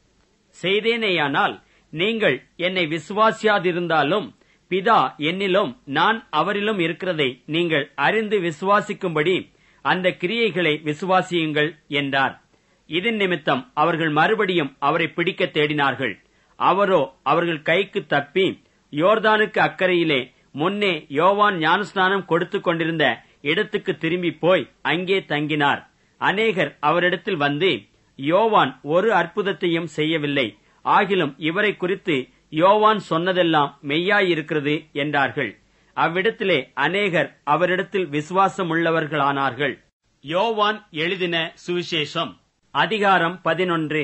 செய்தேனேயானால் நீங்கள் என்னை விசுவாசியாதிருந்தாலும் பிதா என்னிலும் நான் அவரிலும் இருக்கிறதை நீங்கள் அறிந்து விசுவாசிக்கும்படி அந்த கிரியைகளை விசுவாசியுங்கள் என்றார். இதன் நிமித்தம் அவர்கள் மறுபடியும் அவரை பிடிக்க தேடினார்கள். அவரோ அவர்கள் கைக்கு தப்பி யோர்தானுக்கு அக்கறையிலே முன்னே யோவான் ஞானஸ்நானம் கொடுத்துக் கொண்டிருந்த இடத்துக்கு திரும்பி போய் அங்கே தங்கினார். அநேகர் அவரிடத்தில் வந்து, யோவான் ஒரு அற்புதத்தையும் செய்யவில்லை, ஆகிலும் இவரை குறித்து யோவான் சொன்னதெல்லாம் மெய்யாயிருக்கிறது என்றார்கள். அவ்விடத்திலே அநேகர் அவரிடத்தில் விசுவாசமுள்ளவர்களானார்கள். யோவான் எழுதின சுவிசேஷம் அதிகாரம் பதினொன்று.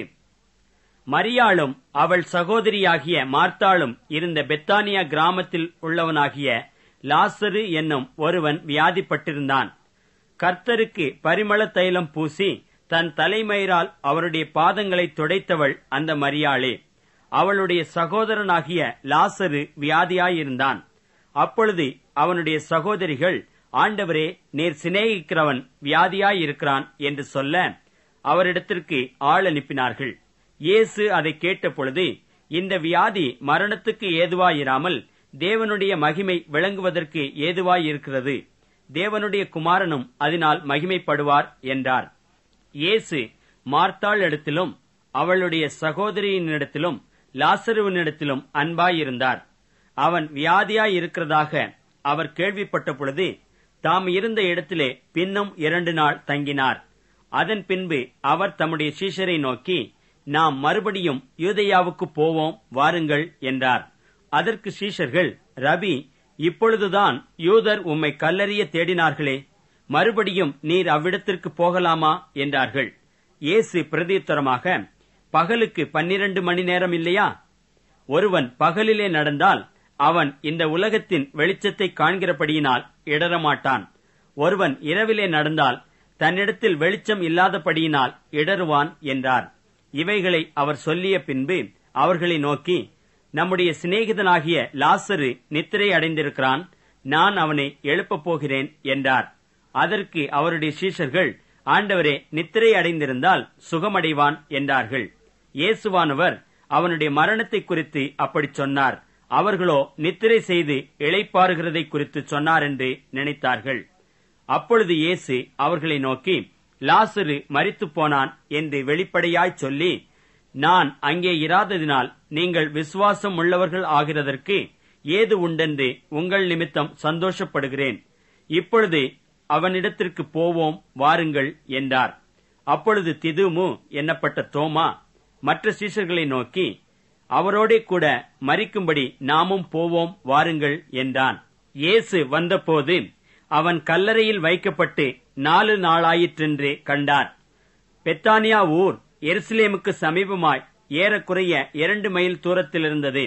மரியாளும் அவள் சகோதரியாகிய மார்த்தாளும் இருந்த பெத்தானியா கிராமத்தில் உள்ளவனாகிய லாசரு என்னும் ஒருவன் வியாதிப்பட்டிருந்தான். கர்த்தருக்கு பரிமள தைலம் பூசி தன் தலைமயிரால் அவருடைய பாதங்களை துடைத்தவள் அந்த மரியாளே. அவளுடைய சகோதரனாகிய லாசரு வியாதியாயிருந்தான். அப்பொழுது அவனுடைய சகோதரிகள், ஆண்டவரே, நீர் சிநேகிக்கிறவன் வியாதியாயிருக்கிறான் என்று சொல்ல அவரிடத்திற்கு ஆள் அனுப்பினார்கள். இயேசு அதை கேட்டபொழுது, இந்த வியாதி மரணத்துக்கு ஏதுவாயிராமல் தேவனுடைய மகிமை விளங்குவதற்கு ஏதுவாயிருக்கிறது. தேவனுடைய குமாரனும் அதனால் மகிமைப்படுவார் என்றார். இயேசு மார்த்தாள் இடத்திலும் அவளுடைய சகோதரியினிடத்திலும் லாசருவினிடத்திலும் அன்பாயிருந்தார். அவன் வியாதியாயிருக்கிறதாக அவர் கேள்விப்பட்ட பொழுது தாம் இருந்த இடத்திலே பின்னும் இரண்டு நாள் தங்கினார். அதன் பின்பு அவர் தம்முடைய சீஷரை நோக்கி, நாம் மறுபடியும் யூதேயாவுக்கு போவோம், வாருங்கள் என்றார். அதற்கு சீஷர்கள், ரபி, இப்பொழுதுதான் யூதர் உம்மை கல்லெறிய தேடினார்களே, மறுபடியும் நீர் அவ்விடத்திற்கு போகலாமா என்றார்கள். இயேசு பிரதியுத்தரமாக, பகலுக்கு பன்னிரண்டு மணி நேரம் இல்லையா? ஒருவன் பகலிலே நடந்தால் அவன் இந்த உலகத்தின் வெளிச்சத்தை காண்கிறபடியினால் இடரமாட்டான். ஒருவன் இரவிலே நடந்தால் தன்னிடத்தில் வெளிச்சம் இல்லாதபடியினால் இடறுவான் என்றார். இவைகளை அவர் சொல்லிய பின்பு அவர்களை நோக்கி, நம்முடைய சிநேகிதனாகிய லாசரு நித்திரை அடைந்திருக்கிறான், நான் அவனை எழுப்பப் போகிறேன் என்றார். அதற்கு அவருடைய சீஷர்கள், ஆண்டவரே, நித்திரை அடைந்திருந்தால் சுகமடைவான் என்றார்கள். இயேசுவானவர் அவனுடைய மரணத்தை குறித்து அப்படி சொன்னார். அவர்களோ நித்திரை செய்து இளைப்பாறுகிறதை குறித்து சொன்னார் என்று நினைத்தார்கள். அப்பொழுது இயேசு அவர்களை நோக்கி, லாசரு மரித்துப் போனான் என்று வெளிப்படையாய் சொல்லி, நான் அங்கே இராததினால் நீங்கள் விசுவாசம் உள்ளவர்கள் ஆகிறதற்கு ஏது உண்டென்று உங்கள் நிமித்தம் சந்தோஷப்படுகிறேன். இப்பொழுது அவனிடத்திற்கு போவோம், வாருங்கள் என்றார். அப்பொழுது திதுமு என்னப்பட்ட தோமா மற்ற சீஷர்களை நோக்கி, அவரோடே கூட மரிக்கும்படி நாமும் போவோம், வாருங்கள் என்றான். இயேசு வந்தபோது அவன் கல்லறையில் வைக்கப்பட்டு நாலு நாளாயிற்றென்று கண்டார். பெத்தானியா ஊர் எருசலேமுக்கு சமீபமாய் ஏறக்குறைய இரண்டு மைல் தூரத்தில் இருந்தது.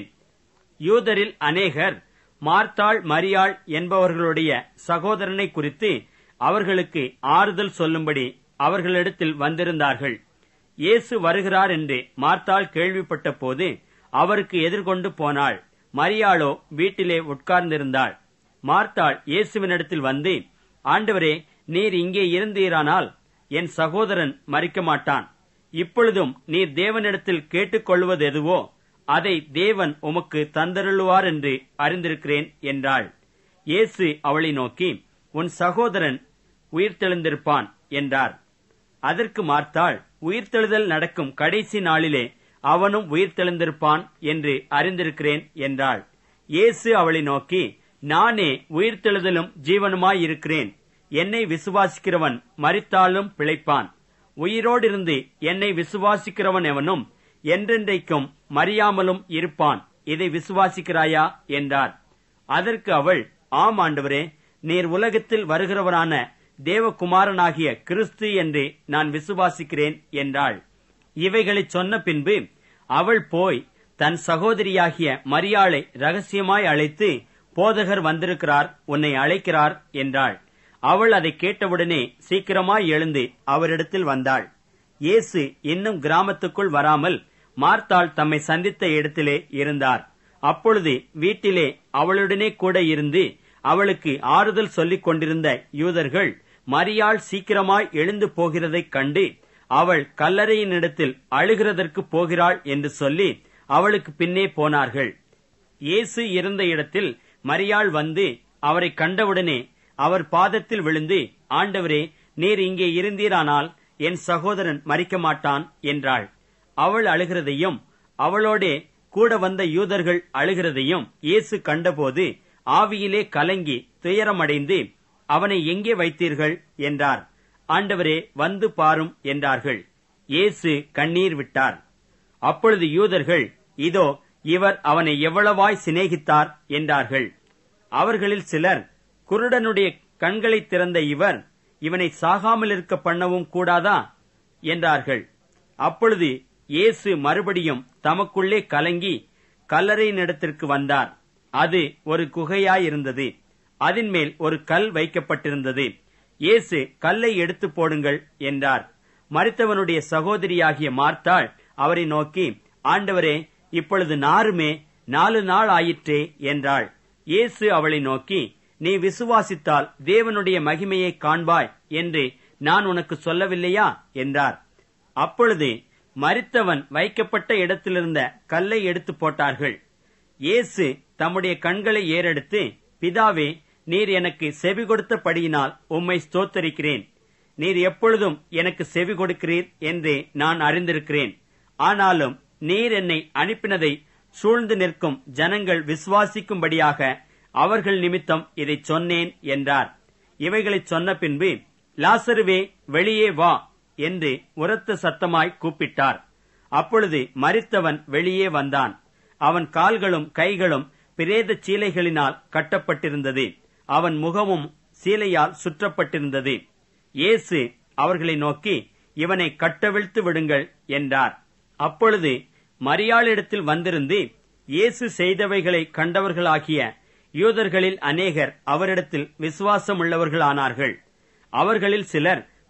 யூதரில் அநேகர் மார்த்தாள் மரியாள் என்பவர்களுடைய சகோதரனை குறித்து அவர்களுக்கு ஆறுதல் சொல்லும்படி அவர்களிடத்தில் வந்திருந்தார்கள். இயேசு வருகிறார் என்று மார்த்தாள் கேள்விப்பட்ட போது அவருக்கு எதிர்கொண்டு போனாள். மரியாளோ வீட்டிலே உட்கார்ந்திருந்தாள். மார்த்தாள் இயேசுவினிடத்தில் வந்து, ஆண்டவரே, நீர் இங்கே இருந்தீரானால் என் சகோதரன் மரிக்க மாட்டான். இப்பொழுதும் நீர் தேவனிடத்தில் கேட்டுக்கொள்வது எதுவோ அதை தேவன் உமக்கு தந்தருளுவார் என்று அறிந்திருக்கிறேன் என்றாள். இயேசு அவளை நோக்கி, உன் சகோதரன் உயிர்த்தெழுந்திருப்பான் என்றார். அதற்கு மார்த்தாள், உயிர்த்தெழுதல் நடக்கும் கடைசி நாளிலே அவனும் உயிர்த்தெழுந்திருப்பான் என்று அறிந்திருக்கிறேன் என்றாள். இயேசு அவளை நோக்கி, நானே உயிர்த்தெழுதலும் ஜீவனுமாயிருக்கிறேன். என்னை விசுவாசிக்கிறவன் மரித்தாலும் பிழைப்பான். உயிரோடிருந்து என்னை விசுவாசிக்கிறவன் எவனும் என்றென்றைக்கும் மறியாமலும் இருப்பான். இதை விசுவாசிக்கிறாயா என்றார். அதற்கு அவள், ஆம் ஆண்டவரே, நீர் உலகத்தில் வருகிறவரான தேவகுமாரனாகிய கிறிஸ்து என்று நான் விசுவாசிக்கிறேன் என்றாள். இவைகளை சொன்ன பின்பு அவள் போய் தன் சகோதரியாகிய மரியாளை ரகசியமாய் அழைத்து, போதகர் வந்திருக்கிறார், உன்னை அழைக்கிறார் என்றாள். அவள் அதை கேட்டவுடனே சீக்கிரமாய் எழுந்து அவரிடத்தில் வந்தாள். இயேசு இன்னும் கிராமத்துக்குள் வராமல் மார்த்தாள் தம்மை சந்தித்த இடத்திலே இருந்தார். அப்பொழுது வீட்டிலே அவளுடனே கூட இருந்து அவளுக்கு ஆறுதல் சொல்லிக் கொண்டிருந்த யூதர்கள் மரியாள் சீக்கிரமாய் எழுந்து போகிறதைக் கண்டு, அவள் கல்லறையினிடத்தில் அழுகிறதற்கு போகிறாள் என்று சொல்லி அவளுக்கு பின்னே போனார்கள். இயேசு இருந்த இடத்தில் மரியாள் வந்து அவரை கண்டவுடனே அவர் பாதத்தில் விழுந்து, ஆண்டவரே, நீர் இங்கே இருந்தீரானால் என் சகோதரன் மரிக்க மாட்டான் என்றாள். அவள் அழுகிறதையும் அவளோடே கூட வந்த யூதர்கள் அழுகிறதையும் இயேசு கண்டபோது ஆவியிலே கலங்கி துயரமடைந்து, அவனை எங்கே வைத்தீர்கள் என்றார். ஆண்டவரே, வந்து பாரும் என்றார்கள். இயேசு கண்ணீர் விட்டார். அப்பொழுது யூதர்கள், இதோ இவர் அவனை எவ்வளவாய் சிநேகித்தார் என்றார்கள். அவர்களில் சிலர், குருடனுடைய கண்களை திறந்த இவர் இவனை சாகாமல் இருக்க பண்ணவும் கூடாதா என்றார்கள். அப்பொழுது இயேசு மறுபடியும் தமக்குள்ளே கலங்கி கல்லறையினிடத்திற்கு வந்தார். அது ஒரு குகையாயிருந்தது. அதன் மேல் ஒரு கல் வைக்கப்பட்டிருந்தது. இயேசு, கல்லை எடுத்து போடுங்கள் என்றார். மரித்தவனுடைய சகோதரியாகிய மார்த்தாள் அவரை நோக்கி, ஆண்டவரே, இப்பொழுது நாருமே நாலு நாள் ஆயிற்றே என்றாள். இயேசு அவளை நோக்கி, நீ விசுவாசித்தால் தேவனுடைய மகிமையை காண்பாய் என்று நான் உனக்கு சொல்லவில்லையா என்றார். அப்பொழுது மரித்தவன் வைக்கப்பட்ட இடத்திலிருந்த கல்லை எடுத்து போட்டார்கள். இயேசு தம்முடைய கண்களை ஏறெடுத்து, பிதாவே, நீர் எனக்கு செவி கொடுத்தபடியினால் உம்மை ஸ்தோத்தரிக்கிறேன். நீர் எப்பொழுதும் எனக்கு செவி கொடுக்கிறீர் என்று நான் அறிந்திருக்கிறேன். ஆனாலும் நீர் என்னை அனுப்பினதை சூழ்ந்து நிற்கும் ஜனங்கள் விசுவாசிக்கும்படியாக அவர்கள் நிமித்தம் இதை சொன்னேன் என்றார். இவைகளை சொன்ன பின்பு, லாசருவே, வெளியே வா என்று உரத்த சத்தமாய் கூப்பிட்டார். அப்பொழுது மரித்தவன் வெளியே வந்தான். அவன் கால்களும் கைகளும் பிரேத சீலைகளினால் கட்டப்பட்டிருந்தது. அவன் முகமும் சீலையால் சுற்றப்பட்டிருந்தது. இயேசு அவர்களை நோக்கி, இவனை கட்டவிழ்த்து விடுங்கள் என்றார். அப்பொழுது மரியாளிடத்தில் வந்திருந்து இயேசு செய்தவைகளை கண்டவர்களாகிய யூதர்களில் அநேகர் அவரிடத்தில் விசுவாசம் உள்ளவர்களானார்கள். அவர்களில் சிலர்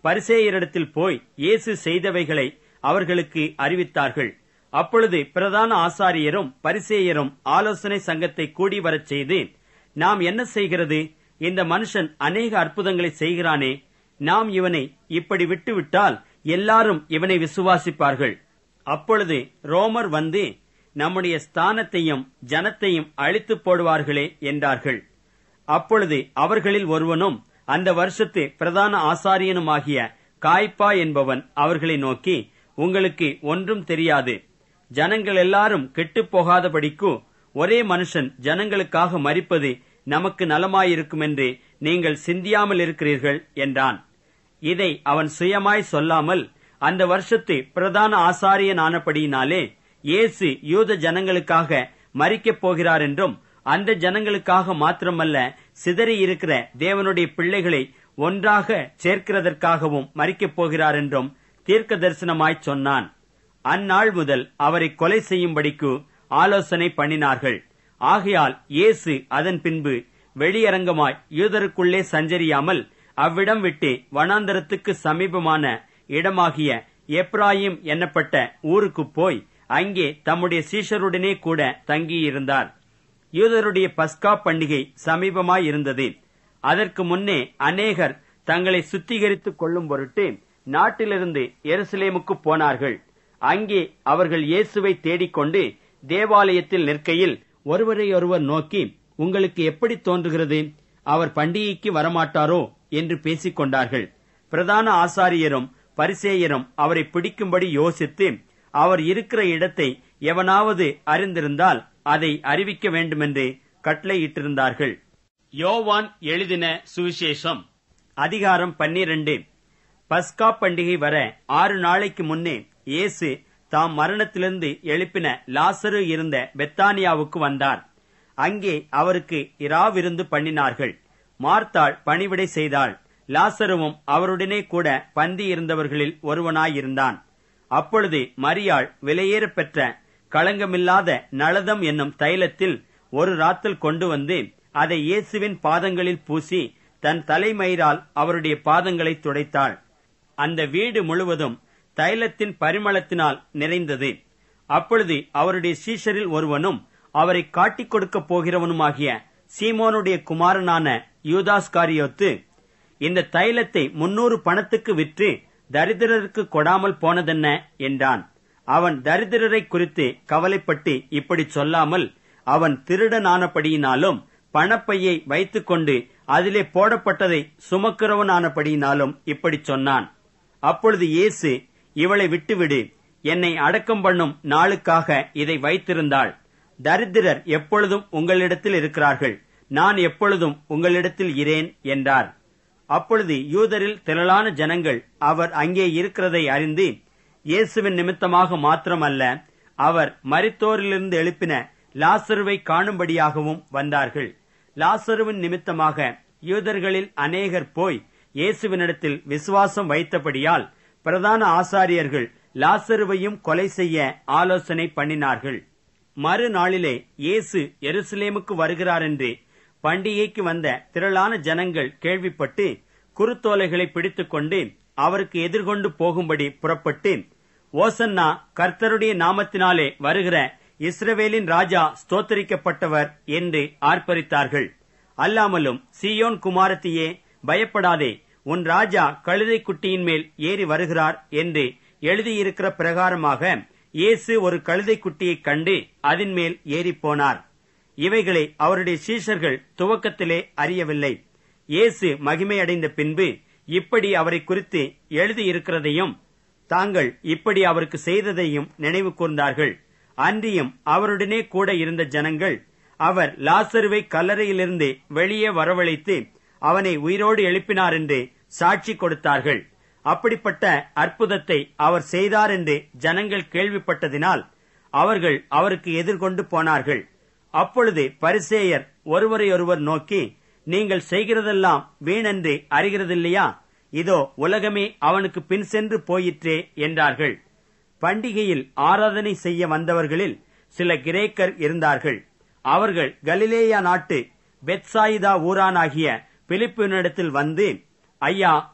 பரிசேயரிடத்தில் போய் இயேசு செய்தவைகளை அவர்களுக்கு அறிவித்தார்கள். அப்பொழுது பிரதான ஆசாரியரும் பரிசேயரும் ஆலோசனை சங்கத்தை கூடி வரச் செய்து, நாம் என்ன செய்கிறது? இந்த மனுஷன் அநேக அற்புதங்களை செய்கிறானே, நாம் இவனை இப்படி விட்டுவிட்டால் எல்லாரும் இவனை விசுவாசிப்பார்கள். அப்பொழுது ரோமர் வந்து நம்முடைய ஸ்தானத்தையும் ஜனத்தையும் அழித்து போடுவார்களே என்றார்கள். அப்பொழுது அவர்களில் ஒருவனும் அந்த வருஷத்து பிரதான ஆசாரியனுமாகிய காய்பா என்பவன் அவர்களை நோக்கி, உங்களுக்கு ஒன்றும் தெரியாது. ஜனங்கள் எல்லாரும் கெட்டுப் போகாதபடிக்கு ஒரே மனுஷன் ஜனங்களுக்காக மரிப்பது நமக்கு நலமாயிருக்கும் என்று நீங்கள் சிந்தியாமல் இருக்கிறீர்கள் என்றான். இதை அவன் சுயமாய் சொல்லாமல் அந்த வருஷத்து பிரதான ஆசாரியனானபடியினாலே இயேசு யூத ஜனங்களுக்காக மரிக்கப் போகிறார் என்றும், அந்த ஜனங்களுக்காக மாத்திரமல்ல, சிதறி இருக்கிற தேவனுடைய பிள்ளைகளை ஒன்றாக சேர்க்கிறதற்காகவும் மரிக்கப் போகிறார் என்றும் தீர்க்க தரிசனமாய்ச் சொன்னான். அந்நாள் முதல் அவரை கொலை செய்யும்படிக்கு ஆலோசனை பண்ணினார்கள். ஆகையால் இயேசு அதன் பின்பு வெளியரங்கமாய் யூதருக்குள்ளே சஞ்சரியாமல் அவ்விடம் விட்டு வனாந்தரத்துக்கு சமீபமான இடமாகிய எப்ராயிம் என்னப்பட்ட ஊருக்குப் போய் அங்கே தம்முடைய சீஷருடனே கூட தங்கியிருந்தார். யூதருடைய பஸ்கா பண்டிகை சமீபமாயிருந்தது. அதற்கு முன்னே அநேகர் தங்களை சுத்திகரித்துக் கொள்ளும் பொருட்டு நாட்டிலிருந்து எருசலேமுக்கு போனார்கள். அங்கே அவர்கள் இயேசுவை தேடிக்கொண்டு தேவாலயத்தில் நிற்கையில் ஒருவரையொருவர் நோக்கி, உங்களுக்கு எப்படி தோன்றுகிறது? அவர் பண்டிகைக்கு வரமாட்டாரோ என்று பேசிக் கொண்டார்கள். பிரதான ஆசாரியரும் பரிசேயரும் அவரை பிடிக்கும்படி யோசித்து, அவர் இருக்கிற இடத்தை எவனாவது அறிந்திருந்தால் அதை அறிவிக்க வேண்டுமென்று கட்டளையிட்டிருந்தார்கள். யோவான் எழுதின சுவிசேஷம் அதிகாரம் பன்னிரண்டு. பஸ்கா பண்டிகை வர ஆறு நாளைக்கு முன்னே இயேசு தாம் மரணத்திலிருந்து எழுப்பின லாசரு இருந்த பெத்தானியாவுக்கு வந்தார். அங்கே அவருக்கு இராவிருந்து பண்ணினார்கள். மார்த்தாள் பணிவிடை செய்தாள். லாசருவும் அவருடனே கூட பந்தி இருந்தவர்களில் ஒருவனாயிருந்தான். அப்பொழுது மரியாள் விலையேற பெற்ற களங்கமில்லாத நளதம் என்னும் தைலத்தில் ஒரு ராத்தல் கொண்டு வந்து அதை இயேசுவின் பாதங்களில் பூசி தன் தலைமயிரால் அவருடைய பாதங்களை துடைத்தாள். அந்த வீடு முழுவதும் தைலத்தின் பரிமளத்தினால் நிறைந்தது. அப்பொழுது அவருடைய சீஷரில் ஒருவனும் அவரை காட்டிக் கொடுக்கப் போகிறவனுமாகிய சீமோனுடைய குமாரனான யூதாஸ்காரியோத்து, இந்த தைலத்தை முன்னூறு பணத்துக்கு விற்று தரித்திரருக்கு கொடாமல் போனதென்ன என்றான். அவன் தரித்திரரை குறித்து கவலைப்பட்டு இப்படி சொல்லாமல், அவன் திருடனானபடியினாலும் பணப்பையை வைத்துக் கொண்டு அதிலே போடப்பட்டதை சுமக்கிறவனானபடியினாலும் இப்படி சொன்னான். அப்பொழுது இயேசு, இவளை விட்டுவிடு, என்னை அடக்கம் பண்ணும் நாளுக்காக இதை வைத்திருந்தாள். தரித்திரர் எப்பொழுதும் உங்களிடத்தில் இருக்கிறார்கள், நான் எப்பொழுதும் உங்களிடத்தில் இரேன் என்றார். அப்பொழுது யூதரில் திரளான ஜனங்கள் அவர் அங்கே இருக்கிறதை அறிந்து, இயேசுவின் நிமித்தமாக மாத்திரமல்ல, அவர் மரித்தோரிலிருந்து எழுப்பின லாசருவை காணும்படியாகவும் வந்தார்கள். லாசருவின் நிமித்தமாக யூதர்களில் அநேகர் போய் இயேசுவினிடத்தில் விசுவாசம் வைத்தபடியால் பிரதான ஆசாரியர்கள் லாசருவையும் கொலை செய்ய ஆலோசனை பண்ணினார்கள். மறுநாளிலே இயேசு எருசலேமுக்கு வருகிறார் என்று பண்டிகைக்கு வந்த திரளான ஜனங்கள் கேள்விப்பட்டு குருத்தோலைகளை பிடித்துக் கொண்டு அவருக்கு எதிர்கொண்டு போகும்படி புறப்பட்டு, ஓசன்னா, கர்த்தருடைய நாமத்தினாலே வருகிற இஸ்ரவேலின் ராஜா ஸ்தோத்தரிக்கப்பட்டவர் என்று ஆர்ப்பரித்தார்கள். அல்லாமலும், சீயோன் குமாரத்தியே, பயப்படாதே, உன் ராஜா கழுதை குட்டியின் மேல் ஏறி வருகிறார் என்று எழுதியிருக்கிற பிரகாரமாக இயேசு ஒரு கழுதை குட்டியை கண்டு அதன் மேல் ஏறி போனார். இவைகளை அவருடைய சீஷர்கள் துவக்கத்திலே அறியவில்லை. இயேசு மகிமையடைந்த பின்பு இப்படி அவரை குறித்து எழுதியிருக்கிறதையும் தாங்கள் இப்படி அவருக்கு செய்ததையும் நினைவு கூர்ந்தார்கள். அன்றியும் அவருடனே கூட இருந்த ஜனங்கள் அவர் லாசருவை கல்லறையிலிருந்து வெளியே வரவழைத்து அவனை உயிரோடு எழுப்பினார் என்று சாட்சி கொடுத்தார்கள். அப்படிப்பட்ட அற்புதத்தை அவர் செய்தார் என்று ஜனங்கள் கேள்விப்பட்டதினால் அவர்கள் அவருக்கு எதிர்கொண்டு போனார்கள். அப்பொழுது பரிசேயர் ஒருவரையொருவர் நோக்கி, நீங்கள் செய்கிறதெல்லாம் வீணென்று அறிகிறதில்லையா? இதோ உலகமே அவனுக்கு பின் சென்று போயிற்றே என்றார்கள். பண்டிகையில் ஆராதனை செய்ய வந்தவர்களில் சில கிரேக்கர் இருந்தார்கள். அவர்கள் கலிலேயா நாட்டு பெத்சாயிதா ஊரானாகிய பிலிப்புவினிடத்தில் வந்து, ஐயா,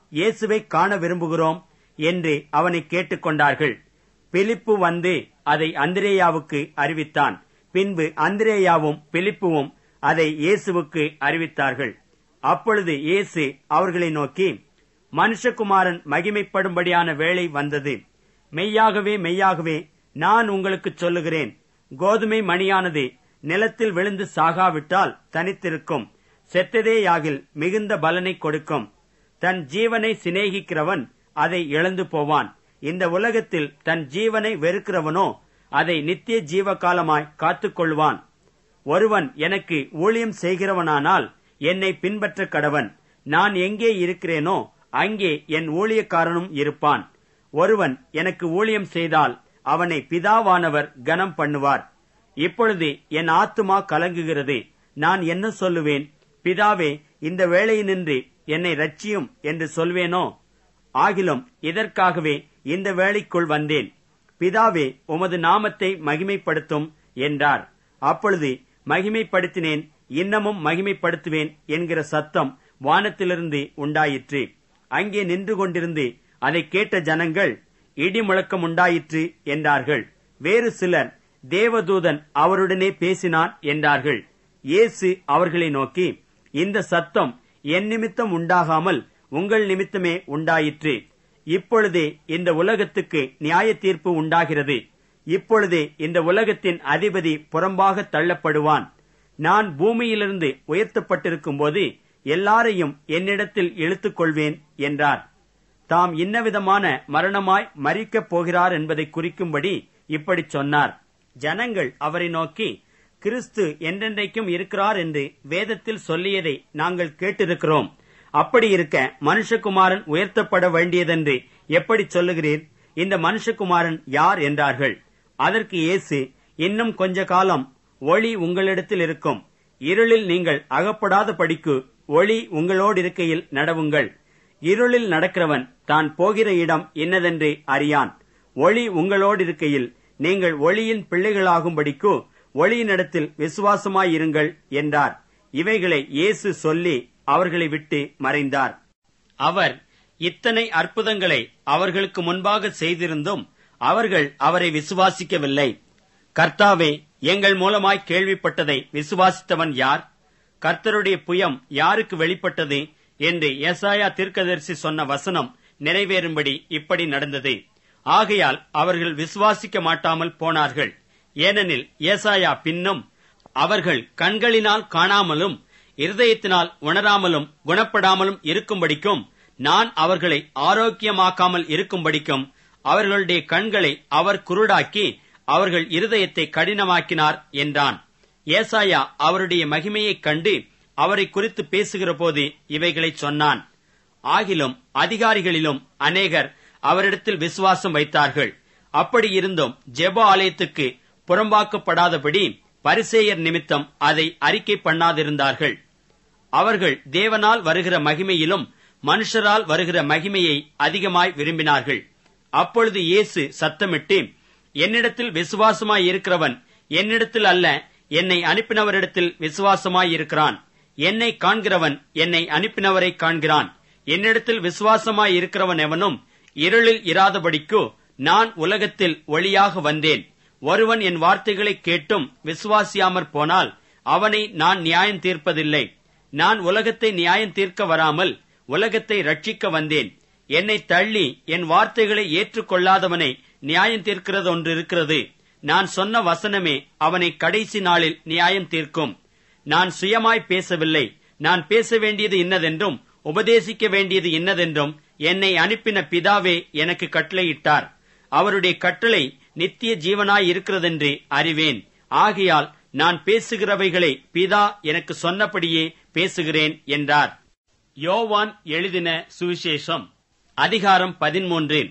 இயேசுவை காண விரும்புகிறோம் என்று அவனை கேட்டுக்கொண்டார்கள். பிலிப்பு வந்து அதை அந்திரேயாவுக்கு அறிவித்தான். பின்பு அந்திரேயாவும் பிலிப்புவும் அதை இயேசுவுக்கு அறிவித்தார்கள். அப்பொழுது இயேசு அவர்களை நோக்கி, மனுஷகுமாரன் மகிமைப்படும்படியான வேளை வந்தது. மெய்யாகவே மெய்யாகவே நான் உங்களுக்கு சொல்லுகிறேன், கோதுமை மணியானது நிலத்தில் விழுந்து சாகாவிட்டால் தனித்திருக்கும், செத்ததேயாகில் மிகுந்த பலனை கொடுக்கும். தன் ஜீவனை சிநேகிக்கிறவன் அதை இழந்து போவான். இந்த உலகத்தில் தன் ஜீவனை வெறுக்கிறவனோ அதை நித்திய ஜீவகாலமாய் காத்துக்கொள்வான். ஒருவன் எனக்கு ஊழியம் செய்கிறவனானால் என்னை பின்பற்ற கடவன். நான் எங்கே இருக்கிறேனோ அங்கே என் ஊழியக்காரனும் இருப்பான். ஒருவன் எனக்கு ஊழியம் செய்தால் அவனை பிதாவானவர் கனம் பண்ணுவார். இப்பொழுது என் ஆத்துமா கலங்குகிறது. நான் என்ன சொல்லுவேன்? பிதாவே, இந்த வேளையினின்று என்னை ரட்சியும் என்று சொல்வேனோ? ஆகிலும் இதற்காகவே இந்த வேளைக்குள் வந்தேன். பிதாவே, உமது நாமத்தை மகிமைப்படுத்தும் என்றார். அப்பொழுது மகிமைப்படுத்தினேன், இன்னமும் மகிமைப்படுத்துவேன் என்கிற சத்தம் வானத்திலிருந்து உண்டாயிற்று. அங்கே நின்று கொண்டிருந்து அதை கேட்ட ஜனங்கள், இடி முழக்கம் உண்டாயிற்று என்றார்கள். வேறு சிலர், தேவதூதன் அவருடனே பேசினான் என்றார்கள். இயேசு அவர்களை நோக்கி, இந்த சத்தம் என் நிமித்தம் உண்டாகாமல் உங்கள் நிமித்தமே உண்டாயிற்று. இப்பொழுதே இந்த உலகத்துக்கு நியாய தீர்ப்பு உண்டாகிறது. இப்பொழுதே இந்த உலகத்தின் அதிபதி புறம்பாக தள்ளப்படுவான். நான் பூமியிலிருந்து உயர்த்தப்பட்டிருக்கும் போது எல்லாரையும் என்னிடத்தில் இழுத்துக் கொள்வேன் என்றார். தாம் இன்னவிதமான மரணமாய் மரிக்கப் போகிறார் என்பதை குறிக்கும்படி இப்படி சொன்னார். ஜனங்கள் அவரை நோக்கி, கிறிஸ்து என்றென்றைக்கும் இருக்கிறார் என்று வேதத்தில் சொல்லியதை நாங்கள் கேட்டிருக்கிறோம். அப்படி இருக்க மனுஷகுமாரன் உயர்த்தப்பட வேண்டியதென்று எப்படி சொல்லுகிறீர்? இந்த மனுஷகுமாரன் யார் என்றார்கள். அதற்கு இயேசு, இன்னும் கொஞ்ச காலம் ஒளி உங்களிடத்தில் இருக்கும். இருளில் நீங்கள் அகப்படாத படிக்கு ஒளி உங்களோடு இருக்கையில் நடவுங்கள். இருளில் நடக்கிறவன் தான் போகிற இடம் இன்னதென்று அறியான். ஒளி உங்களோடு இருக்கையில் நீங்கள் ஒளியின் பிள்ளைகளாகும்படிக்கு ஒளியினிடத்தில் விசுவாசமாயிருங்கள் என்றார். இவைகளை இயேசு சொல்லி அவர்களை விட்டு மறைந்தார். அவர் இத்தனை அற்புதங்களை அவர்களுக்கு முன்பாக செய்திருந்தும் அவர்கள் அவரை விசுவாசிக்கவில்லை. கர்த்தாவே, எங்கள் மூலமாய் கேள்விப்பட்டதை விசுவாசித்தவன் யார்? கர்த்தருடைய புயம் யாருக்கு வெளிப்பட்டது என்று ஏசாயா தீர்க்கதரிசி சொன்ன வசனம் நிறைவேறும்படி இப்படி நடந்தது. ஆகையால் அவர்கள் விசுவாசிக்க மாட்டாமல் போனார்கள். ஏனெனில் ஏசாயா பின்னும், அவர்கள் கண்களினால் காணாமலும் இருதயத்தினால் உணராமலும் குணப்படாமலும் இருக்கும்படிக்கும், நான் அவர்களை ஆரோக்கியமாக்காமல் இருக்கும்படிக்கும் அவர்களுடைய கண்களை அவர் குருடாக்கி அவர்கள் இருதயத்தை கடினமாக்கினார் என்றான். ஏசாயா அவருடைய மகிமையைக் கண்டு அவரை குறித்து பேசுகிற போது இவைகளை சொன்னான். ஆகிலும் அதிகாரிகளிலும் அநேகர் அவரிடத்தில் விசுவாசம் வைத்தார்கள். அப்படி இருந்தும் ஜெப ஆலயத்துக்கு புறம்பாக்கப்படாதபடி பரிசேயர் நிமித்தம் அதை அறிக்கை பண்ணாதிருந்தார்கள். அவர்கள் தேவனால் வருகிற மகிமையிலும் மனுஷரால் வருகிற மகிமையை அதிகமாய் விரும்பினார்கள். அப்பொழுது இயேசு சத்தமிட்டு, என்னிடத்தில் விசுவாசமாய் இருக்கிறவன் என்னிடத்தில் அல்ல, என்னை அனுப்பினவரிடத்தில் விசுவாசமாய் இருக்கிறான். என்னை காண்கிறவன் என்னை அனுப்பினவரை காண்கிறான். என்னிடத்தில் விசுவாசமாய் இருக்கிறவன் எவனும் இருளில் இராதபடிக்கு நான் உலகத்தில் ஒளியாக வந்தேன். ஒருவன் என் வார்த்தைகளை கேட்டும் விசுவாசியாமற் போனால் அவனை நான் நியாயம் தீர்ப்பதில்லை. நான் உலகத்தை நியாயம் தீர்க்க வராமல் உலகத்தை ரட்சிக்க வந்தேன். என்னை தள்ளி என் வார்த்தைகளை ஏற்றுக்கொள்ளாதவனை நியாயம் தீர்க்கிறது ஒன்று இருக்கிறது. நான் சொன்ன வசனமே அவனை கடைசி நாளில் நியாயம் தீர்க்கும். நான் சுயமாய் பேசவில்லை. நான் பேச வேண்டியது இன்னதென்றும் உபதேசிக்க வேண்டியது இன்னதென்றும் என்னை அனுப்பின பிதாவே எனக்கு கட்டளையிட்டார். அவருடைய கட்டளை நித்திய ஜீவனாய் இருக்கிறதென்று அறிவேன். ஆகையால் நான் பேசுகிறவைகளை பிதா எனக்கு சொன்னபடியே பேசுகிறேன் என்றார். யோவான் எழுதின சுவிசேஷம் அதிகாரம் பதிமூன்று.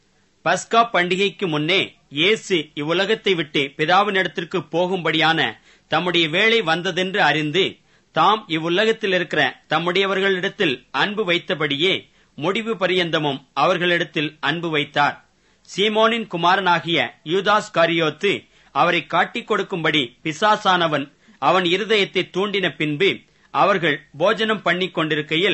பஸ்கா பண்டிகைக்கு முன்னே இயேசு இவ்வுலகத்தை விட்டு பிதாவினிடத்திற்கு போகும்படியான தம்முடைய வேளை வந்ததென்று அறிந்து தாம் இவ்வுலகத்தில் இருக்கிற தம்முடையவர்களிடத்தில் அன்பு வைத்தபடியே முடிவு பரியந்தமும் அவர்களிடத்தில் அன்பு வைத்தார். சீமோனின் குமாரனாகிய யூதாஸ் காரியோத்து அவரை காட்டிக் கொடுக்கும்படி பிசாசானவன் அவன் இருதயத்தை தூண்டின பின்பு அவர்கள் போஜனம் பண்ணிக் கொண்டிருக்கையில்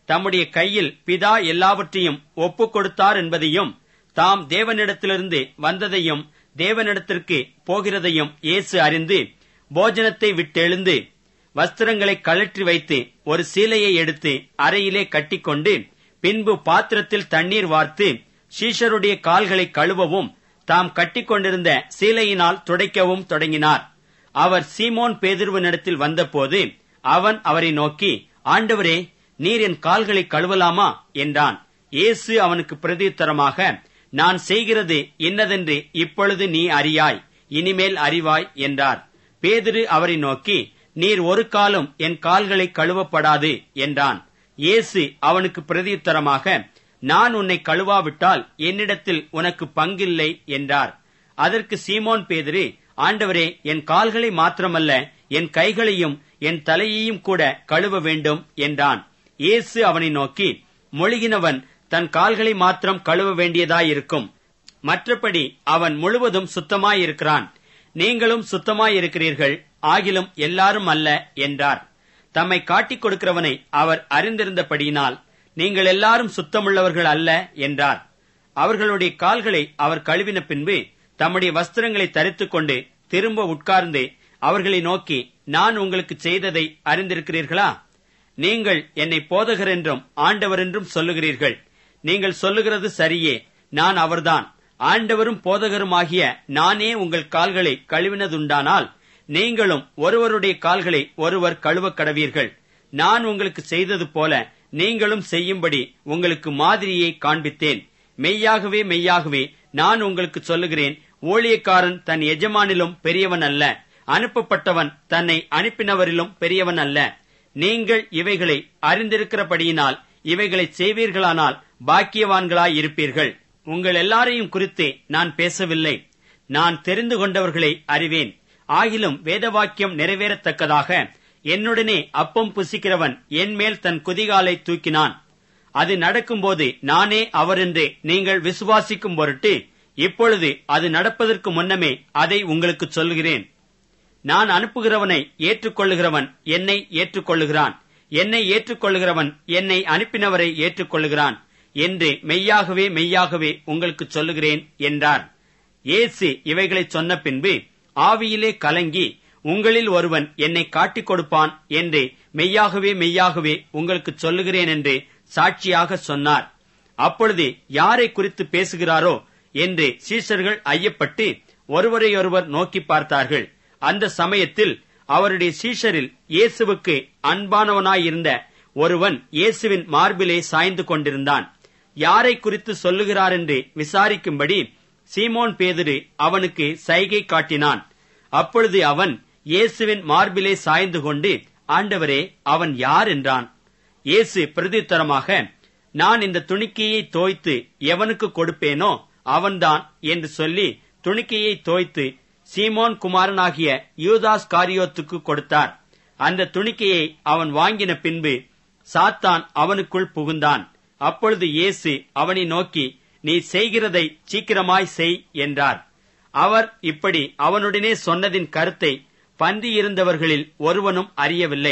தம்முடைய கையில் பிதா எல்லாவற்றையும் ஒப்புக் கொடுத்தார் என்பதையும், தாம் தேவனிடத்திலிருந்து வந்ததையும் தேவனிடத்திற்கு போகிறதையும் இயேசு அறிந்து, போஜனத்தை விட்டெழுந்து வஸ்திரங்களை கழற்றி வைத்து ஒரு சீலையை எடுத்து அறையிலே கட்டிக்கொண்டு, பின்பு பாத்திரத்தில் தண்ணீர் வார்த்து சீஷருடைய கால்களை கழுவவும் தாம் கட்டிக்கொண்டிருந்த சீலையினால் துடைக்கவும் தொடங்கினார். அவர் சீமோன் பேதுருவினிடத்தில் வந்தபோது அவன் அவரை நோக்கி, ஆண்டவரே, நீர் என் கால்களை கழுவலாமா என்றான். இயேசு அவனுக்கு பிரதியுத்தரமாக, நான் செய்கிறது இன்னதென்று இப்பொழுது நீ அறியாய், இனிமேல் அறிவாய் என்றார். பேதுரு அவரை நோக்கி, நீர் ஒரு காலும் என் கால்களை கழுவப்படாது என்றான். இயேசு அவனுக்கு பிரதியுத்தரமாக, நான் உன்னை கழுவாவிட்டால் என்னிடத்தில் உனக்கு பங்கில்லை என்றார். அதற்கு சீமோன் பேதுரு, ஆண்டவரே, என் கால்களை மாத்திரமல்ல, என் கைகளையும் என் தலையையும் கூட கழுவ வேண்டும் என்றான். இயேசு அவனை நோக்கி, மொழிகினவன் தன் கால்களை மாத்திரம் கழுவ வேண்டியதாயிருக்கும், மற்றபடி அவன் முழுவதும் சுத்தமாயிருக்கிறான். நீங்களும் சுத்தமாயிருக்கிறீர்கள், ஆகிலும் எல்லாரும் அல்ல என்றார். தம்மை காட்டிக் கொடுக்கிறவனை அவர் அறிந்திருந்தபடியினால், நீங்கள் எல்லாரும் சுத்தமுள்ளவர்கள் அல்ல என்றார். அவர்களுடைய கால்களை அவர் கழுவின பின்பு தம்முடைய வஸ்திரங்களை தரித்துக் கொண்டு திரும்ப உட்கார்ந்து அவர்களை நோக்கி, நான் உங்களுக்கு செய்ததை அறிந்திருக்கிறீர்களா? நீங்கள் என்னை போதகர் என்றும் ஆண்டவர் என்றும் சொல்லுகிறீர்கள். நீங்கள் சொல்லுகிறது சரியே, நான் அவர்தான். ஆண்டவரும் போதகருமாகிய நானே உங்கள் கால்களை கழுவினதுண்டானால், நீங்களும் ஒருவருடைய கால்களை ஒருவர் கழுவக் கடவீர்கள். நான் உங்களுக்கு செய்தது போல நீங்களும் செய்யும்படி உங்களுக்கு மாதிரியை காண்பித்தேன். மெய்யாகவே மெய்யாகவே நான் உங்களுக்கு சொல்லுகிறேன், ஊழியக்காரன் தன் எஜமானிலும் பெரியவன் அல்ல, அனுப்பப்பட்டவன் தன்னை அனுப்பினவரிலும் பெரியவன் அல்ல. நீங்கள் இவைகளை அறிந்திருக்கிறபடியினால் இவைகளை செய்வீர்களானால் பாக்கியவான்களாய் இருப்பீர்கள். உங்கள் எல்லாரையும் குறித்து நான் பேசவில்லை. நான் தெரிந்து கொண்டவர்களை அறிவேன். ஆகிலும் வேதவாக்கியம் நிறைவேறத்தக்கதாக என்னுடனே அப்பம் புசிக்கிறவன் என் மேல் தன் குதிகாலை தூக்கினான். அது நடக்கும்போது நானே அவரென்று நீங்கள் விசுவாசிக்கும் பொருட்டு இப்பொழுது அது நடப்பதற்கு முன்னமே அதை உங்களுக்கு சொல்கிறேன். நான் அனுப்புகிறவனை ஏற்றுக்கொள்ளுகிறவன் என்னை ஏற்றுக்கொள்ளுகிறான், என்னை ஏற்றுக்கொள்ளுகிறவன் என்னை அனுப்பினவரை ஏற்றுக்கொள்ளுகிறான் என்று மெய்யாகவே மெய்யாகவே உங்களுக்கு சொல்லுகிறேன் என்றார். இயேசு இவைகளை சொன்ன பின்பு ஆவியிலே கலங்கி, உங்களில் ஒருவன் என்னை காட்டிக் கொடுப்பான் என்று மெய்யாகவே மெய்யாகவே உங்களுக்கு சொல்லுகிறேன் என்று சாட்சியாக சொன்னார். அப்பொழுது யாரை குறித்து பேசுகிறாரோ என்று சீஷர்கள் ஐயப்பட்டு ஒருவரையொருவர் நோக்கி பார்த்தார்கள். அந்த சமயத்தில் அவருடைய சீஷரில் இயேசுவுக்கு அன்பானவனாயிருந்த ஒருவன் இயேசுவின் மார்பிலே சாய்ந்து கொண்டிருந்தான். யாரை குறித்து சொல்லுகிறார் என்று விசாரிக்கும்படி சீமோன் பேதுரு அவனுக்கு சைகை காட்டினான். அப்பொழுது அவன் இயேசுவின் மார்பிலே சாய்ந்து கொண்டு, ஆண்டவரே, அவன் யார் என்றான். இயேசு பிரதியுத்தரமாக, நான் இந்த துணிக்கையை தோய்த்து எவனுக்கு கொடுப்பேனோ அவன்தான் என்று சொல்லி துணிக்கையை தோய்த்து சீமோன் குமாரனாகிய யூதாஸ் காரியோத்துக்கு கொடுத்தார். அந்த துணிக்கையை அவன் வாங்கின பின்பு சாத்தான் அவனுக்குள் புகுந்தான். அப்பொழுது இயேசு அவனை நோக்கி, நீ செய்கிறதை சீக்கிரமாய் செய் என்றார். அவர் இப்படி அவனுடனே சொன்னதின் கருத்தை பந்தியிருந்தவர்களில் ஒருவனும் அறியவில்லை.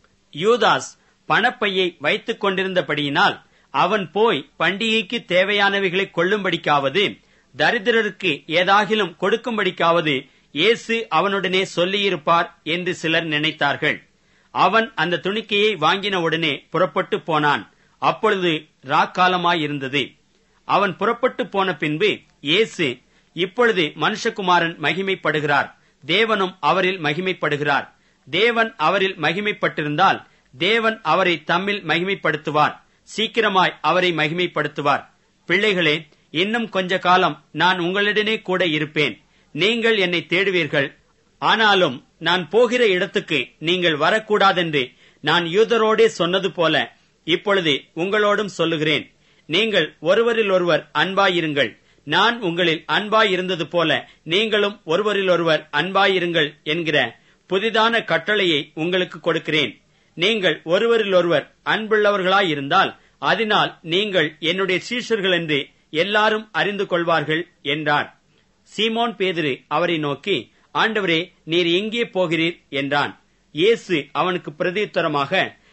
யூதாஸ் பணப்பையை வைத்துக் கொண்டிருந்தபடியினால் அவன் போய் பண்டிகைக்கு தேவையானவைகளை கொள்ளும்படிக்காவது தரித்திரருக்கு ஏதாகிலும் கொடுக்கும்படிக்காவது இயேசு அவனுடனே சொல்லியிருப்பார் என்று சிலர் நினைத்தார்கள். அவன் அந்த துணிக்கையை வாங்கினவுடனே புறப்பட்டு போனான். அப்பொழுது ராக்காலமாயிருந்தது. அவன் புறப்பட்டு போன பின்பு இயேசு, இப்பொழுது மனுஷகுமாரன் மகிமைப்படுகிறார், தேவனும் அவரில் மகிமைப்படுகிறார். தேவன் அவரில் மகிமைப்பட்டிருந்தால் தேவன் அவரை தம்மில் மகிமைப்படுத்துவார், சீக்கிரமாய் அவரை மகிமைப்படுத்துவார். பிள்ளைகளே, இன்னும் கொஞ்ச காலம் நான் உங்களிடனே கூட இருப்பேன். நீங்கள் என்னை தேடுவீர்கள். ஆனாலும் நான் போகிற இடத்துக்கு நீங்கள் வரக்கூடாதென்று நான் யூதரோடே சொன்னது போல இப்பொழுது உங்களோடும் சொல்லுகிறேன். நீங்கள் ஒருவரில் ஒருவர் அன்பாயிருங்கள். நான் உங்களில் அன்பாயிருந்தது போல நீங்களும் ஒருவரில் ஒருவர் அன்பாயிருங்கள் என்கிற புதிதான கட்டளையை உங்களுக்கு கொடுக்கிறேன். நீங்கள் ஒருவரில் ஒருவர் அன்புள்ளவர்களாயிருந்தால் அதனால் நீங்கள் என்னுடைய சீஷர்கள் என்று எல்லாரும் அறிந்து கொள்வார்கள் என்றார். சீமோன் பேதுரு அவரை நோக்கி, ஆண்டவரே, நீர் எங்கே போகிறீர் என்றான். இயேசு அவனுக்கு பிரதியுத்தரமாக,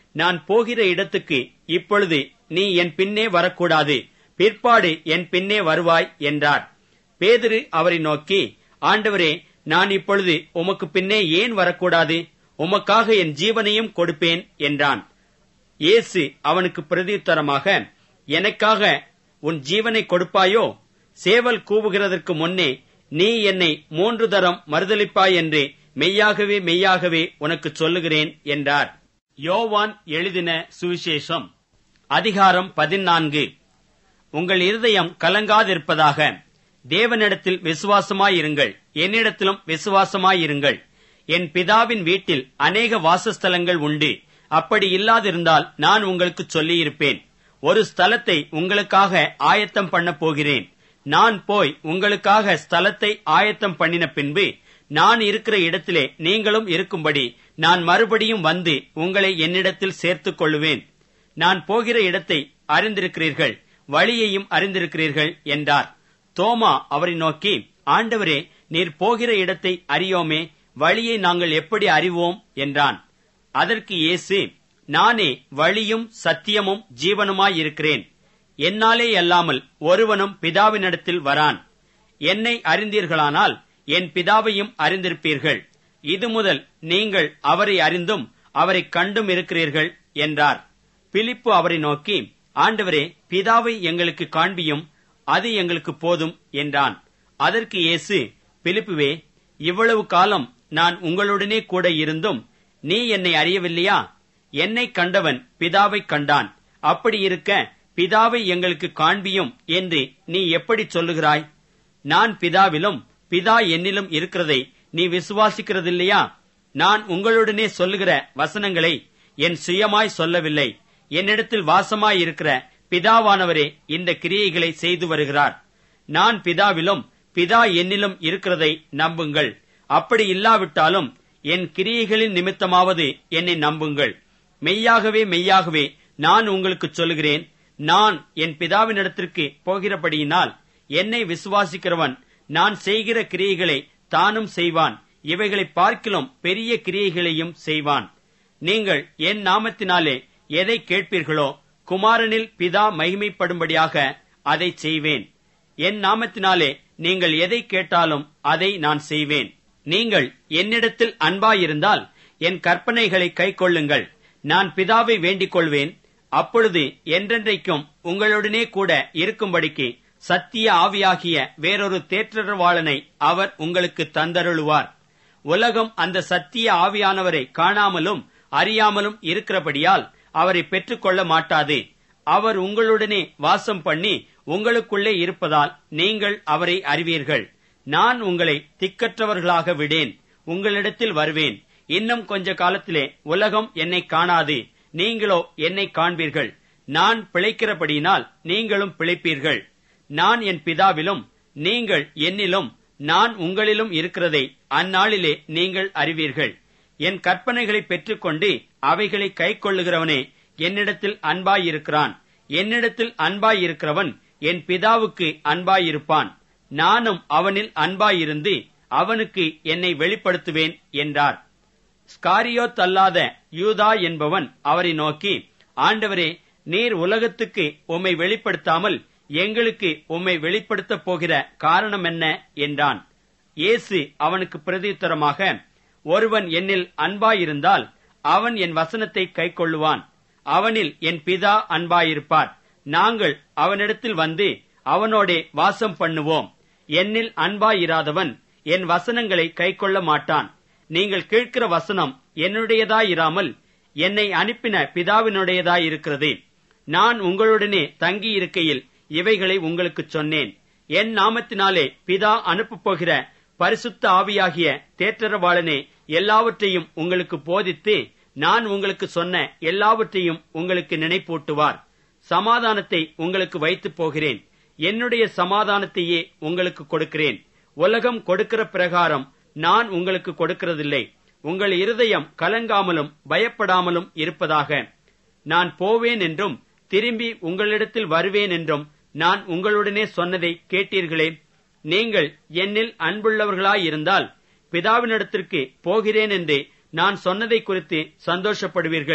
நான் போகிற இடத்துக்கு இப்பொழுது நீ என் பின்னே வரக்கூடாது, பிற்பாடு என் பின்னே வருவாய் என்றார். பேதுரு அவரை நோக்கி, ஆண்டவரே, நான் இப்பொழுது உமக்கு பின்னே ஏன் வரக்கூடாது? உமக்காக என் ஜீவனையும் கொடுப்பேன் என்றான். இயேசு அவனுக்கு பிரதியுத்தரமாக, எனக்காக உன் ஜீவனை கொடுப்பாயோ? சேவல் கூவுகிறதற்கு முன்னே நீ என்னை மூன்று தரம் மறுதலிப்பாய் என்று மெய்யாகவே மெய்யாகவே உனக்கு சொல்லுகிறேன் என்றார். யோவான் எழுதின சுவிசேஷம் அதிகாரம் பதினான்கு. உங்கள் இருதயம் கலங்காதிருப்பதாக. தேவனிடத்தில் விசுவாசமாயிருங்கள், என்னிடத்திலும் விசுவாசமாயிருங்கள். என் பிதாவின் வீட்டில் அநேக வாசஸ்தலங்கள் உண்டு. அப்படி இல்லாதிருந்தால் நான் உங்களுக்கு சொல்லியிருப்பேன். ஒரு ஸ்தலத்தை உங்களுக்காக ஆயத்தம் பண்ண போகிறேன். நான் போய் உங்களுக்காக ஸ்தலத்தை ஆயத்தம் பண்ணின பின்பு நான் இருக்கிற இடத்திலே நீங்களும் இருக்கும்படி நான் மறுபடியும் வந்து உங்களை என்னிடத்தில் சேர்த்துக் கொள்ளுவேன். நான் போகிற இடத்தை அறிந்திருக்கிறீர்கள், வழியையும் அறிந்திருக்கிறீர்கள் என்றார். தோமா அவரை நோக்கி, ஆண்டவரே, நீர் போகிற இடத்தை அறியோமே, வழியை நாங்கள் எப்படி அறிவோம் என்றான். அதற்கு இயேசு, நானே வழியும் சத்தியமும் ஜீவனுமாயிருக்கிறேன். என்னாலே அல்லாமல் ஒருவனும் பிதாவினிடத்தில் வரான். என்னை அறிந்தீர்களானால் என் பிதாவையும் அறிந்திருப்பீர்கள். இது முதல் நீங்கள் அவரை அறிந்தும் அவரை கண்டும் இருக்கிறீர்கள் என்றார். பிலிப்பு அவரை நோக்கி, ஆண்டவரே, பிதாவை எங்களுக்கு காண்பியும், அது எங்களுக்கு போதும் என்றான். அதற்கு இயேசு, பிலிப்புவே, இவ்வளவு காலம் நான் உங்களுடனே கூட இருந்தும் நீ என்னை அறியவில்லையா? என்னை கண்டவன் பிதாவை கண்டான். அப்படி இருக்க பிதாவை எங்களுக்கு காண்பியும் என்று நீ எப்படி சொல்லுகிறாய்? நான் பிதாவிலும் பிதா என்னிலும் இருக்கிறதை நீ விசுவாசிக்கிறதில்லையா? நான் உங்களுடனே சொல்லுகிற வசனங்களை என் சுயமாய் சொல்லவில்லை. என்னிடத்தில் வாசமாயிருக்கிற பிதாவானவரே இந்த கிரியைகளை செய்து வருகிறார். நான் பிதாவிலும் பிதா என்னிலும் இருக்கிறதை நம்புங்கள். அப்படி இல்லாவிட்டாலும் என் கிரியைகளின் நிமித்தமாவது என்னை நம்புங்கள். மெய்யாகவே மெய்யாகவே நான் உங்களுக்கு சொல்லுகிறேன், நான் என் பிதாவினிடத்திற்கு போகிறபடியினால் என்னை விசுவாசிக்கிறவன் நான் செய்கிற கிரியைகளை தானும் செய்வான், இவைகளை பார்க்கிலும் பெரிய கிரியைகளையும் செய்வான். நீங்கள் என் நாமத்தினாலே எதை கேட்பீர்களோ குமாரனில் பிதா மகிமைப்படும்படியாக அதை செய்வேன். என் நாமத்தினாலே நீங்கள் எதை கேட்டாலும் அதை நான் செய்வேன். நீங்கள் என்னிடத்தில் அன்பாயிருந்தால் என் கற்பனைகளை கைக்கொள்ளுங்கள். நான் பிதாவை வேண்டிக் கொள்வேன், அப்பொழுது என்றென்றைக்கும் உங்களுடனே கூட இருக்கும்படிக்கு சத்திய ஆவியாகிய வேறொரு தேற்றரவாளனை அவர் உங்களுக்கு தந்தருளுவார். உலகம் அந்த சத்திய ஆவியானவரை காணாமலும் அறியாமலும் இருக்கிறபடியால் அவரை பெற்றுக்கொள்ள மாட்டாது. அவர் உங்களுடனே வாசம் பண்ணி உங்களுக்குள்ளே இருப்பதால் நீங்கள் அவரை அறிவீர்கள். நான் உங்களை திக்கற்றவர்களாக விடேன், உங்களிடத்தில் வருவேன். இன்னும் கொஞ்ச காலத்திலே உலகம் என்னை காணாது, நீங்களோ என்னை காண்பீர்கள். நான் பிழைக்கிறபடியினால் நீங்களும் பிழைப்பீர்கள். நான் என் பிதாவிலும் நீங்கள் என்னிலும் நான் உங்களிலும் இருக்கிறதை அந்நாளிலே நீங்கள் அறிவீர்கள். என் கற்பனைகளை பெற்றுக்கொண்டு அவைகளை கைக்கொள்ளுகிறவனே என்னிடத்தில் அன்பாயிருக்கிறான். என்னிடத்தில் அன்பாயிருக்கிறவன் என் பிதாவுக்கு அன்பாயிருப்பான். நானும் அவனில் அன்பாயிருந்து அவனுக்கு என்னை வெளிப்படுத்துவேன் என்றார். ஸ்காரியோத் அல்லாத யூதா என்பவன் அவரை நோக்கி, ஆண்டவரே, நீர் உலகத்துக்கு உம்மை வெளிப்படுத்தாமல் எங்களுக்கு உம்மை வெளிப்படுத்தப் போகிற காரணம் என்ன என்றான். இயேசு அவனுக்கு பிரதியுத்தரமாக, ஒருவன் என்னில் அன்பாயிருந்தால் அவன் என் வசனத்தை கைக்கொள்ளுவான். அவனில் என் பிதா அன்பாயிருப்பார். நாங்கள் அவனிடத்தில் வந்து அவனோடே வாசம் பண்ணுவோம். என்னில் அன்பாயிராதவன் என் வசனங்களை கைக்கொள்ள மாட்டான். நீங்கள் கேட்கிற வசனம் என்னுடையதாயிராமல் என்னை அனுப்பின பிதாவினுடையதாயிருக்கிறது. நான் உங்களுடனே தங்கியிருக்கையில் இவைகளை உங்களுக்கு சொன்னேன். என் நாமத்தினாலே பிதா அனுப்பப் போகிற பரிசுத்த ஆவியாகிய தேற்றரவாளனே எல்லாவற்றையும் உங்களுக்கு போதித்து நான் உங்களுக்கு சொன்ன எல்லாவற்றையும் உங்களுக்கு நினைப்பூட்டுவார். சமாதானத்தை உங்களுக்கு வைத்துப் போகிறேன், என்னுடைய சமாதானத்தையே உங்களுக்கு கொடுக்கிறேன். உலகம் கொடுக்கிற பிரகாரம் நான் உங்களுக்கு கொடுக்கிறதில்லை. உங்கள் இருதயம் கலங்காமலும் பயப்படாமலும் இருப்பதாக. நான் போவேன் என்றும் திரும்பி உங்களிடத்தில் வருவேன் என்றும் நான் உங்களுடனே சொன்னதை கேட்டீர்களே. நீங்கள் என்னில் அன்புள்ளவர்களாயிருந்தால் பிதாவினிடத்திற்கு போகிறேன் என்று நான் சொன்னதை குறித்து சந்தோஷப்படுவீர்கள்.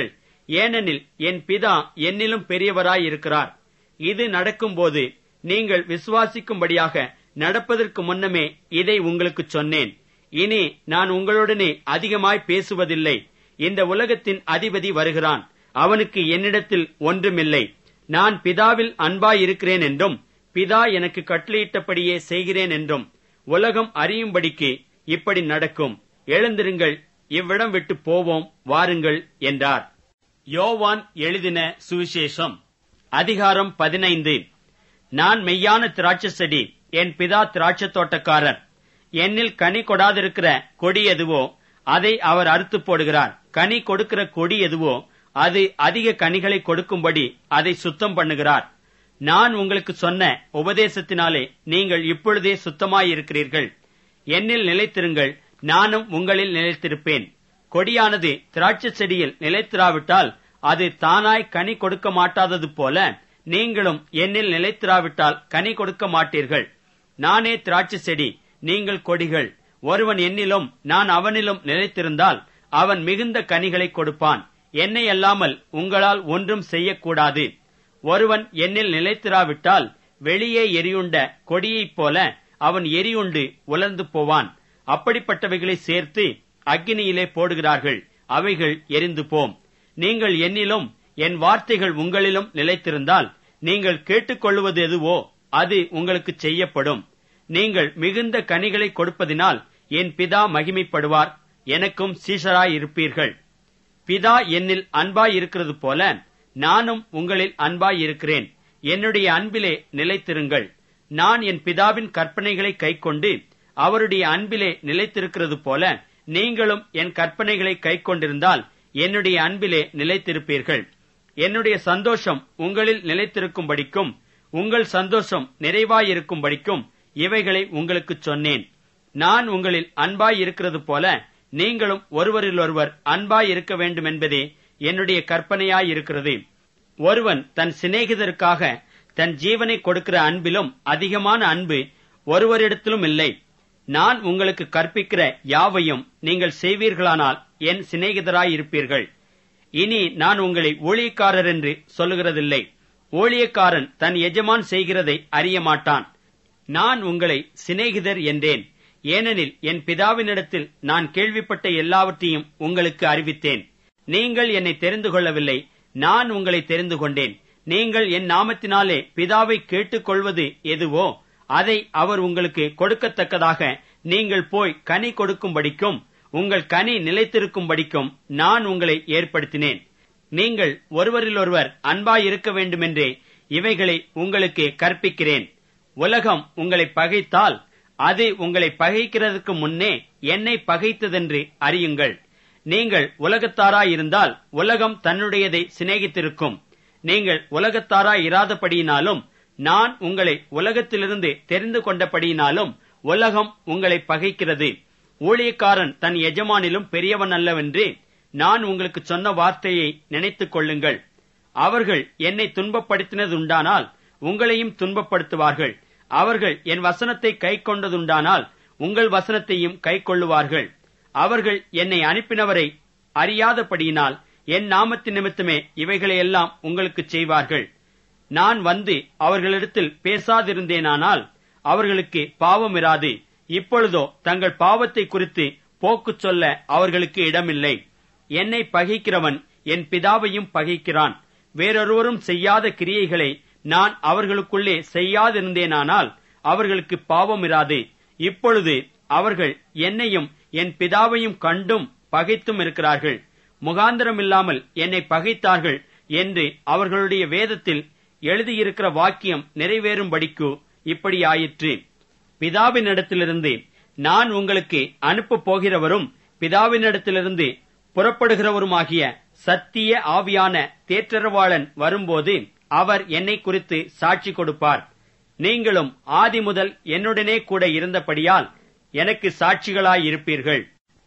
ஏனெனில் என் பிதா என்னிலும் பெரியவராயிருக்கிறார். இது நடக்கும்போது நீங்கள் விசுவாசிக்கும்படியாக நடப்பதற்கு முன்னமே இதை உங்களுக்கு சொன்னேன். இனி நான் உங்களுடனே அதிகமாய் பேசுவதில்லை. இந்த உலகத்தின் அதிபதி வருகிறான். அவனுக்கு என்னிடத்தில் ஒன்றுமில்லை. நான் பிதாவில் அன்பாயிருக்கிறேன் என்றும் பிதா எனக்கு கட்டளையிட்டபடியே செய்கிறேன் என்றும் உலகம் அறியும்படிக்கு இப்படி நடக்கும். எழுந்திருங்கள், இவ்விடம் விட்டு போவோம், வாருங்கள் என்றார். யோவான் எழுதின சுவிசேஷம் அதிகாரம் பதினைந்து. நான் மெய்யான திராட்சை செடி, என் பிதா திராட்சை தோட்டக்காரர். என்னில் கனி கொடாதிருக்கிற கொடி எதுவோ அதை அவர் அறுத்து போடுகிறார். கனி கொடுக்கிற கொடி எதுவோ அது அதிக கனிகளை கொடுக்கும்படி அதை சுத்தம் பண்ணுகிறார். நான் உங்களுக்கு சொன்ன உபதேசத்தினாலே நீங்கள் இப்பொழுதே சுத்தமாயிருக்கிறீர்கள். என்னில் நிலைத்திருங்கள், நானும் உங்களில் நிலைத்திருப்பேன். கொடியானது திராட்சை செடியில் நிலைத்திராவிட்டால் அது தானாய் கனி கொடுக்க மாட்டாதது போல நீங்களும் என்னில் நிலைத்திராவிட்டால் கனி கொடுக்க மாட்டீர்கள். நானே திராட்சை செடி, நீங்கள் கொடிகள். ஒருவன் என்னிலும் நான் அவனிலும் நிலைத்திருந்தால் அவன் மிகுந்த கனிகளை கொடுப்பான். என்னை அல்லாமல் உங்களால் ஒன்றும் செய்யக்கூடாது. ஒருவன் என்னில் நிலைத்திராவிட்டால் வெளியே எரியுண்ட கொடியைப் போல அவன் எரியுண்டு உலர்ந்து போவான். அப்படிப்பட்டவைகளை சேர்த்து அக்கினியிலே போடுகிறார்கள், அவைகள் எரிந்து போம். நீங்கள் என்னிலும் என் வார்த்தைகள் உங்களிலும் நிலைத்திருந்தால் நீங்கள் கேட்டுக்கொள்வது எதுவோ அது உங்களுக்கு செய்யப்படும். நீங்கள் மிகுந்த கனிகளை கொடுப்பதினால் என் பிதா மகிமைப்படுவார், எனக்கும் சீஷராயிருப்பீர்கள். பிதா என்னில் அன்பாயிருக்கிறது போல நானும் உங்களில் அன்பாயிருக்கிறேன். என்னுடைய அன்பிலே நிலைத்திருங்கள். நான் என் பிதாவின் கற்பனைகளை கைக்கொண்டு அவருடைய அன்பிலே நிலைத்திருக்கிறது போல நீங்களும் என் கற்பனைகளை கைக்கொண்டிருந்தால் என்னுடைய அன்பிலே நிலைத்திருப்பீர்கள். என்னுடைய சந்தோஷம் உங்களில் நிலைத்திருக்கும்படிக்கும் உங்கள் சந்தோஷம் நிறைவாயிருக்கும்படிக்கும் இவைகளை உங்களுக்கு சொன்னேன். நான் உங்களில் அன்பாயிருக்கிறது போல நீங்களும் ஒருவரிலொருவர் அன்பாயிருக்க வேண்டும் என்பதே என்னுடைய கற்பனையாயிருக்கிறது. ஒருவன் தன் சிநேகிதருக்காக தன் ஜீவனை கொடுக்கிற அன்பிலும் அதிகமான அன்பு ஒருவரிடத்திலும் இல்லை. நான் உங்களுக்கு கற்பிக்கிற யாவையும் நீங்கள் செய்வீர்களானால் என் சிநேகிதராயிருப்பீர்கள். இனி நான் உங்களை ஊழியக்காரர் என்று சொல்லுகிறதில்லை. ஊழியக்காரன் தன் எஜமான் செய்கிறதை அறிய மாட்டான். நான் உங்களை சிநேகிதர் என்றேன். ஏனெனில் என் பிதாவினிடத்தில் நான் கேள்விப்பட்ட எல்லாவற்றையும் உங்களுக்கு அறிவித்தேன். நீங்கள் என்னை தெரிந்து கொள்ளவில்லை, நான் உங்களை தெரிந்து கொண்டேன். நீங்கள் என் நாமத்தினாலே பிதாவை கேட்டுக்கொள்வது எதுவோ அதை அவர் உங்களுக்கு கொடுக்கத்தக்கதாக நீங்கள் போய் கனி கொடுக்கும்படிக்கும் உங்கள் கனி நிலைத்திருக்கும்படிக்கும் நான் உங்களை ஏற்படுத்தினேன். நீங்கள் ஒருவரிலொருவர் அன்பாயிருக்க வேண்டுமென்றே இவைகளை உங்களுக்கு கற்பிக்கிறேன். உலகம் உங்களை பகைத்தால் அது உங்களை பகைக்கிறதுக்கு முன்னே என்னை பகைத்ததென்று அறியுங்கள். நீங்கள் உலகத்தாராயிருந்தால் உலகம் தன்னுடையதை சிநேகித்திருக்கும். நீங்கள் உலகத்தாராயிராதபடியினாலும் நான் உங்களை உலகத்திலிருந்து தெரிந்து கொண்டபடியினாலும் உலகம் உங்களை பகைக்கிறது. ஊழியக்காரன் தன் எஜமானிலும் பெரியவன் அல்லவென்று நான் உங்களுக்கு சொன்ன வார்த்தையை நினைத்துக் கொள்ளுங்கள். அவர்கள் என்னை துன்பப்படுத்தினதுண்டானால் உங்களையும் துன்பப்படுத்துவார்கள். அவர்கள் என் வசனத்தை கை கொண்டதுண்டானால் உங்கள் வசனத்தையும் கை கொள்ளுவார்கள். அவர்கள் என்னை அனுப்பினவரை அறியாதபடியினால் என் நாமத்தின் நிமித்தமே இவைகளையெல்லாம் உங்களுக்கு செய்வார்கள். நான் வந்து அவர்களிடத்தில் பேசாதிருந்தேனானால் அவர்களுக்கு பாவம் இராது. இப்பொழுதோ தங்கள் பாவத்தை குறித்து போக்கு சொல்ல அவர்களுக்கு இடமில்லை. என்னை பகைக்கிறவன் என் பிதாவையும் பகைக்கிறான். வேறொருவரும் செய்யாத கிரியைகளை நான் அவர்களுக்குள்ளே செய்யாதிருந்தேனானால் அவர்களுக்கு பாவம் இராது. இப்பொழுது அவர்கள் என்னையும் என் பிதாவையும் கண்டும் பகைத்தும் இருக்கிறார்கள். முகாந்திரமில்லாமல் என்னை பகைத்தார்கள் என்று அவர்களுடைய வேதத்தில் எழுதியிருக்கிற வாக்கியம் நிறைவேறும்படிக்கு இப்படி ஆயிற்று. பிதாவினிடத்திலிருந்து நான் உங்களுக்கு அனுப்பப் போகிறவரும் பிதாவினிடத்திலிருந்து புறப்படுகிறவருமாகிய சத்திய ஆவியான தேற்றரவாளன் வரும்போது அவர் என்னை குறித்து சாட்சி கொடுப்பார். நீங்களும் ஆதி முதல் என்னுடனே கூட இருந்தபடியால் எனக்கு சாட்சிகளாயிருப்பீர்கள்.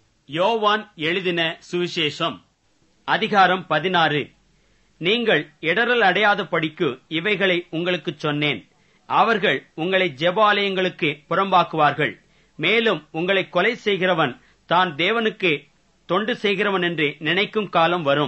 யோவான் எழுதின சுவிசேஷம் அதிகாரம் பதினாறு. நீங்கள் இடறல் அடையாத படிக்கு இவைகளை உங்களுக்கு சொன்னேன். அவர்கள் உங்களை ஜெப ஆலயங்களுக்கு புறம்பாக்குவார்கள். மேலும் உங்களை கொலை செய்கிறவன் தான் தேவனுக்கு தொண்டு செய்கிறவன் என்று நினைக்கும் காலம் வரும்.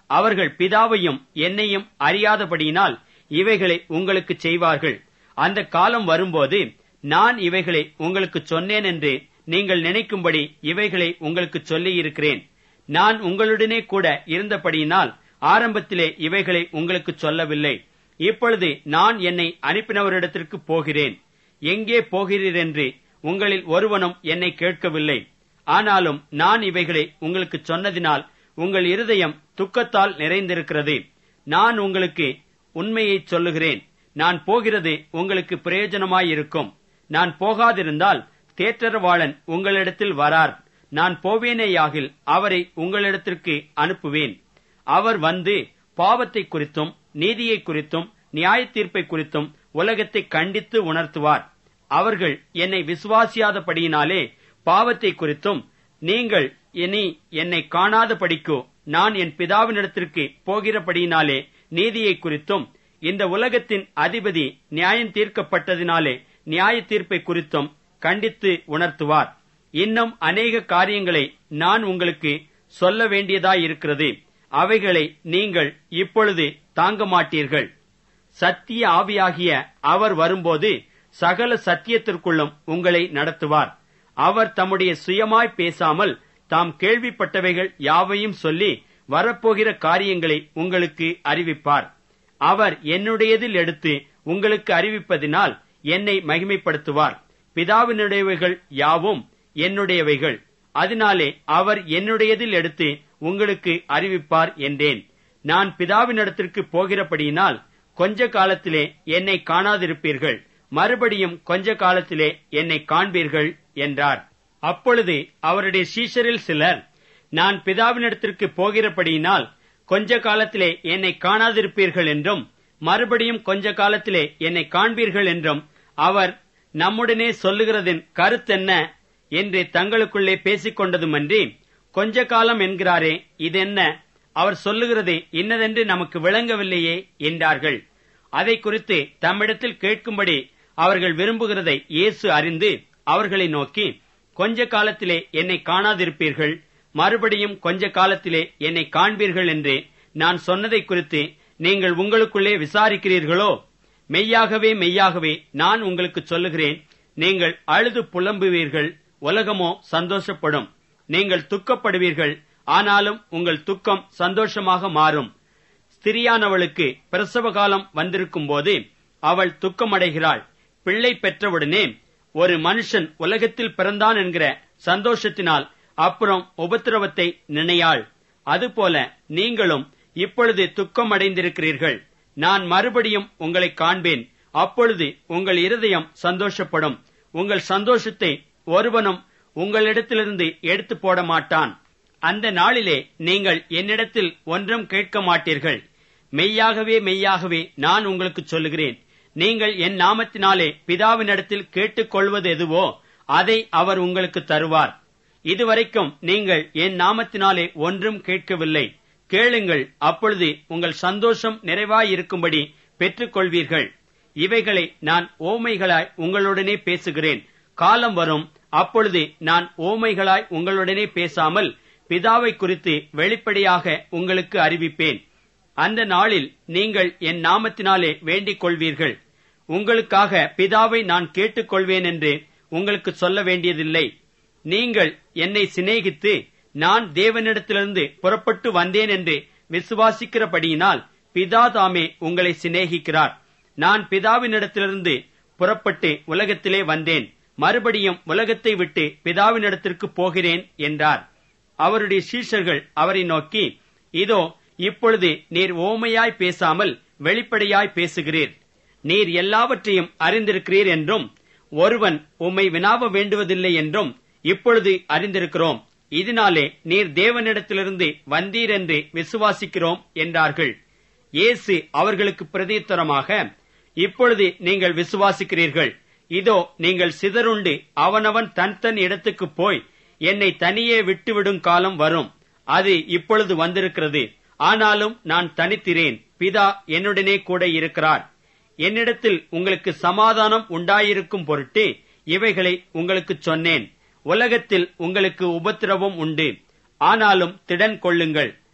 அவர்கள் பிதாவையும் என்னையும் அறியாதபடியினால் இவைகளை உங்களுக்கு செய்வார்கள். அந்த காலம் வரும்போது நான் இவைகளை உங்களுக்கு சொன்னேன் என்று நீங்கள் நினைக்கும்படி இவைகளை உங்களுக்கு சொல்லியிருக்கிறேன். நான் உங்களுடனே கூட இருந்தபடியினால் ஆரம்பத்திலே இவைகளை உங்களுக்கு சொல்லவில்லை. இப்பொழுது நான் என்னை அனுப்பினவரிடத்திற்கு போகிறேன். எங்கே போகிறீர் என்று உங்களில் ஒருவனும் என்னை கேட்கவில்லை. ஆனாலும் நான் இவைகளை உங்களுக்கு சொன்னதினால் உங்கள் இருதயம் துக்கத்தால் நிறைந்திருக்கிறது. நான் உங்களுக்கு உண்மையை சொல்லுகிறேன். நான் போகிறது உங்களுக்கு பிரயோஜனமாயிருக்கும். நான் போகாதிருந்தால் தேற்றரவாளன் உங்களிடத்தில் வரார். நான் போவேனேயாகில் அவரை உங்களிடத்திற்கு அனுப்புவேன். அவர் வந்து பாவத்தை குறித்தும் நீதியை குறித்தும் நியாய தீர்ப்பை குறித்தும் உலகத்தை கண்டித்து உணர்த்துவார். அவர்கள் என்னை விசுவாசியாதபடியினாலே பாவத்தை குறித்தும், நீங்கள் இனி என்னை காணாதபடிக்கோ நான் என் பிதாவினிடத்திற்கு போகிறபடியினாலே நீதியை குறித்தும், இந்த உலகத்தின் அதிபதி நியாயம் தீர்க்கப்பட்டதினாலே நியாய தீர்ப்பை குறித்தும் கண்டித்து உணர்த்துவார். இன்னும் அநேக காரியங்களை நான் உங்களுக்கு சொல்ல வேண்டியதாயிருக்கிறது. அவைகளை நீங்கள் இப்பொழுது தாங்க மாட்டீர்கள். சத்திய ஆவியாகிய அவர் வரும்போது சகல சத்தியத்திற்குள்ளும் உங்களை நடத்துவார். அவர் தம்முடைய சுயமாய் பேசாமல் தாம் கேள்விப்பட்டவைகள் யாவையும் சொல்லி வரப்போகிற காரியங்களை உங்களுக்கு அறிவிப்பார். அவர் என்னுடையதில் எடுத்து உங்களுக்கு அறிவிப்பதினால் என்னை மகிமைப்படுத்துவார். பிதாவினுடையவைகள் யாவும் என்னுடையவைகள். அதனாலே அவர் என்னுடையதில் எடுத்து உங்களுக்கு அறிவிப்பார் என்றேன். நான் பிதாவினிடத்திற்கு போகிறபடியினால் கொஞ்ச காலத்திலே என்னை காணாதிருப்பீர்கள், மறுபடியும் கொஞ்ச காலத்திலே என்னை காண்பீர்கள் என்றார். அப்பொழுது அவருடைய சீஷரில் சிலர், நான் பிதாவினிடத்திற்கு போகிறபடியினால் கொஞ்ச காலத்திலே என்னை காணாதிருப்பீர்கள் என்றும் மறுபடியும் கொஞ்ச காலத்திலே என்னை காண்பீர்கள் என்றும் அவர் நம்முடனே சொல்லுகிறதின் கருத்தென்ன என்று தங்களுக்குள்ளே பேசிக் கொண்டதுமன்றி, கொஞ்ச காலம் என்கிறாரே, இதென்ன? அவர் சொல்லுகிறது இன்னதென்று நமக்கு விளங்கவில்லையே என்றார்கள். அதை குறித்து தம்மிடத்தில் கேட்கும்படி அவர்கள் விரும்புகிறதை இயேசு அறிந்து அவர்களை நோக்கி, கொஞ்ச காலத்திலே என்னை காணாதிருப்பீர்கள், மறுபடியும் கொஞ்ச காலத்திலே என்னை காண்பீர்கள் என்று நான் சொன்னதை குறித்து நீங்கள் உங்களுக்குள்ளே விசாரிக்கிறீர்களோ? மெய்யாகவே மெய்யாகவே நான் உங்களுக்கு சொல்லுகிறேன், நீங்கள் அழுது புலம்புவீர்கள், உலகமோ சந்தோஷப்படும். நீங்கள் துக்கப்படுவீர்கள், ஆனாலும் உங்கள் துக்கம் சந்தோஷமாக மாறும். ஸ்திரியானவளுக்கு பிரசவ காலம் வந்திருக்கும் போது அவள் துக்கமடைகிறாள். பிள்ளை பெற்றவுடனே ஒரு மனுஷன் உலகத்தில் பிறந்தான் என்கிற சந்தோஷத்தினால் அப்புறம் உபத்திரவத்தை நினையாள். அதுபோல நீங்களும் இப்பொழுது துக்கமடைந்திருக்கிறீர்கள். நான் மறுபடியும் உங்களை காண்பேன். அப்பொழுது உங்கள் இருதயம் சந்தோஷப்படும். உங்கள் சந்தோஷத்தை ஒருவனும் உங்களிடத்திலிருந்து எடுத்து போட மாட்டான். அந்த நாளிலே நீங்கள் என்னிடத்தில் ஒன்றும் கேட்க மாட்டீர்கள். மெய்யாகவே மெய்யாகவே நான் உங்களுக்கு சொல்லுகிறேன், நீங்கள் என் நாமத்தினாலே பிதாவினிடத்தில் கேட்டுக்கொள்வது எதுவோ அதை அவர் உங்களுக்கு தருவார். இதுவரைக்கும் நீங்கள் என் நாமத்தினாலே ஒன்றும் கேட்கவில்லை. கேளுங்கள், அப்பொழுது உங்கள் சந்தோஷம் நிறைவாயிருக்கும்படி பெற்றுக் கொள்வீர்கள். இவைகளை நான் ஓமைகளாய் உங்களுடனே பேசுகிறேன். காலம் வரும், அப்பொழுது நான் ஓமைகளாய் உங்களுடனே பேசாமல் பிதாவை குறித்து வெளிப்படையாக உங்களுக்கு அறிவிப்பேன். அந்த நாளில் நீங்கள் என் நாமத்தினாலே வேண்டிக் கொள்வீர்கள். உங்களுக்காக பிதாவை நான் கேட்டுக்கொள்வேன் என்று உங்களுக்கு சொல்ல வேண்டியதில்லை. நீங்கள் என்னை சிநேகித்து நான் தேவனிடத்திலிருந்து புறப்பட்டு வந்தேன் என்று விசுவாசிக்கிறபடியினால் பிதா தாமே உங்களை சிநேகிக்கிறார். நான் பிதாவினிடத்திலிருந்து புறப்பட்டு உலகத்திலே வந்தேன், மறுபடியும் உலகத்தை விட்டு பிதாவினிடத்திற்கு போகிறேன் என்றார். அவருடைய சீஷர்கள் அவரை நோக்கி, இதோ இப்பொழுது நீர் ஓமையாய் பேசாமல் வெளிப்படையாய் பேசுகிறீர். நீர் எல்லாவற்றையும் அறிந்திருக்கிறீர் என்றும் ஒருவன் உம்மை வினாவ வேண்டுவதில்லை என்றும் இப்பொழுது அறிந்திருக்கிறோம். இதனாலே நீர் தேவனிடத்திலிருந்து வந்தீர் என்று விசுவாசிக்கிறோம் என்றார்கள். இயேசு அவர்களுக்கு பிரதியுத்தரமாக, இப்பொழுது நீங்கள் விசுவாசிக்கிறீர்கள். இதோ நீங்கள் சிதறுண்டு அவனவன் தன் தன் இடத்துக்கு போய் என்னை தனியே விட்டுவிடும் காலம் வரும். அது இப்பொழுது வந்திருக்கிறது. ஆனாலும் நான் தனித்திரேன், பிதா என்னுடனே கூட இருக்கிறார். என்னிடத்தில் உங்களுக்கு சமாதானம் உண்டாயிருக்கும் பொருட்டு இவைகளை உங்களுக்கு சொன்னேன். உலகத்தில் உங்களுக்கு உபத்திரவம் உண்டு, ஆனாலும் திடன் கொள்ளுங்கள்,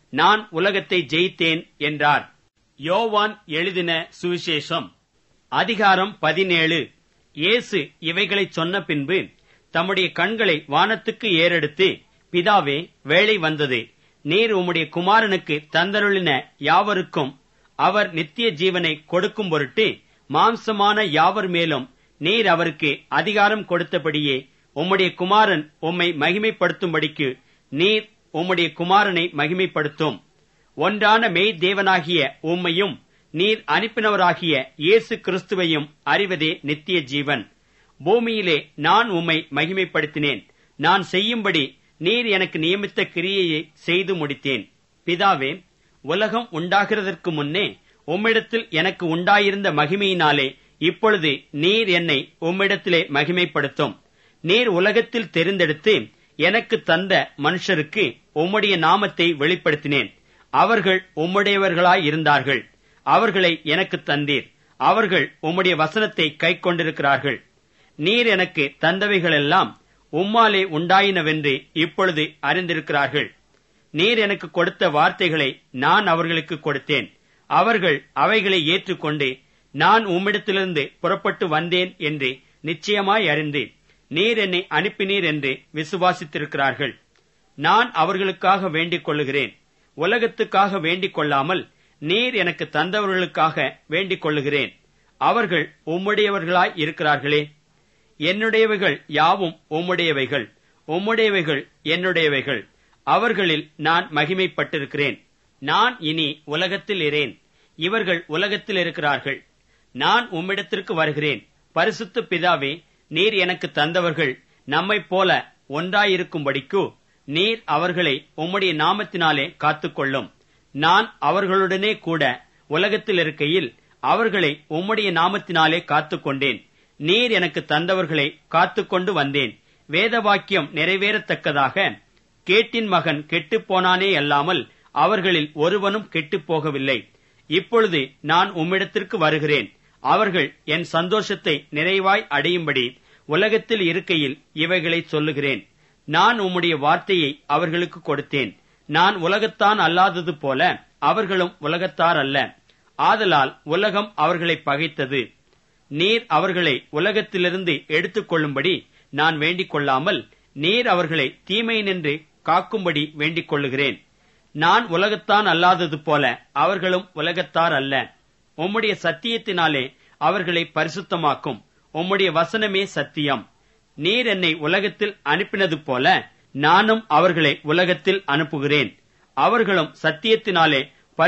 நான் உலகத்தை ஜெயித்தேன் என்றார். யோவான் எழுதின சுவிசேஷம் அதிகாரம் பதினேழு. இயேசு இவைகளை சொன்ன பின்பு தம்முடைய கண்களை வானத்துக்கு ஏறெடுத்து, பிதாவே, வேளை வந்தது. நீர் உம்முடைய குமாரனுக்கு தந்தருளின யாவருக்கும் அவர் நித்திய ஜீவனை கொடுக்கும் பொருட்டு மாம்சமான யாவர் மேலும் நீர் அவருக்கு அதிகாரம் கொடுத்தபடியே உம்முடைய குமாரன் உம்மை மகிமைப்படுத்தும்படிக்கு நீர் உம்முடைய குமாரனை மகிமைப்படுத்தும். ஒன்றான மெய் தேவனாகிய உம்மையும் நீர் அனுப்பினவராகிய இயேசு கிறிஸ்துவையும் அறிவதே நித்திய ஜீவன். பூமியிலே நான் உம்மை மகிமைப்படுத்தினேன். நான் செய்யும்படி நீர் எனக்கு நியமித்த கிரியையை செய்து முடித்தேன். பிதாவே, உலகம் உண்டாகிறதற்கு முன்னே உம்மிடத்தில் எனக்கு உண்டாயிருந்த மகிமையினாலே இப்பொழுது நீர் என்னை உம்மிடத்திலே மகிமைப்படுத்தும். நீர் உலகத்தில் தெரிந்தெடுத்து எனக்கு தந்த மனுஷருக்கு உம்முடைய நாமத்தை வெளிப்படுத்தினேன். அவர்கள் உம்முடையவர்களாயிருந்தார்கள். அவர்களை எனக்கு தந்தீர். அவர்கள் உம்முடைய வசனத்தை கைக்கொண்டிருக்கிறார்கள். நீர் எனக்கு தந்தவைகளெல்லாம் உம்மாலே உண்டாயினவென்று இப்பொழுது அறிந்திருக்கிறார்கள். நீர் எனக்கு கொடுத்த வார்த்தைகளை நான் அவர்களுக்கு கொடுத்தேன். அவர்கள் அவைகளை ஏற்றுக்கொண்டு நான் உம்மிடத்திலிருந்து புறப்பட்டு வந்தேன் என்று நிச்சயமாய் அறிந்து நீர் என்னை அனுப்பினீர் என்று விசுவாசித்திருக்கிறார்கள். நான் அவர்களுக்காக வேண்டிக் கொள்ளுகிறேன். உலகத்துக்காக வேண்டிக் கொள்ளாமல் நீர் எனக்கு தந்தவர்களுக்காக வேண்டிக் கொள்ளுகிறேன். அவர்கள் உம்முடையவர்களாய் இருக்கிறார்களே. என்னுடையவைகள் யாவும் உம்முடையவைகள், உம்முடையவைகள் என்னுடையவைகள். அவர்களில் நான் மகிமைப்பட்டிருக்கிறேன். நான் இனி உலகத்தில் இரேன், இவர்கள் உலகத்தில் இருக்கிறார்கள். நான் உம்மிடத்திற்கு வருகிறேன். பரிசுத்த பிதாவே, நீர் எனக்கு தந்தவர்கள் நம்மைப் போல ஒன்றாயிருக்கும்படிக்கு நீர் அவர்களை உம்முடைய நாமத்தினாலே காத்துக்கொள்ளும். நான் அவர்களுடனே கூட உலகத்தில் இருக்கையில் அவர்களை உம்முடைய நாமத்தினாலே காத்துக்கொண்டேன். நீர் எனக்கு தந்தவர்களை காத்துக்கொண்டு வந்தேன். வேத வாக்கியம் நிறைவேறத்தக்கதாக கேட்டின் மகன் கெட்டுப்போனானே அல்லாமல் அவர்களில் ஒருவனும் கெட்டுப் போகவில்லை. இப்பொழுது நான் உம்மிடத்திற்கு வருகிறேன். அவர்கள் என் சந்தோஷத்தை நிறைவாய் அடையும்படி உலகத்தில் இருக்கையில் இவைகளை சொல்லுகிறேன். நான் உம்முடைய வார்த்தையை அவர்களுக்கு கொடுத்தேன். நான் உலகத்தான் அல்லாதது போல அவர்களும் உலகத்தார் அல்ல. ஆதலால் உலகம் அவர்களை பகைத்தது. நீர் அவர்களை உலகத்திலிருந்து எடுத்துக் கொள்ளும்படி நான் வேண்டிக் கொள்ளாமல் நீர் அவர்களை தீமையினின்று காக்கும்படி வேண்டிக் கொள்ளுகிறேன். நான் உலகத்தான் அல்லாதது போல அவர்களும் உலகத்தார் அல்ல. உம்முடைய சத்தியத்தினாலே அவர்களை பரிசுத்தமாக்கும். உம்முடைய வசனமே சத்தியம். நீர் என்னை உலகத்தில் அனுப்பினது போல நானும் அவர்களை உலகத்தில் அனுப்புகிறேன். அவர்களும் சத்தியத்தினாலே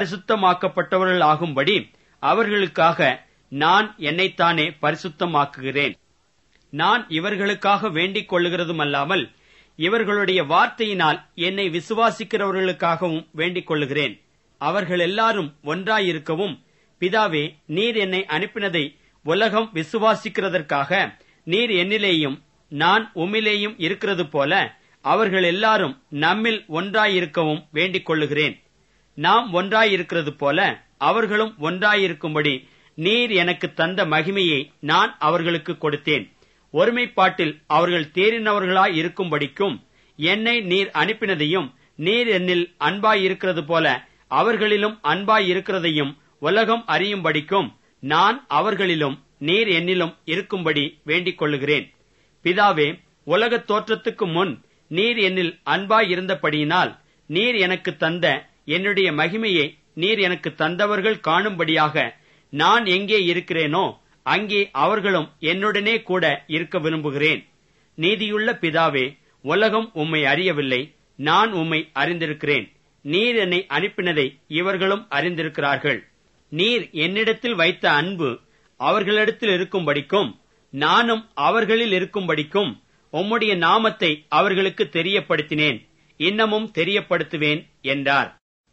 பரிசுத்தமாக்கப்பட்டவர்களாகும்படி அவர்களுக்காக நான் என்னைத்தானே பரிசுத்தமாக்குகிறேன். நான் இவர்களுக்காக வேண்டிக் கொள்ளுகிறதுமல்லாமல் இவர்களுடைய வார்த்தையினால் என்னை விசுவாசிக்கிறவர்களுக்காகவும் வேண்டிக் கொள்ளுகிறேன். அவர்கள் எல்லாரும் ஒன்றாயிருக்கவும், பிதாவே, நீர் என்னை அனுப்பினதை உலகம் விசுவாசிக்கிறதற்காக நீர் என்னிலேயும் நான் உம்மிலேயும் இருக்கிறது போல அவர்கள் எல்லாரும் நம்மில் ஒன்றாயிருக்கவும் வேண்டிக் கொள்ளுகிறேன். நாம் ஒன்றாயிருக்கிறது போல அவர்களும் ஒன்றாயிருக்கும்படி நீர் எனக்கு தந்த மகிமையை நான் அவர்களுக்கு கொடுத்தேன். ஒருமைப்பாட்டில் அவர்கள் தேறினவர்களாய் இருக்கும்படிக்கும் என்னை நீர் அனுப்பினதையும் நீர் என்னில் அன்பாயிருக்கிறது போல அவர்களிலும் அன்பாயிருக்கிறதையும் உலகம் அறியும்படிக்கும் நான் அவர்களிலும் நீர் என்னிலும் இருக்கும்படி வேண்டிக் கொள்ளுகிறேன். பிதாவே, உலகத் தோற்றத்துக்கு முன் நீர் என்னில் அன்பாயிருந்தபடியினால் நீர் எனக்கு தந்த என்னுடைய மகிமையை நீர் எனக்கு தந்தவர்கள் காணும்படியாக நான் எங்கே இருக்கிறேனோ அங்கே அவர்களும் என்னுடனே கூட இருக்க விரும்புகிறேன். நீதியுள்ள பிதாவே, உலகம் உம்மை அறியவில்லை, நான் உம்மை அறிந்திருக்கிறேன். நீர் என்னை அனுப்பினதை இவர்களும் அறிந்திருக்கிறார்கள். நீர் என்னிடத்தில் வைத்த அன்பு அவர்களிடத்தில் இருக்கும்படிக்கும் நானும் அவர்களில் இருக்கும்படிக்கும் உம்முடைய நாமத்தை அவர்களுக்கு தெரியப்படுத்தினேன், இன்னமும் தெரியப்படுத்துவேன் என்றார்.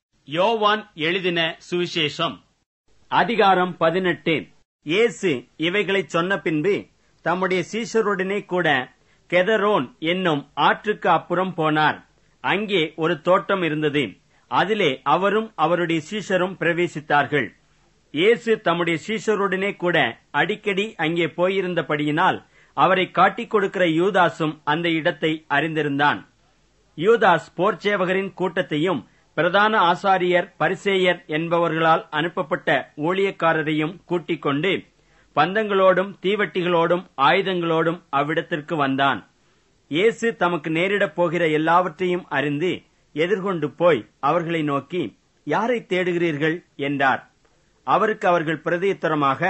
யோவான் எழுதின சுவிசேஷம் அதிகாரம் பதினெட்டு. இயேசு இவைகளை சொன்ன பின்பு தம்முடைய சீஷருடனே கூட கெதரோன் என்னும் ஆற்றுக்கு அப்புறம் போனார். அங்கே ஒரு தோட்டம் இருந்தது. அதிலே அவரும் அவருடைய சீஷரும் பிரவேசித்தார்கள். இயேசு தம்முடைய சீஷருடனே கூட அடிக்கடி அங்கே போயிருந்தபடியினால் அவரை காட்டிக் கொடுக்கிற யூதாசும் அந்த இடத்தை அறிந்திருந்தான். யூதாஸ் போர்ச்சேவகரின் கூட்டத்தையும் பிரதான ஆசாரியர் பரிசேயர் என்பவர்களால் அனுப்பப்பட்ட ஊழியக்காரரையும் கூட்டிக் கொண்டு பந்தங்களோடும் தீவட்டிகளோடும் ஆயுதங்களோடும் அவ்விடத்திற்கு வந்தான். இயேசு தமக்கு நேரிடப் போகிற எல்லாவற்றையும் அறிந்து எதிர்கொண்டு போய் அவர்களை நோக்கி, யாரை தேடுகிறீர்கள் என்றார். அவருக்கு அவர்கள் பிரதியுத்தரமாக,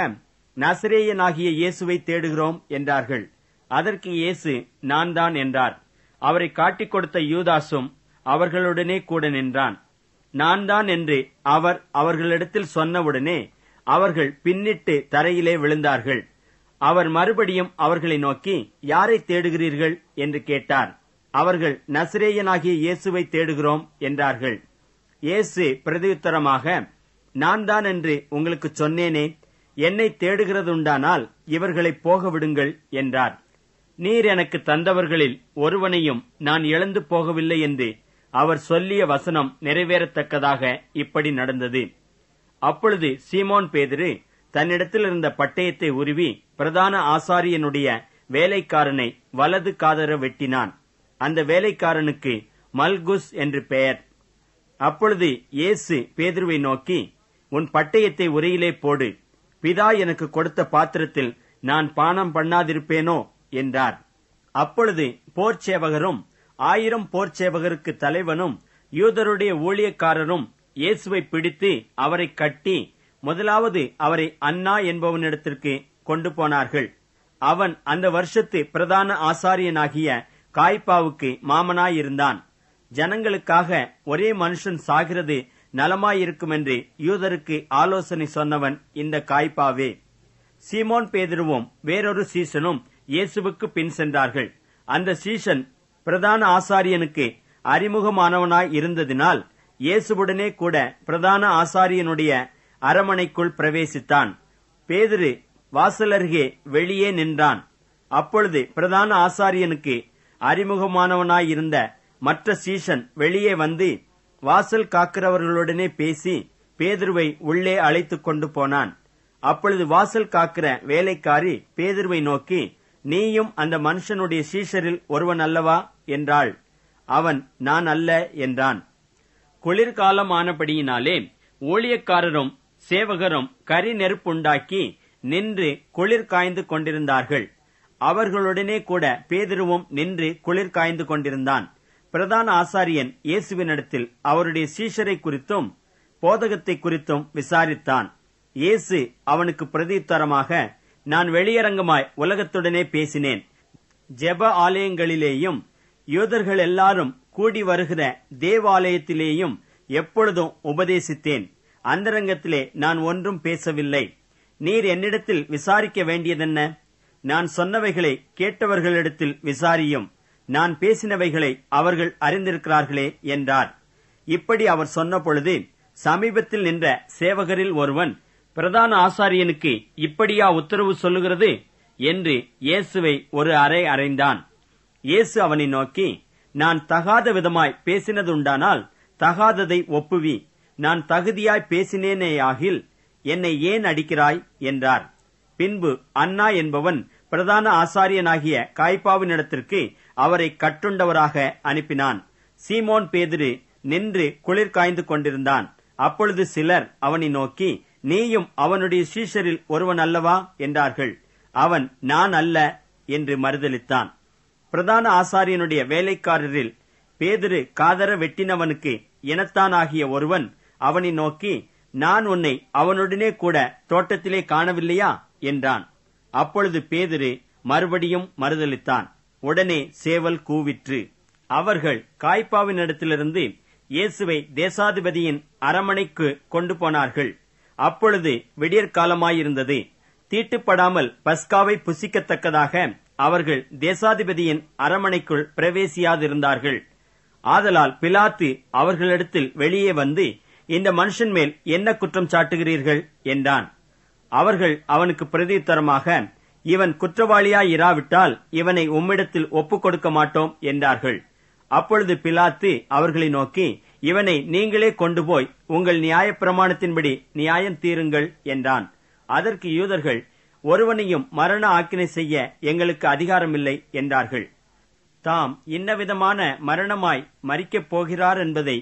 நசரேயனாகிய இயேசுவை தேடுகிறோம் என்றார்கள். அதற்கு இயேசு, நான் தான் என்றார். அவரை காட்டிக் கொடுத்த யூதாசும் அவர்களுடனே கூட நின்றான். நான் தான் என்று அவர் அவர்களிடத்தில் சொன்னவுடனே அவர்கள் பின்னிட்டு தரையிலே விழுந்தார்கள். அவர் மறுபடியும் அவர்களை நோக்கி, யாரை தேடுகிறீர்கள் என்று கேட்டார். அவர்கள் நசரேயனாகிய இயேசுவை தேடுகிறோம் என்றார்கள். இயேசு பிரதியுத்தரமாக, நான் தான் என்று உங்களுக்கு சொன்னேனே, என்னை தேடுகிறதுண்டானால் இவர்களை போக விடுங்கள் என்றார். நீர் எனக்கு தந்தவர்களில் ஒருவனையும் நான் இழந்து போகவில்லை என்று அவர் சொல்லிய வசனம் நிறைவேறத்தக்கதாக இப்படி நடந்தது. அப்பொழுது சீமோன் பேதுரு தன்னிடத்தில் இருந்த பட்டயத்தை உருவி பிரதான ஆசாரியனுடைய வேலைக்காரனை வலது காதர வெட்டினான். அந்த வேலைக்காரனுக்கு மல்குஸ் என்று பெயர். அப்பொழுது இயேசு பேதுருவை நோக்கி, உன் பட்டயத்தை உரையிலே போடு. பிதா எனக்கு கொடுத்த பாத்திரத்தில் நான் பானம் பண்ணாதிருப்பேனோ என்றார். அப்பொழுது போர்ச்சேவகரும் ஆயிரம் போர்ச்சேவகருக்கு தலைவனும் யூதருடைய ஊழியக்காரரும் இயேசுவை பிடித்து அவரை கட்டி முதலாவது அவரை அன்னா என்பவனிடத்திற்கு கொண்டு போனார்கள். அவன் அந்த வருஷத்து பிரதான ஆசாரியனாகிய காய்பாவுக்கு மாமனாயிருந்தான். ஜனங்களுக்காக ஒரே மனுஷன் சாகிறது நலமாயிருக்கும் என்று யூதருக்கு ஆலோசனை சொன்னவன் இந்த காய்பாவே. சீமோன் பேதுருவும் வேறொரு சீசனும் இயேசுவுக்கு பின் சென்றார்கள். அந்த சீசன் பிரதான ஆசாரியனுக்கு அறிமுகமானவனாய் இருந்ததினால் இயேசுவுடனே கூட பிரதான ஆசாரியனுடைய அரமனைக்குள் பிரவேசித்தான். பேதுரு வாசலருகே வெளியே நின்றான். அப்பொழுது பிரதான ஆசாரியனுக்கு அறிமுகமானவனாயிருந்த மற்ற சீஷன் வெளியே வந்து வாசல் காக்கிறவர்களுடனே பேசி பேதுருவை உள்ளே அழைத்துக் கொண்டு போனான். அப்பொழுது வாசல் காக்கிற வேலைக்காரி பேதுருவை நோக்கி, நீயும் அந்த மனுஷனுடைய சீஷரில் ஒருவன் அல்லவா என்றாள். அவன், நான் அல்ல என்றான். குளிர்காலம் ஆனபடியினாலே ஊழியக்காரரும் சேவகரும் கரி நெருப்புண்டாக்கி நின்று குளிர் காய்ந்து கொண்டிருந்தார்கள். அவர்களுடனே கூட பேதுருவும் நின்று குளிர் காய்ந்து கொண்டிருந்தான். பிரதான ஆசாரியன் இயேசுவினிடத்தில் அவருடைய சீஷரை குறித்தும் போதகத்தை குறித்தும் விசாரித்தான். இயேசு அவனுக்கு பிரதியுத்தரமாக, நான் வெளியரங்கமாய் உலகத்துடனே பேசினேன். ஜெப ஆலயங்களிலேயும் யூதர்கள் எல்லாரும் கூடி வருகிற தேவாலயத்திலேயும் எப்பொழுதும் உபதேசித்தேன். அந்தரங்கத்திலே நான் ஒன்றும் பேசவில்லை. நீர் என்னிடத்தில் விசாரிக்க வேண்டியதென்ன? நான் சொன்னவைகளை கேட்டவர்களிடத்தில் விசாரியும். நான் பேசினவைகளை அவர்கள் அறிந்திருக்கிறார்களே என்றார். இப்படி அவர் சொன்ன பொழுது சமீபத்தில் நின்ற சேவகரில் ஒருவன், பிரதான ஆசாரியனுக்கு இப்படியா உத்தரவு சொல்லுகிறது என்று இயேசுவை ஒரு அறை அறைந்தான். இயேசு அவனை நோக்கி, நான் தகாத விதமாய் பேசினதுண்டானால் தகாததை ஒப்புவி. நான் தகுதியாய் பேசினேனேயாகில் என்னை ஏன் அடிக்கிறாய் என்றார். பின்பு அன்னா என்பவன் பிரதான ஆசாரியனாகிய காய்பாவினிடத்திற்கு அவரை கட்டுண்டவராக அனுப்பினான். சீமோன் பேதுரு நின்று குளிர் காய்ந்து கொண்டிருந்தான். அப்பொழுது சிலர் அவனை நோக்கி, நீயும் அவனுடைய சீஷரில் ஒருவன் அல்லவா என்றார்கள். அவன், நான் அல்ல என்று மறுதலித்தான். பிரதான ஆசாரியனுடைய வேலைக்காரரில் பேதுரு காதர வெட்டினவனுக்கு இனத்தானாகிய ஒருவன் அவனை நோக்கி, நான் உன்னை அவனுடனே கூட தோட்டத்திலே காணவில்லையா என்றான். அப்பொழுது பேதுரு மறுபடியும் மறுதலித்தான். உடனே சேவல் கூவிற்று. அவர்கள் காய்பாவினிடத்திலிருந்து இயேசுவை தேசாதிபதியின் அரமனைக்கு கொண்டு போனார்கள். அப்பொழுது விடியற்காலமாயிருந்தது. தீட்டுப்படாமல் பஸ்காவை புசிக்கத்தக்கதாக அவர்கள் தேசாதிபதியின் அரமனைக்குள் பிரவேசியாதிருந்தார்கள். ஆதலால் பிலாத்து அவர்களிடத்தில் வெளியே வந்து, இந்த மனுஷன் மேல் என்ன குற்றம் சாட்டுகிறீர்கள் என்றான். அவர்கள் அவனுக்கு பிரதியுத்தரமாக, இவன் குற்றவாளியாயிராவிட்டால் இவனை உம்மிடத்தில் ஒப்புக் கொடுக்க மாட்டோம் என்றார்கள். அப்பொழுது பிலாத்து அவர்களை நோக்கி, இவனை நீங்களே கொண்டு போய் உங்கள் நியாயப்பிரமாணத்தின்படி நியாயம் தீருங்கள் என்றான். அதற்கு யூதர்கள், ஒருவனையும் மரண ஆக்கினை செய்ய எங்களுக்கு அதிகாரமில்லை என்றார்கள். தாம் இன்னவிதமான மரணமாய் மரிக்கப் போகிறார் என்பதை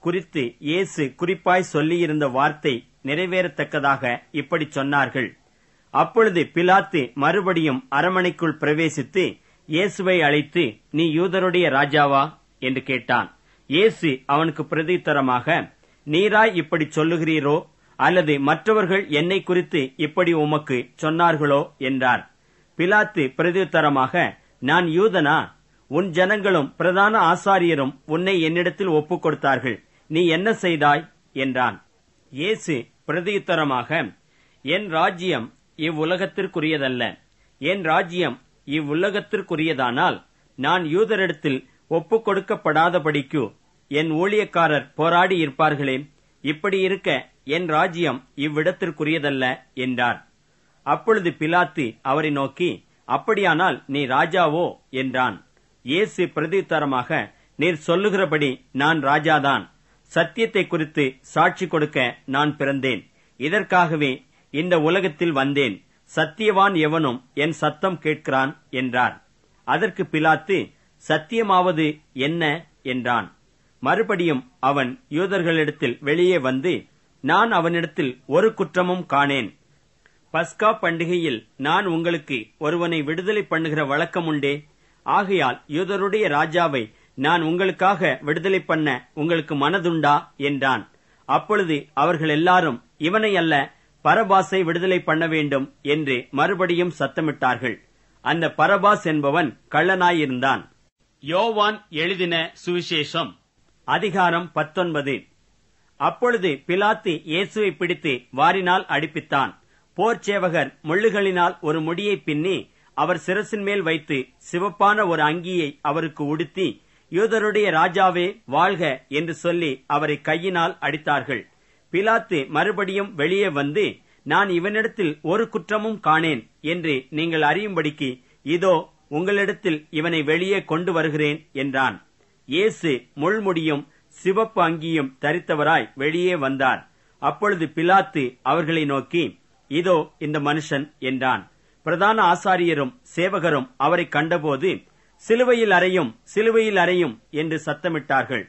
குறித்து இயேசு குறிப்பாய் சொல்லியிருந்த வார்த்தை நிறைவேறத்தக்கதாக இப்படி சொன்னார்கள். அப்பொழுது பிலாத்து மறுபடியும் அரமனைக்குள் பிரவேசித்து இயேசுவை அழைத்து, நீ யூதருடைய ராஜாவா என்று கேட்டான். இயேசு அவனுக்கு பிரதியுத்தரமாக, நீராய் இப்படி சொல்லுகிறீரோ அல்லது மற்றவர்கள் என்னை குறித்து இப்படி உமக்கு சொன்னார்களோ என்றார். பிலாத்து பிரதியுத்தரமாக, நான் யூதனா? உன் ஜனங்களும் பிரதான ஆசாரியரும் உன்னை என்னிடத்தில் ஒப்புக் கொடுத்தார்கள். நீ என்ன செய்தாய் என்றான். இயேசு பிரதியுத்தரமாக, என் ராஜ்யம் இவ்வுலகத்திற்குரியதல்ல. என் ராஜ்யம் இவ்வுலகத்திற்குரியதானால் நான் யூதரிடத்தில் ஒப்புக் கொடுக்கப்படாதபடிக்கு என் ஊழியக்காரர் போராடி இருப்பார்களே. இப்படி இருக்க என் ராஜ்யம் இவ்விடத்திற்குரியதல்ல என்றார். அப்பொழுது பிலாத்து அவரை நோக்கி, அப்படியானால் நீ ராஜாவோ என்றான். இயேசு பிரதியுத்தரமாக, நீர் சொல்லுகிறபடி நான் ராஜாதான். சத்தியத்தை குறித்து சாட்சி கொடுக்க நான் பிறந்தேன். இதற்காகவே இந்த உலகத்தில் வந்தேன். சத்தியவான் எவனும் என் சத்தம் கேட்கிறான் என்றார். அதற்கு பிலாத்து, சத்தியமாவது என்ன என்றான். மறுபடியும் அவன் யூதர்களிடத்தில் வெளியே வந்து, நான் அவனிடத்தில் ஒரு குற்றமும் காணேன். பஸ்கா பண்டிகையில் நான் உங்களுக்கு ஒருவனை விடுதலை பண்ணுகிற வழக்கம் உண்டே. ஆகையால் யூதருடைய ராஜாவை நான் உங்களுக்காக விடுதலை பண்ண உங்களுக்கு மனதுண்டா என்றான். அப்பொழுது அவர்கள் எல்லாரும், இவனை அல்ல, பரபாசை விடுதலை பண்ண வேண்டும் என்று மறுபடியும் சத்தமிட்டார்கள். அந்த பரபாஸ் என்பவன் கள்ளனாயிருந்தான். யோவான் எழுதின சுவிசேஷம் அதிகாரம் பத்தொன்பது. அப்பொழுது பிலாத்து இயேசுவை பிடித்து வாரினால் அடிப்பித்தான். போர்ச்சேவகர் முள்ளுகளினால் ஒரு முடியை பின்னி அவர் சிரசின் மேல் வைத்து சிவப்பான ஒரு அங்கியை அவருக்கு உடுத்தி, யூதருடைய ராஜாவே வாழ்க என்று சொல்லி அவரை கையினால் அடித்தார்கள். பிலாத்து மறுபடியும் வெளியே வந்து, நான் இவனிடத்தில் ஒரு குற்றமும் காணேன் என்று நீங்கள் அறியும்படிக்கு இதோ உங்களிடத்தில் இவனை வெளியே கொண்டு வருகிறேன் என்றான். இயேசு முள்முடியும் சிவப்பு அங்கியும் தரித்தவராய் வெளியே வந்தார். அப்பொழுது பிலாத்து அவர்களை நோக்கி, இதோ இந்த மனுஷன் என்றான். பிரதான ஆசாரியரும் சேவகரும் அவரை கண்டபோது, சிலுவையில் அறையும், சிலுவையில் அறையும் என்று சத்தமிட்டார்கள்.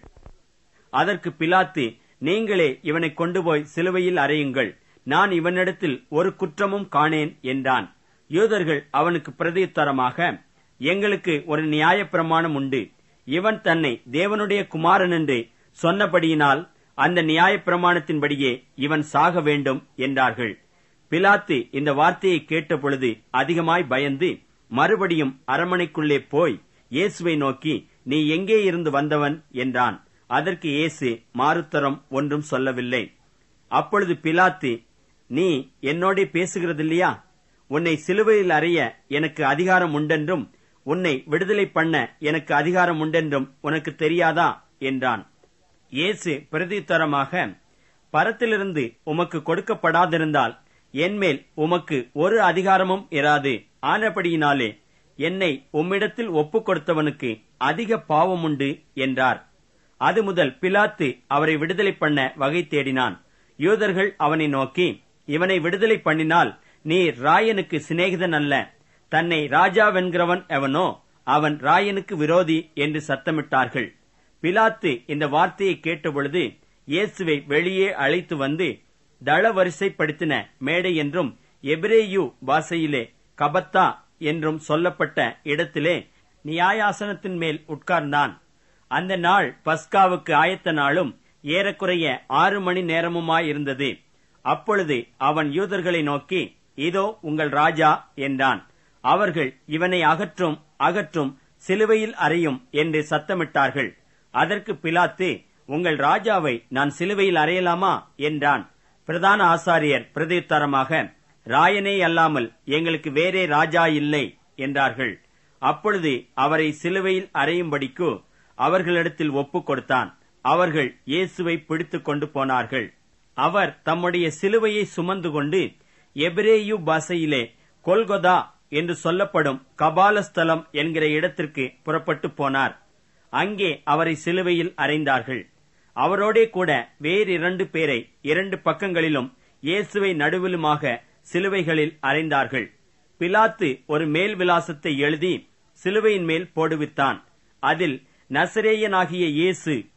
அதற்கு பிலாத்து, நீங்களே இவனை கொண்டு போய் சிலுவையில் அறையுங்கள், நான் இவனிடத்தில் ஒரு குற்றமும் காணேன் என்றான். யூதர்கள் அவனுக்கு பிரதியுத்தரமாக, எங்களுக்கு ஒரு நியாயப்பிரமாணம் உண்டு. இவன் தன்னை தேவனுடைய குமாரன் என்று சொன்னபடியினால் அந்த நியாயப்பிரமாணத்தின்படியே இவன் சாக வேண்டும் என்றார்கள். பிலாத்து இந்த வார்த்தையை கேட்ட பொழுது அதிகமாய் பயந்து மறுபடியும் அரமனைக்குள்ளே போய் இயேசுவை நோக்கி, நீ எங்கே இருந்து வந்தவன் என்றான். அதற்கு இயேசு மாறுத்தரம் ஒன்றும் சொல்லவில்லை. அப்பொழுது பிலாத்து, நீ என்னோட பேசுகிறதில்லையா? உன்னை சிலுவையில் அறைய எனக்கு அதிகாரம் உண்டென்றும் உன்னை விடுதலை பண்ண எனக்கு அதிகாரம் உண்டென்றும் உனக்கு தெரியாதா என்றான். இயேசு பிரதியுத்தரமாக, பரத்திலிருந்து உமக்கு கொடுக்கப்படாதிருந்தால் என்மேல் உமக்கு ஒரு அதிகாரமும் இராது. ஆனபடியினாலே என்னை உம்மிடத்தில் ஒப்புக் கொடுத்தவனுக்கு அதிக பாவம் உண்டு என்றார். அது முதல் பிலாத்து அவரை விடுதலை பண்ண வகை தேடினான். யூதர்கள் அவனை நோக்கி, இவனை விடுதலை பண்ணினால் நீ ராயனுக்கு சிநேகிதன் அல்ல, தன்னை ராஜாவென்கிறவன் எவனோ அவன் ராயனுக்கு விரோதி என்று சத்தமிட்டார்கள். பிலாத்து இந்த வார்த்தையை கேட்டபொழுது இயேசுவை வெளியே அழைத்து வந்து தள வரிசைப்படுத்தின மேடை என்றும் எபிரேயு பாஷையிலே கபத்தா என்றும் சொல்லப்பட்ட இடத்திலே நியாயாசனத்தின் மேல் உட்கார்ந்தான். அந்த நாள் பஸ்காவுக்கு ஆயத்த நாளும் ஏறக்குறைய ஆறு மணி நேரமுமாயிருந்தது. அப்பொழுது அவன் யூதர்களை நோக்கி, இதோ உங்கள் ராஜா என்றான். அவர்கள், இவனை அகற்றும் அகற்றும் சிலுவையில் அறையும் என்று சத்தமிட்டார்கள். அதற்கு பிலாத்து, உங்கள் ராஜாவை நான் சிலுவையில் அறையலாமா என்றான். பிரதான ஆசாரியர் பிரதியுத்தரமாக, ராயனே அல்லாமல் எங்களுக்கு வேறே ராஜா இல்லை என்றார்கள். அப்பொழுது அவரை சிலுவையில் அறையும்படிக்கு அவர்களிடத்தில் ஒப்புக் கொடுத்தான். அவர்கள் இயேசுவை பிடித்துக் கொண்டு போனார்கள். அவர் தம்முடைய சிலுவையை சுமந்து கொண்டு எபிரேயு பாஷையிலே கொல்கொதா என்று சொல்லப்படும் கபாலஸ்தலம் என்கிற இடத்திற்கு புறப்பட்டு போனார். அங்கே அவரை சிலுவையில் அறைந்தார்கள். அவரோடே கூட வேறிரண்டு பேரை இரண்டு பக்கங்களிலும் இயேசுவை நடுவிலுமாக சிலுவைகளில் அறைந்தார்கள். பிலாத்து ஒரு மேல் விலாசத்தை எழுதி சிலுவையின் மேல் போடுவித்தான். அதில் நசரேயனாகிய இயேசு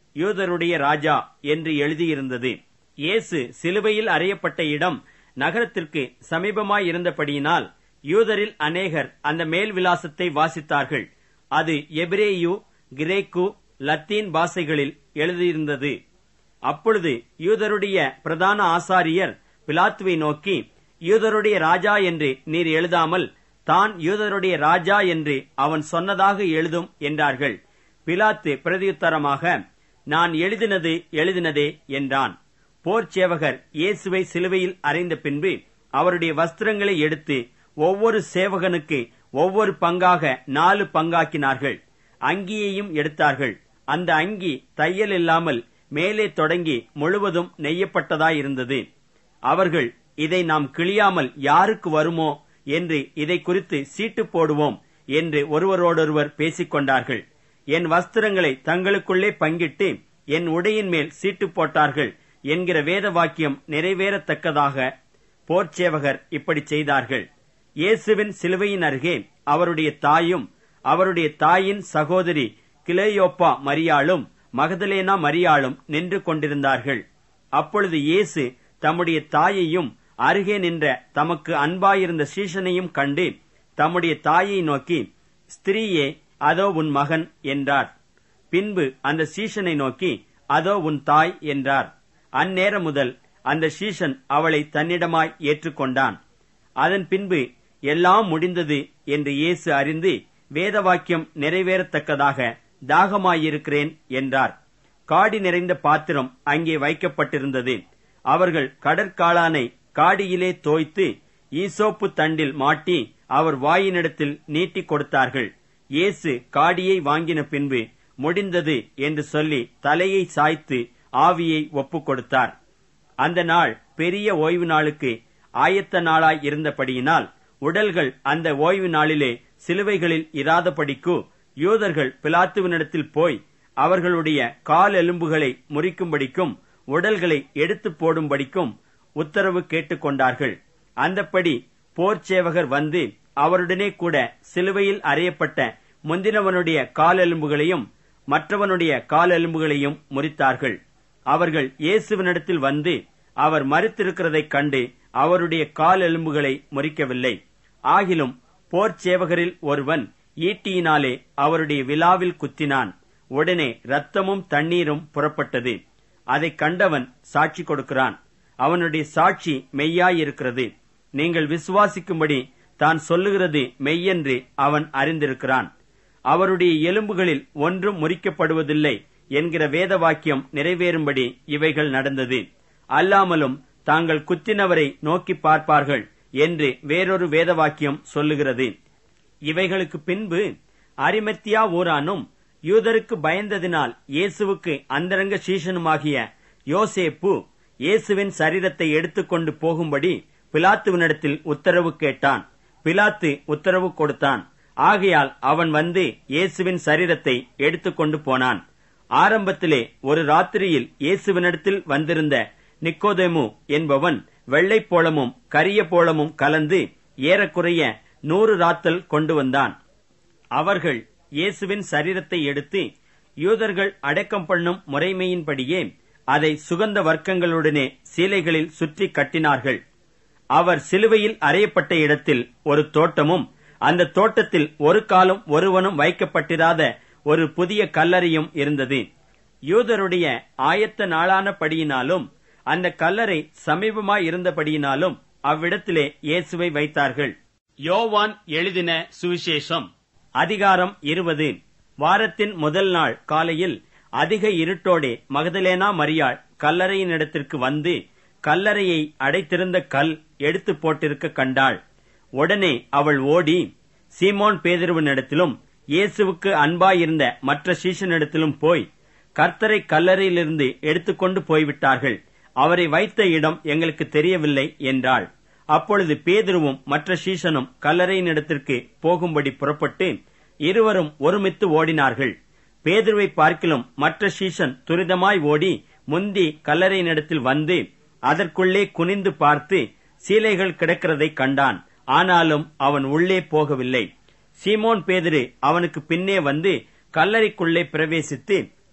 யூதருடைய ராஜா என்று எழுதியிருந்தது. இயேசு சிலுவையில் அறையப்பட்ட இடம் நகரத்திற்கு சமீபமாயிருந்தபடியினால் யூதரில் அநேகர் அந்த மேல் விலாசத்தை வாசித்தார்கள். அது எபிரேயு, கிரேக்கு, லத்தீன் பாஷைகளில் எழுதியிருந்தது. அப்பொழுது யூதருடைய பிரதான ஆசாரியர் பிலாத்துவை நோக்கி, யூதருடைய ராஜா என்று நீர் எழுதாமல் தான் யூதருடைய ராஜா என்று அவன் சொன்னதாக எழுதும் என்றார்கள். பிலாத்து பிரதியுத்தரமாக, நான் எழுதினது எழுதினதே என்றான். போர் சேவகர் இயேசுவை சிலுவையில் அறைந்த பின்பு அவருடைய வஸ்திரங்களை எடுத்து ஒவ்வொரு சேவகனுக்கு ஒவ்வொரு பங்காக நாலு பங்காக்கினார்கள். அங்கியையும் எடுத்தார்கள். அந்த அங்கி தையல் இல்லாமல் மேலே தொடங்கி முழுவதும் நெய்யப்பட்டதாயிருந்தது. அவர்கள், இதை நாம் கிழியாமல் யாருக்கு வருமோ என்று இதை குறித்து சீட்டு போடுவோம் என்று ஒருவரோடொருவர் பேசிக் கொண்டார்கள். என் வஸ்திரங்களை தங்களுக்குள்ளே பங்கிட்டு என் உடையின் மேல் சீட்டு போட்டார்கள் என்கிற வேத வாக்கியம் நிறைவேறத்தக்கதாக போர்ச்சேவகர் இப்படி செய்தார்கள். இயேசுவின் சிலுவையின் அருகே அவருடைய தாயும் அவருடைய தாயின் சகோதரி கிலேயோப்பா மரியாளும் மகதலேனா மரியாளும் நின்று கொண்டிருந்தார்கள். அப்பொழுது இயேசு தம்முடைய தாயையும் அருகே நின்ற தமக்கு அன்பாயிருந்த சீஷனையும் கண்டு தம்முடைய தாயை நோக்கி, ஸ்திரீயே, அதோ உன் மகன் என்றார். பின்பு அந்த சீஷனை நோக்கி, அதோ உன் தாய் என்றார். அந்நேரம் முதல் அந்த சீஷன் அவளை தன்னிடமாய் ஏற்றுக்கொண்டான். அதன் பின்பு எல்லாம் முடிந்தது என்று இயேசு அறிந்து வேத வாக்கியம் நிறைவேறத்தக்கதாக தாகமாயிருக்கிறேன் என்றார். காடி நிறைந்த பாத்திரம் அங்கே வைக்கப்பட்டிருந்தது. அவர்கள் கடற்காளானை காடியிலே தோய்த்து ஈசோப்பு தண்டில் மாட்டி அவர் வாயினிடத்தில் நீட்டிக் கொடுத்தார்கள். இயேசு காடியை வாங்கின பின்பு முடிந்தது என்று சொல்லி தலையை சாய்த்து ஆவியை ஒப்புக் கொடுத்தார். அந்த நாள் பெரிய ஓய்வு நாளுக்கு ஆயத்த நாளாய் இருந்தபடியினால் உடல்கள் அந்த ஓய்வு நாளிலே சிலுவைகளில் இராதபடிக்கு யூதர்கள் பிலாத்துவினிடத்தில் போய் அவர்களுடைய கால் எலும்புகளை முறிக்கும்படிக்கும் உடல்களை எடுத்து போடும்படிக்கும் உத்தரவு கேட்டுக் கொண்டார்கள். அந்தப்படி போர்ச்சேவகர் வந்து அவருடனே கூட சிலுவையில் அறையப்பட்ட முந்தினவனுடைய கால் எலும்புகளையும் மற்றவனுடைய கால் எலும்புகளையும் முறித்தார்கள். அவர்கள் இயேசுவினிடத்தில் வந்து அவர் மரித்திருக்கிறதைக் கண்டு அவருடைய கால் எலும்புகளை முறிக்கவில்லை. ஆகிலும் போர்ச்சேவகரில் ஒருவன் ஈட்டியினாலே அவருடைய விலாவில் குத்தினான். உடனே இரத்தமும் தண்ணீரும் புறப்பட்டது. அதைக் கண்டவன் சாட்சி கொடுக்கிறான். அவனுடைய சாட்சி மெய்யாயிருக்கிறது. நீங்கள் விசுவாசிக்கும்படி தான் சொல்லுகிறது மெய்யென்று அவன் அறிந்திருக்கிறான். அவருடைய எலும்புகளில் ஒன்றும் முறிக்கப்படுவதில்லை என்கிற வேத வாக்கியம் நிறைவேறும்படி இவைகள் நடந்தது. அல்லாமலும் தாங்கள் குத்தினவரை நோக்கி பார்ப்பார்கள் என்று வேறொரு வேத வாக்கியம் சொல்லுகிறது. இவைகளுக்கு பின்பு அரிமத்தியா ஊரானும் யூதருக்கு பயந்ததினால் இயேசுவுக்கு அந்தரங்க சீஷனுமாகிய யோசேப்பு இயேசுவின் சரீரத்தை எடுத்துக்கொண்டு போகும்படி பிலாத்துவினிடத்தில் உத்தரவு கேட்டான். பிலாத்து உத்தரவு கொடுத்தான். ஆகையால் அவன் வந்து இயேசுவின் சரீரத்தை எடுத்துக்கொண்டு போனான். ஆரம்பத்திலே ஒரு ராத்திரியில் இயேசுவினிடத்தில் வந்திருந்த நிக்கோதேமு என்பவன் வெள்ளைப்போளமும் கரிய போளமும் கலந்து ஏறக்குறைய நூறு ராத்தல் கொண்டு வந்தான். அவர்கள் இயேசுவின் சரீரத்தை எடுத்து யூதர்கள் அடக்கம் பண்ணும் முறைமையின்படியே அதை சுகந்த வர்க்கங்களுடனே சீலைகளில் சுற்றி கட்டினார்கள். அவர் சிலுவையில் அறையப்பட்ட இடத்தில் ஒரு தோட்டமும் அந்த தோட்டத்தில் ஒரு காலம் ஒருவனும் வைக்கப்பட்டிராத ஒரு புதிய கல்லறையும் இருந்தது. யூதருடைய ஆயத்த நாளானபடியினாலும் அந்த கல்லறை சமீபமாய் இருந்தபடியினாலும் அவ்விடத்திலே இயேசுவை வைத்தார்கள். யோவான் எழுதின சுவிசேஷம் அதிகாரம் இருபது. வாரத்தின் முதல் நாள் காலையில் அதிக இருட்டோடே மகதலேனா மரியாள் கல்லறையினிடத்திற்கு வந்து கல்லறையை அடைத்திருந்த கல் எடுத்து போட்டிருக்க கண்டாள். உடனே அவள் ஓடி சீமோன் பேதுருவினிடத்திலும் இயேசுவுக்கு அன்பாயிருந்த மற்ற சீஷனிடத்திலும் போய், கர்த்தரை கல்லறையிலிருந்து எடுத்துக்கொண்டு போய்விட்டார்கள், அவரை வைத்த இடம் எங்களுக்கு தெரியவில்லை என்றாள். அப்பொழுது பேதுருவும் மற்ற சீஷனும் கல்லறையினிடத்திற்கு போகும்படி புறப்பட்டு இருவரும் ஒருமித்து ஓடினார்கள். பேதுருவை பார்க்கிலும் மற்ற சீஷன் துரிதமாய் ஓடி முந்தி கல்லறையினிடத்தில் வந்து அதற்குள்ளே குனிந்து பார்த்து சீலைகள் கிடக்கிறதை கண்டான். ஆனாலும் அவன் உள்ளே போகவில்லை. சீமோன் பேதுரு அவனுக்கு பின்னே வந்து கல்லறைக்குள்ளே பிரவேசித்து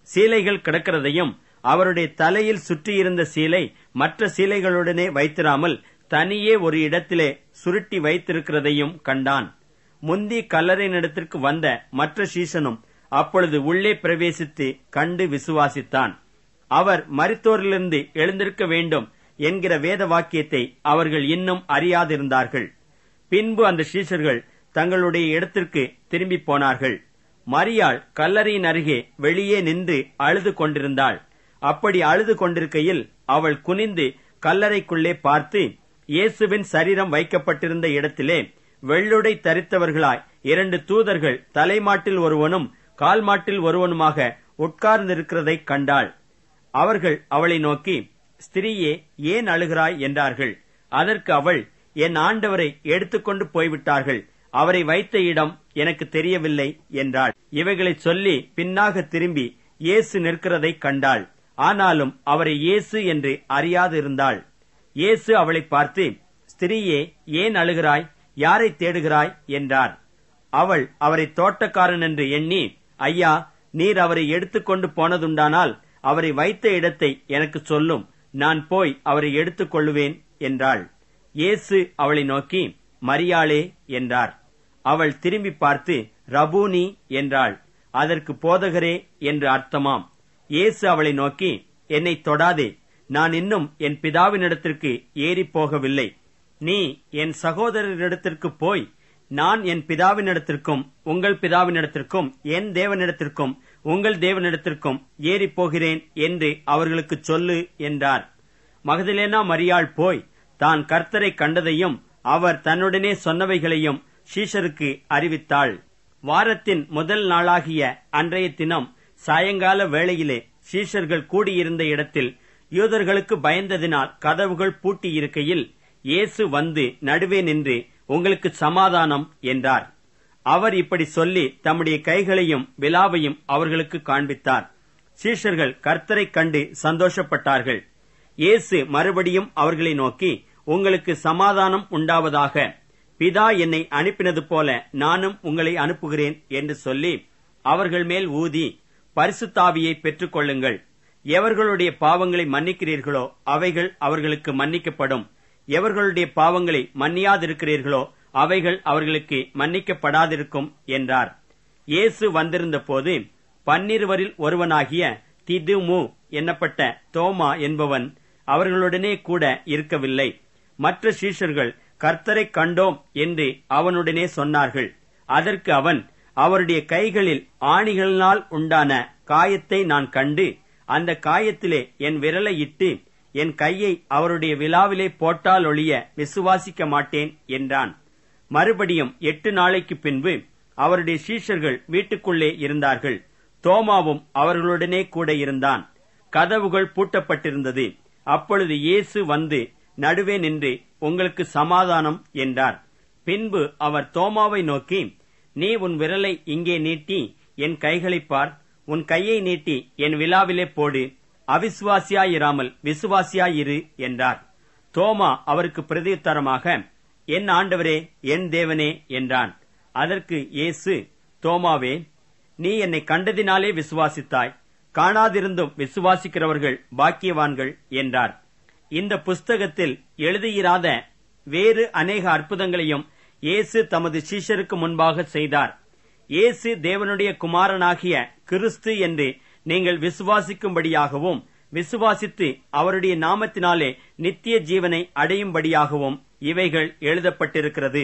சீலைகள் கிடக்கிறதையும் அவருடைய தலையில் சுற்றியிருந்த சீலை மற்ற சீலைகளுடனே வைத்திராமல் தனியே ஒரு இடத்திலே சுருட்டி வைத்திருக்கிறதையும் கண்டான். முந்தி கல்லறையினிடத்திற்கு வந்த மற்ற சீஷனும் அப்பொழுது உள்ளே பிரவேசித்து கண்டு விசுவாசித்தான். அவர் மரித்தோரிலிருந்து எழுந்திருக்க வேண்டும் என்கிற வேத வாக்கியத்தை அவர்கள் இன்னும் அறியாதிருந்தார்கள். பின்பு அந்த சீஷர்கள் தங்களுடைய இடத்திற்கு திரும்பி போனார்கள். மரியாள் கல்லறையின் அருகே வெளியே நின்று அழுது கொண்டிருந்தாள். அப்படி அழுது கொண்டிருக்கையில் அவள் குனிந்து கல்லறைக்குள்ளே பார்த்து, இயேசுவின் சரீரம் வைக்கப்பட்டிருந்த இடத்திலே வெள்ளுடை தரித்தவர்களாய் இரண்டு தூதர்கள் தலைமாட்டில் ஒருவனும் கால்மாட்டில் ஒருவனுமாக உட்கார்ந்திருக்கிறதை கண்டாள். அவர்கள் அவளை நோக்கி, ஸ்திரீயே, ஏன் அழுகிறாய் என்றார்கள். அதற்கு அவள், என் ஆண்டவரை எடுத்துக்கொண்டு போய்விட்டார்கள், அவரை வைத்த இடம் எனக்கு தெரியவில்லை என்றாள். இவைகளை சொல்லி பின்னாக திரும்பி இயேசு நிற்கிறதை கண்டாள். ஆனாலும் அவரை இயேசு என்று அறியாதிருந்தாள். இயேசு அவளை பார்த்து, ஸ்திரீயே, ஏன் அழுகிறாய், யாரை தேடுகிறாய் என்றார். அவள் அவரை தோட்டக்காரன் என்று எண்ணி, ஐயா, நீர் அவரை எடுத்துக்கொண்டு போனதுண்டானால் அவரை வைத்த இடத்தை எனக்கு சொல்லும், நான் போய் அவரை எடுத்துக் கொள்ளுவேன் என்றாள். இயேசு அவளை நோக்கி, மரியாளே என்றார். அவள் திரும்பி பார்த்து, ரபூனி என்றாள். அதற்கு போதகரே என்று அர்த்தமாம். இயேசு அவளை நோக்கி, என்னை தொடாதே, நான் இன்னும் என் பிதாவினிடத்திற்கு ஏறி போகவில்லை. நீ என் சகோதரரிடத்திற்கு போய், நான் என் பிதாவினிடத்திற்கும் உங்கள் பிதாவினிடத்திற்கும் என் தேவனிடத்திற்கும் உங்கள் தேவனிடத்திற்கும் ஏறி போகிறேன் என்று அவர்களுக்கு சொல்லு என்றார். மகதலேனா மரியாள் போய் தான் கர்த்தரை கண்டதையும் அவர் தன்னுடனே சொன்னவைகளையும் சீஷருக்கு அறிவித்தாள். வாரத்தின் முதல் நாளாகிய அன்றைய தினம் சாயங்கால வேளையிலே சீஷர்கள் கூடியிருந்த இடத்தில் யூதர்களுக்கு பயந்ததினால் கதவுகள் பூட்டியிருக்கையில் இயேசு வந்து நடுவே நின்று, உங்களுக்கு சமாதானம் என்றார். அவர் இப்படி சொல்லி தம்முடைய கைகளையும் விலாவையும் அவர்களுக்கு காண்பித்தார். சீஷர்கள் கர்த்தரை கண்டு சந்தோஷப்பட்டார்கள். இயேசு மறுபடியும் அவர்களை நோக்கி, உங்களுக்கு சமாதானம் உண்டாவதாக, பிதா என்னை அனுப்பினது போல நானும் உங்களை அனுப்புகிறேன் என்று சொல்லி அவர்கள் மேல் ஊதி, பரிசுத்தாவியை பெற்றுக் கொள்ளுங்கள். எவர்களுடைய பாவங்களை மன்னிக்கிறீர்களோ அவைகள் அவர்களுக்கு மன்னிக்கப்படும், எவர்களுடைய பாவங்களை மன்னியாதிருக்கிறீர்களோ அவைகள் அவர்களுக்கு மன்னிக்கப்படாதிருக்கும் என்றார். இயேசு வந்திருந்த போது பன்னிருவரில் ஒருவனாகிய திதுமு என்னப்பட்ட தோமா என்பவன் அவர்களுடனே கூட இருக்கவில்லை. மற்ற சீஷர்கள் கர்த்தரை கண்டோம் என்று அவனுடனே சொன்னார்கள். அதற்கு அவன், அவருடைய கைகளில் ஆணிகளினால் உண்டான காயத்தை நான் கண்டு அந்த காயத்திலே என் விரலை இட்டு என் கையை அவருடைய விலாவிலே போட்டால் ஒழிய விசுவாசிக்க மாட்டேன் என்றான். மறுபடியும் எட்டு நாளைக்கு பின்பு அவருடைய சீஷர்கள் வீட்டுக்குள்ளே இருந்தார்கள். தோமாவும் அவர்களுடனே கூட இருந்தான். கதவுகள் பூட்டப்பட்டிருந்தது. அப்பொழுது இயேசு வந்து நடுவே நின்று, உங்களுக்கு சமாதானம் என்றார். பின்பு அவர் தோமாவை நோக்கி, நீ உன் விரலை இங்கே நீட்டி என் கைகளை பார், உன் கையை நீட்டி என் விலாவிலே போடு, அவிசுவாசியாயிராமல் விசுவாசியாயிரு என்றார். தோமா அவருக்கு பிரதியுத்தரமாக, என் ஆண்டவரே, என் தேவனே என்றான். அதற்கு இயேசு, தோமாவே, நீ என்னை கண்டதினாலே விசுவாசித்தாய், காணாதிருந்தும் விசுவாசிக்கிறவர்கள் பாக்கியவான்கள் என்றார். இந்த புஸ்தகத்தில் எழுதியிராத வேறு அநேக அற்புதங்களையும் இயேசு தமது சீஷருக்கு முன்பாக செய்தார். இயேசு தேவனுடைய குமாரனாகிய கிறிஸ்து என்று நீங்கள் விசுவாசிக்கும்படியாகவும் விசுவாசித்து அவருடைய நாமத்தினாலே நித்திய ஜீவனை அடையும்படியாகவும் இவைகள் எழுதப்பட்டிருக்கிறது.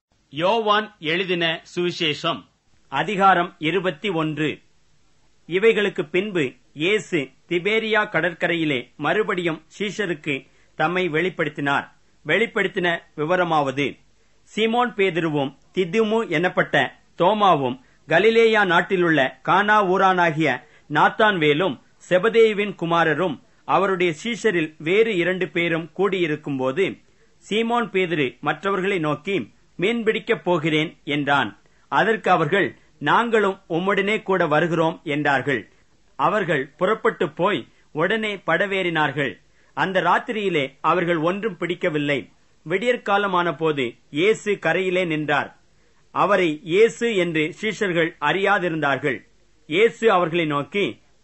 யோவான் எழுதின சுவிசேஷம் அதிகாரம் இருபத்தி ஒன்று. இவைகளுக்கு பின்பு இயேசு திபேரியா கடற்கரையிலே மறுபடியும் சீஷருக்கு தம்மை வெளிப்படுத்தினார். வெளிப்படுத்தின விவரமாவது, சீமோன் பேதுருவும் திதுமு என்னப்பட்ட தோமாவும் கலிலேயா நாட்டிலுள்ள கானா ஊரானாகிய நாத்தான்வேலும் செபதேயுவின் குமாரரும் அவருடைய சீஷரில் வேறு இரண்டு பேரும் கூடியிருக்கும் போது சீமோன் பேதுரு மற்றவர்களை நோக்கி, மீன்பிடிக்கப் போகிறேன் என்றான். அதற்கு அவர்கள், நாங்களும் உம்முடனே கூட வருகிறோம் என்றார்கள். அவர்கள் புறப்பட்டு போய் உடனே படவேறினார்கள். அந்த ராத்திரியிலே அவர்கள் ஒன்றும் பிடிக்கவில்லை. விடியற்காலமான போது இயேசு கரையிலே நின்றார். அவரை இயேசு என்று சீஷர்கள் அறியாதிருந்தார்கள். இயேசு அவர்களை நோக்கி,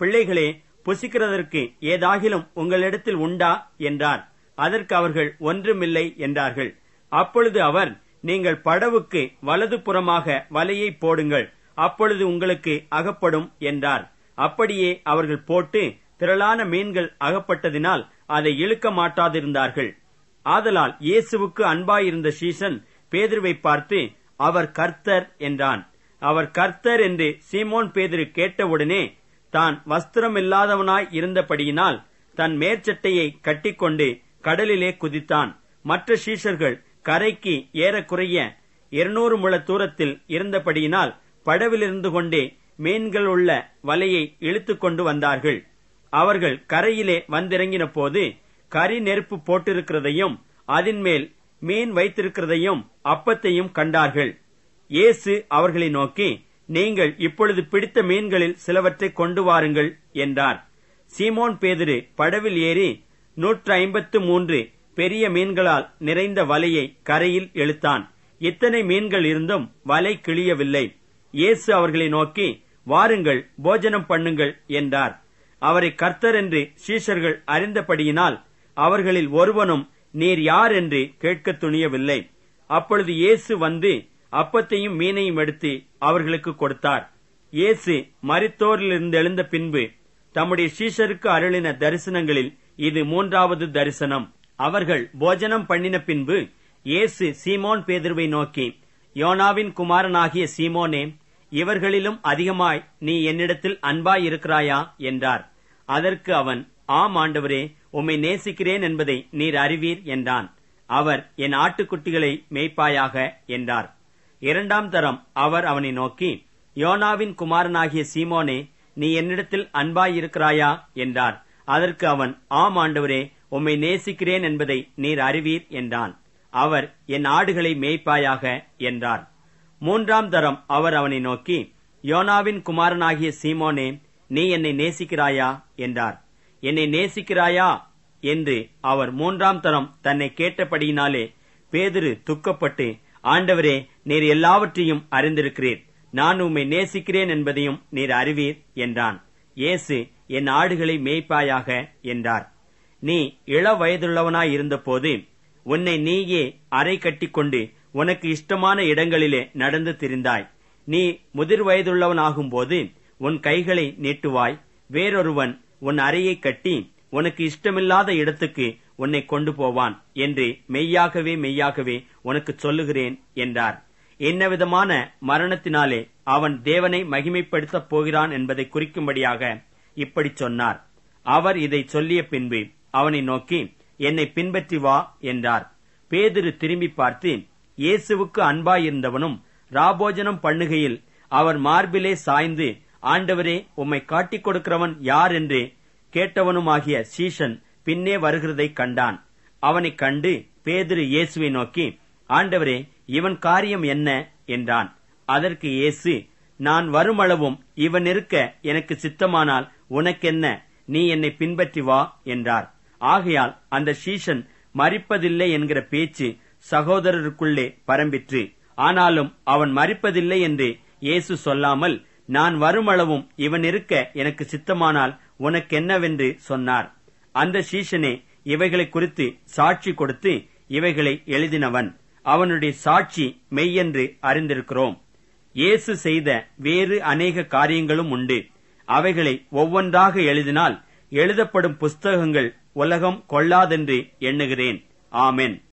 பிள்ளைகளே, புசிக்கிறதற்கு ஏதாகிலும் உங்களிடத்தில் உண்டா என்றார். அதற்கு அவர்கள் ஒன்றுமில்லை என்றார்கள். அப்பொழுது அவர், நீங்கள் படவுக்கு வலது புறமாக வலையை போடுங்கள், அப்பொழுது உங்களுக்கு அகப்படும் என்றார். அப்படியே அவர்கள் போட்டு திரளான மீன்கள் அகப்பட்டதினால் அதை இழுக்க மாட்டாதிருந்தார்கள். ஆதலால் இயேசுவுக்கு அன்பாயிருந்த சீசன் பேதுருவை பார்த்து, அவர் கர்த்தர் என்றான். அவர் கர்த்தர் என்று சீமோன் பேதுரு கேட்டவுடனே தான் வஸ்திரமில்லாதவனாய் இருந்தபடியினால் தன் மேற்சட்டையை கட்டிக்கொண்டு கடலிலே குதித்தான். மற்ற சீஷர்கள் கரைக்கு ஏறக்குறைய இருநூறு முழ தூரத்தில் இருந்தபடியினால் படவிலிருந்து கொண்டே மீன்கள் உள்ள வலையை இழுத்து கொண்டு வந்தார்கள். அவர்கள் கரையிலே வந்திறங்கின போது கரி நெருப்பு போட்டிருக்கிறதையும் அதின்மேல் மீன் வைத்திருக்கிறதையும் அப்பத்தையும் கண்டார்கள். இயேசு அவர்களை நோக்கி, நீங்கள் இப்பொழுது பிடித்த மீன்களில் சிலவற்றை கொண்டு வாருங்கள் என்றார். சீமோன் பேதுரு படவில் ஏறி நூற்று ஐம்பத்து மூன்று பெரிய மீன்களால் நிறைந்த வலையை கரையில் இழுத்தான். இத்தனை மீன்கள் இருந்தும் வலை கிழியவில்லை. இயேசு அவர்களை நோக்கி, வாருங்கள், போஜனம் பண்ணுங்கள் என்றார். அவரை கர்த்தர் என்று சீஷர்கள் அறிந்தபடியினால் அவர்களில் ஒருவனும் நீர் யார் என்று கேட்க துணியவில்லை. அப்பொழுது இயேசு வந்து அப்பத்தையும் மீனையும் எடுத்து அவர்களுக்கு கொடுத்தார். இயேசு மரித்தோரிலிருந்து எழுந்த பின்பு தம்முடைய சீஷருக்கு அருளின தரிசனங்களில் இது மூன்றாவது தரிசனம். அவர்கள் போஜனம் பண்ணின பின்பு இயேசு சீமோன் பேதுருவை நோக்கி, யோனாவின் குமாரனாகிய சீமோனே, இவர்களிலும் அதிகமாய் நீ என்னிடத்தில் அன்பாய் இருக்கிறாயா என்றார். அதற்கு அவன், ஆம் ஆண்டவரே, உம்மை நேசிக்கிறேன் என்பதை நீர் அறிவீர் என்றான். அவர், என் ஆட்டுக்குட்டிகளை மேய்ப்பாயாக என்றார். இரண்டாம் தரம் அவர் அவனை நோக்கி, யோனாவின் குமாரனாகிய சீமோனே, நீ என்னிடத்தில் அன்பாய் இருக்கிறாயா என்றார். அதற்கு அவன், ஆம் ஆண்டவரே, உம்மை நேசிக்கிறேன் என்பதை நீர் அறிவீர் என்றான். அவர், என் ஆடுகளை மேய்ப்பாயாக என்றார். மூன்றாம் தரம் அவர் அவனை நோக்கி, யோனாவின் குமாரனாகிய சீமோனே, நீ என்னை நேசிக்கிறாயா என்றார். என்னை நேசிக்கிறாயா என்று அவர் மூன்றாம் தரம் தன்னை கேட்டபடியினாலே பேதுரு துக்கப்பட்டு, ஆண்டவரே, நீர் எல்லாவற்றையும் அறிந்திருக்கிறீர், நான் உம்மை நேசிக்கிறேன் என்பதையும் நீர் அறிவீர் என்றான். இயேசு, என் ஆடுகளை மேய்ப்பாயாக என்றார். நீ இள வயதுள்ளவனாய் இருந்தபோது உன்னை நீயே அறை கட்டிக்கொண்டு உனக்கு இஷ்டமான இடங்களிலே நடந்து திரிந்தாய். நீ முதிர் வயதுள்ளவனாகும் போது உன் கைகளை நீட்டுவாய், வேறொருவன் உன் அறையை கட்டி உனக்கு இஷ்டமில்லாத இடத்துக்கு உன்னை கொண்டு போவான் என்று மெய்யாகவே மெய்யாகவே உனக்கு சொல்லுகிறேன் என்றார். என்ன விதமான மரணத்தினாலே அவன் தேவனை மகிமைப்படுத்தப் போகிறான் என்பதை குறிக்கும்படியாக இப்படி சொன்னார். அவர் இதை சொல்லிய பின்பு அவனை நோக்கி, என்னை பின்பற்றி வா என்றார். பேதுரு திரும்பி பார்த்து, இயேசுவுக்கு அன்பாயிருந்தவனும் ராபோஜனம் பண்ணுகையில் அவர் மார்பிலே சாய்ந்து, ஆண்டவரே, உம்மை காட்டிக் கொடுக்கிறவன் யார் என்று கேட்டவனுமாகிய சீஷன் பின்னே வருகிறதை கண்டான். அவனை கண்டு பேதுரு இயேசுவை நோக்கி, ஆண்டவரே, இவன் காரியம் என்ன என்றான். அதற்கு இயேசு, நான் வருமளவும் இவன் இருக்க எனக்கு சித்தமானால் உனக்கென்ன, நீ என்னை பின்பற்றி வா என்றார். ஆகையால் அந்த சீஷன் மரிப்பதில்லை என்கிற பேச்சு சகோதரருக்குள்ளே பரம்பிற்று. ஆனாலும் அவன் மரிப்பதில்லை என்று இயேசு சொல்லாமல், நான் வருமளவும் இவன் இருக்க எனக்கு சித்தமானால் உனக்கென்னவென்று சொன்னார். அந்த சீஷனே இவைகளை குறித்து சாட்சி கொடுத்து இவைகளை எழுதினவன். அவனுடைய சாட்சி மெய்யென்று அறிந்திருக்கிறோம். இயேசு செய்த வேறு அநேக காரியங்களும் உண்டு. அவைகளை ஒவ்வொன்றாக எழுதினால் எழுதப்படும் புஸ்தகங்கள் உலகம் கொள்ளாதென்று எண்ணுகிறேன். ஆமென்.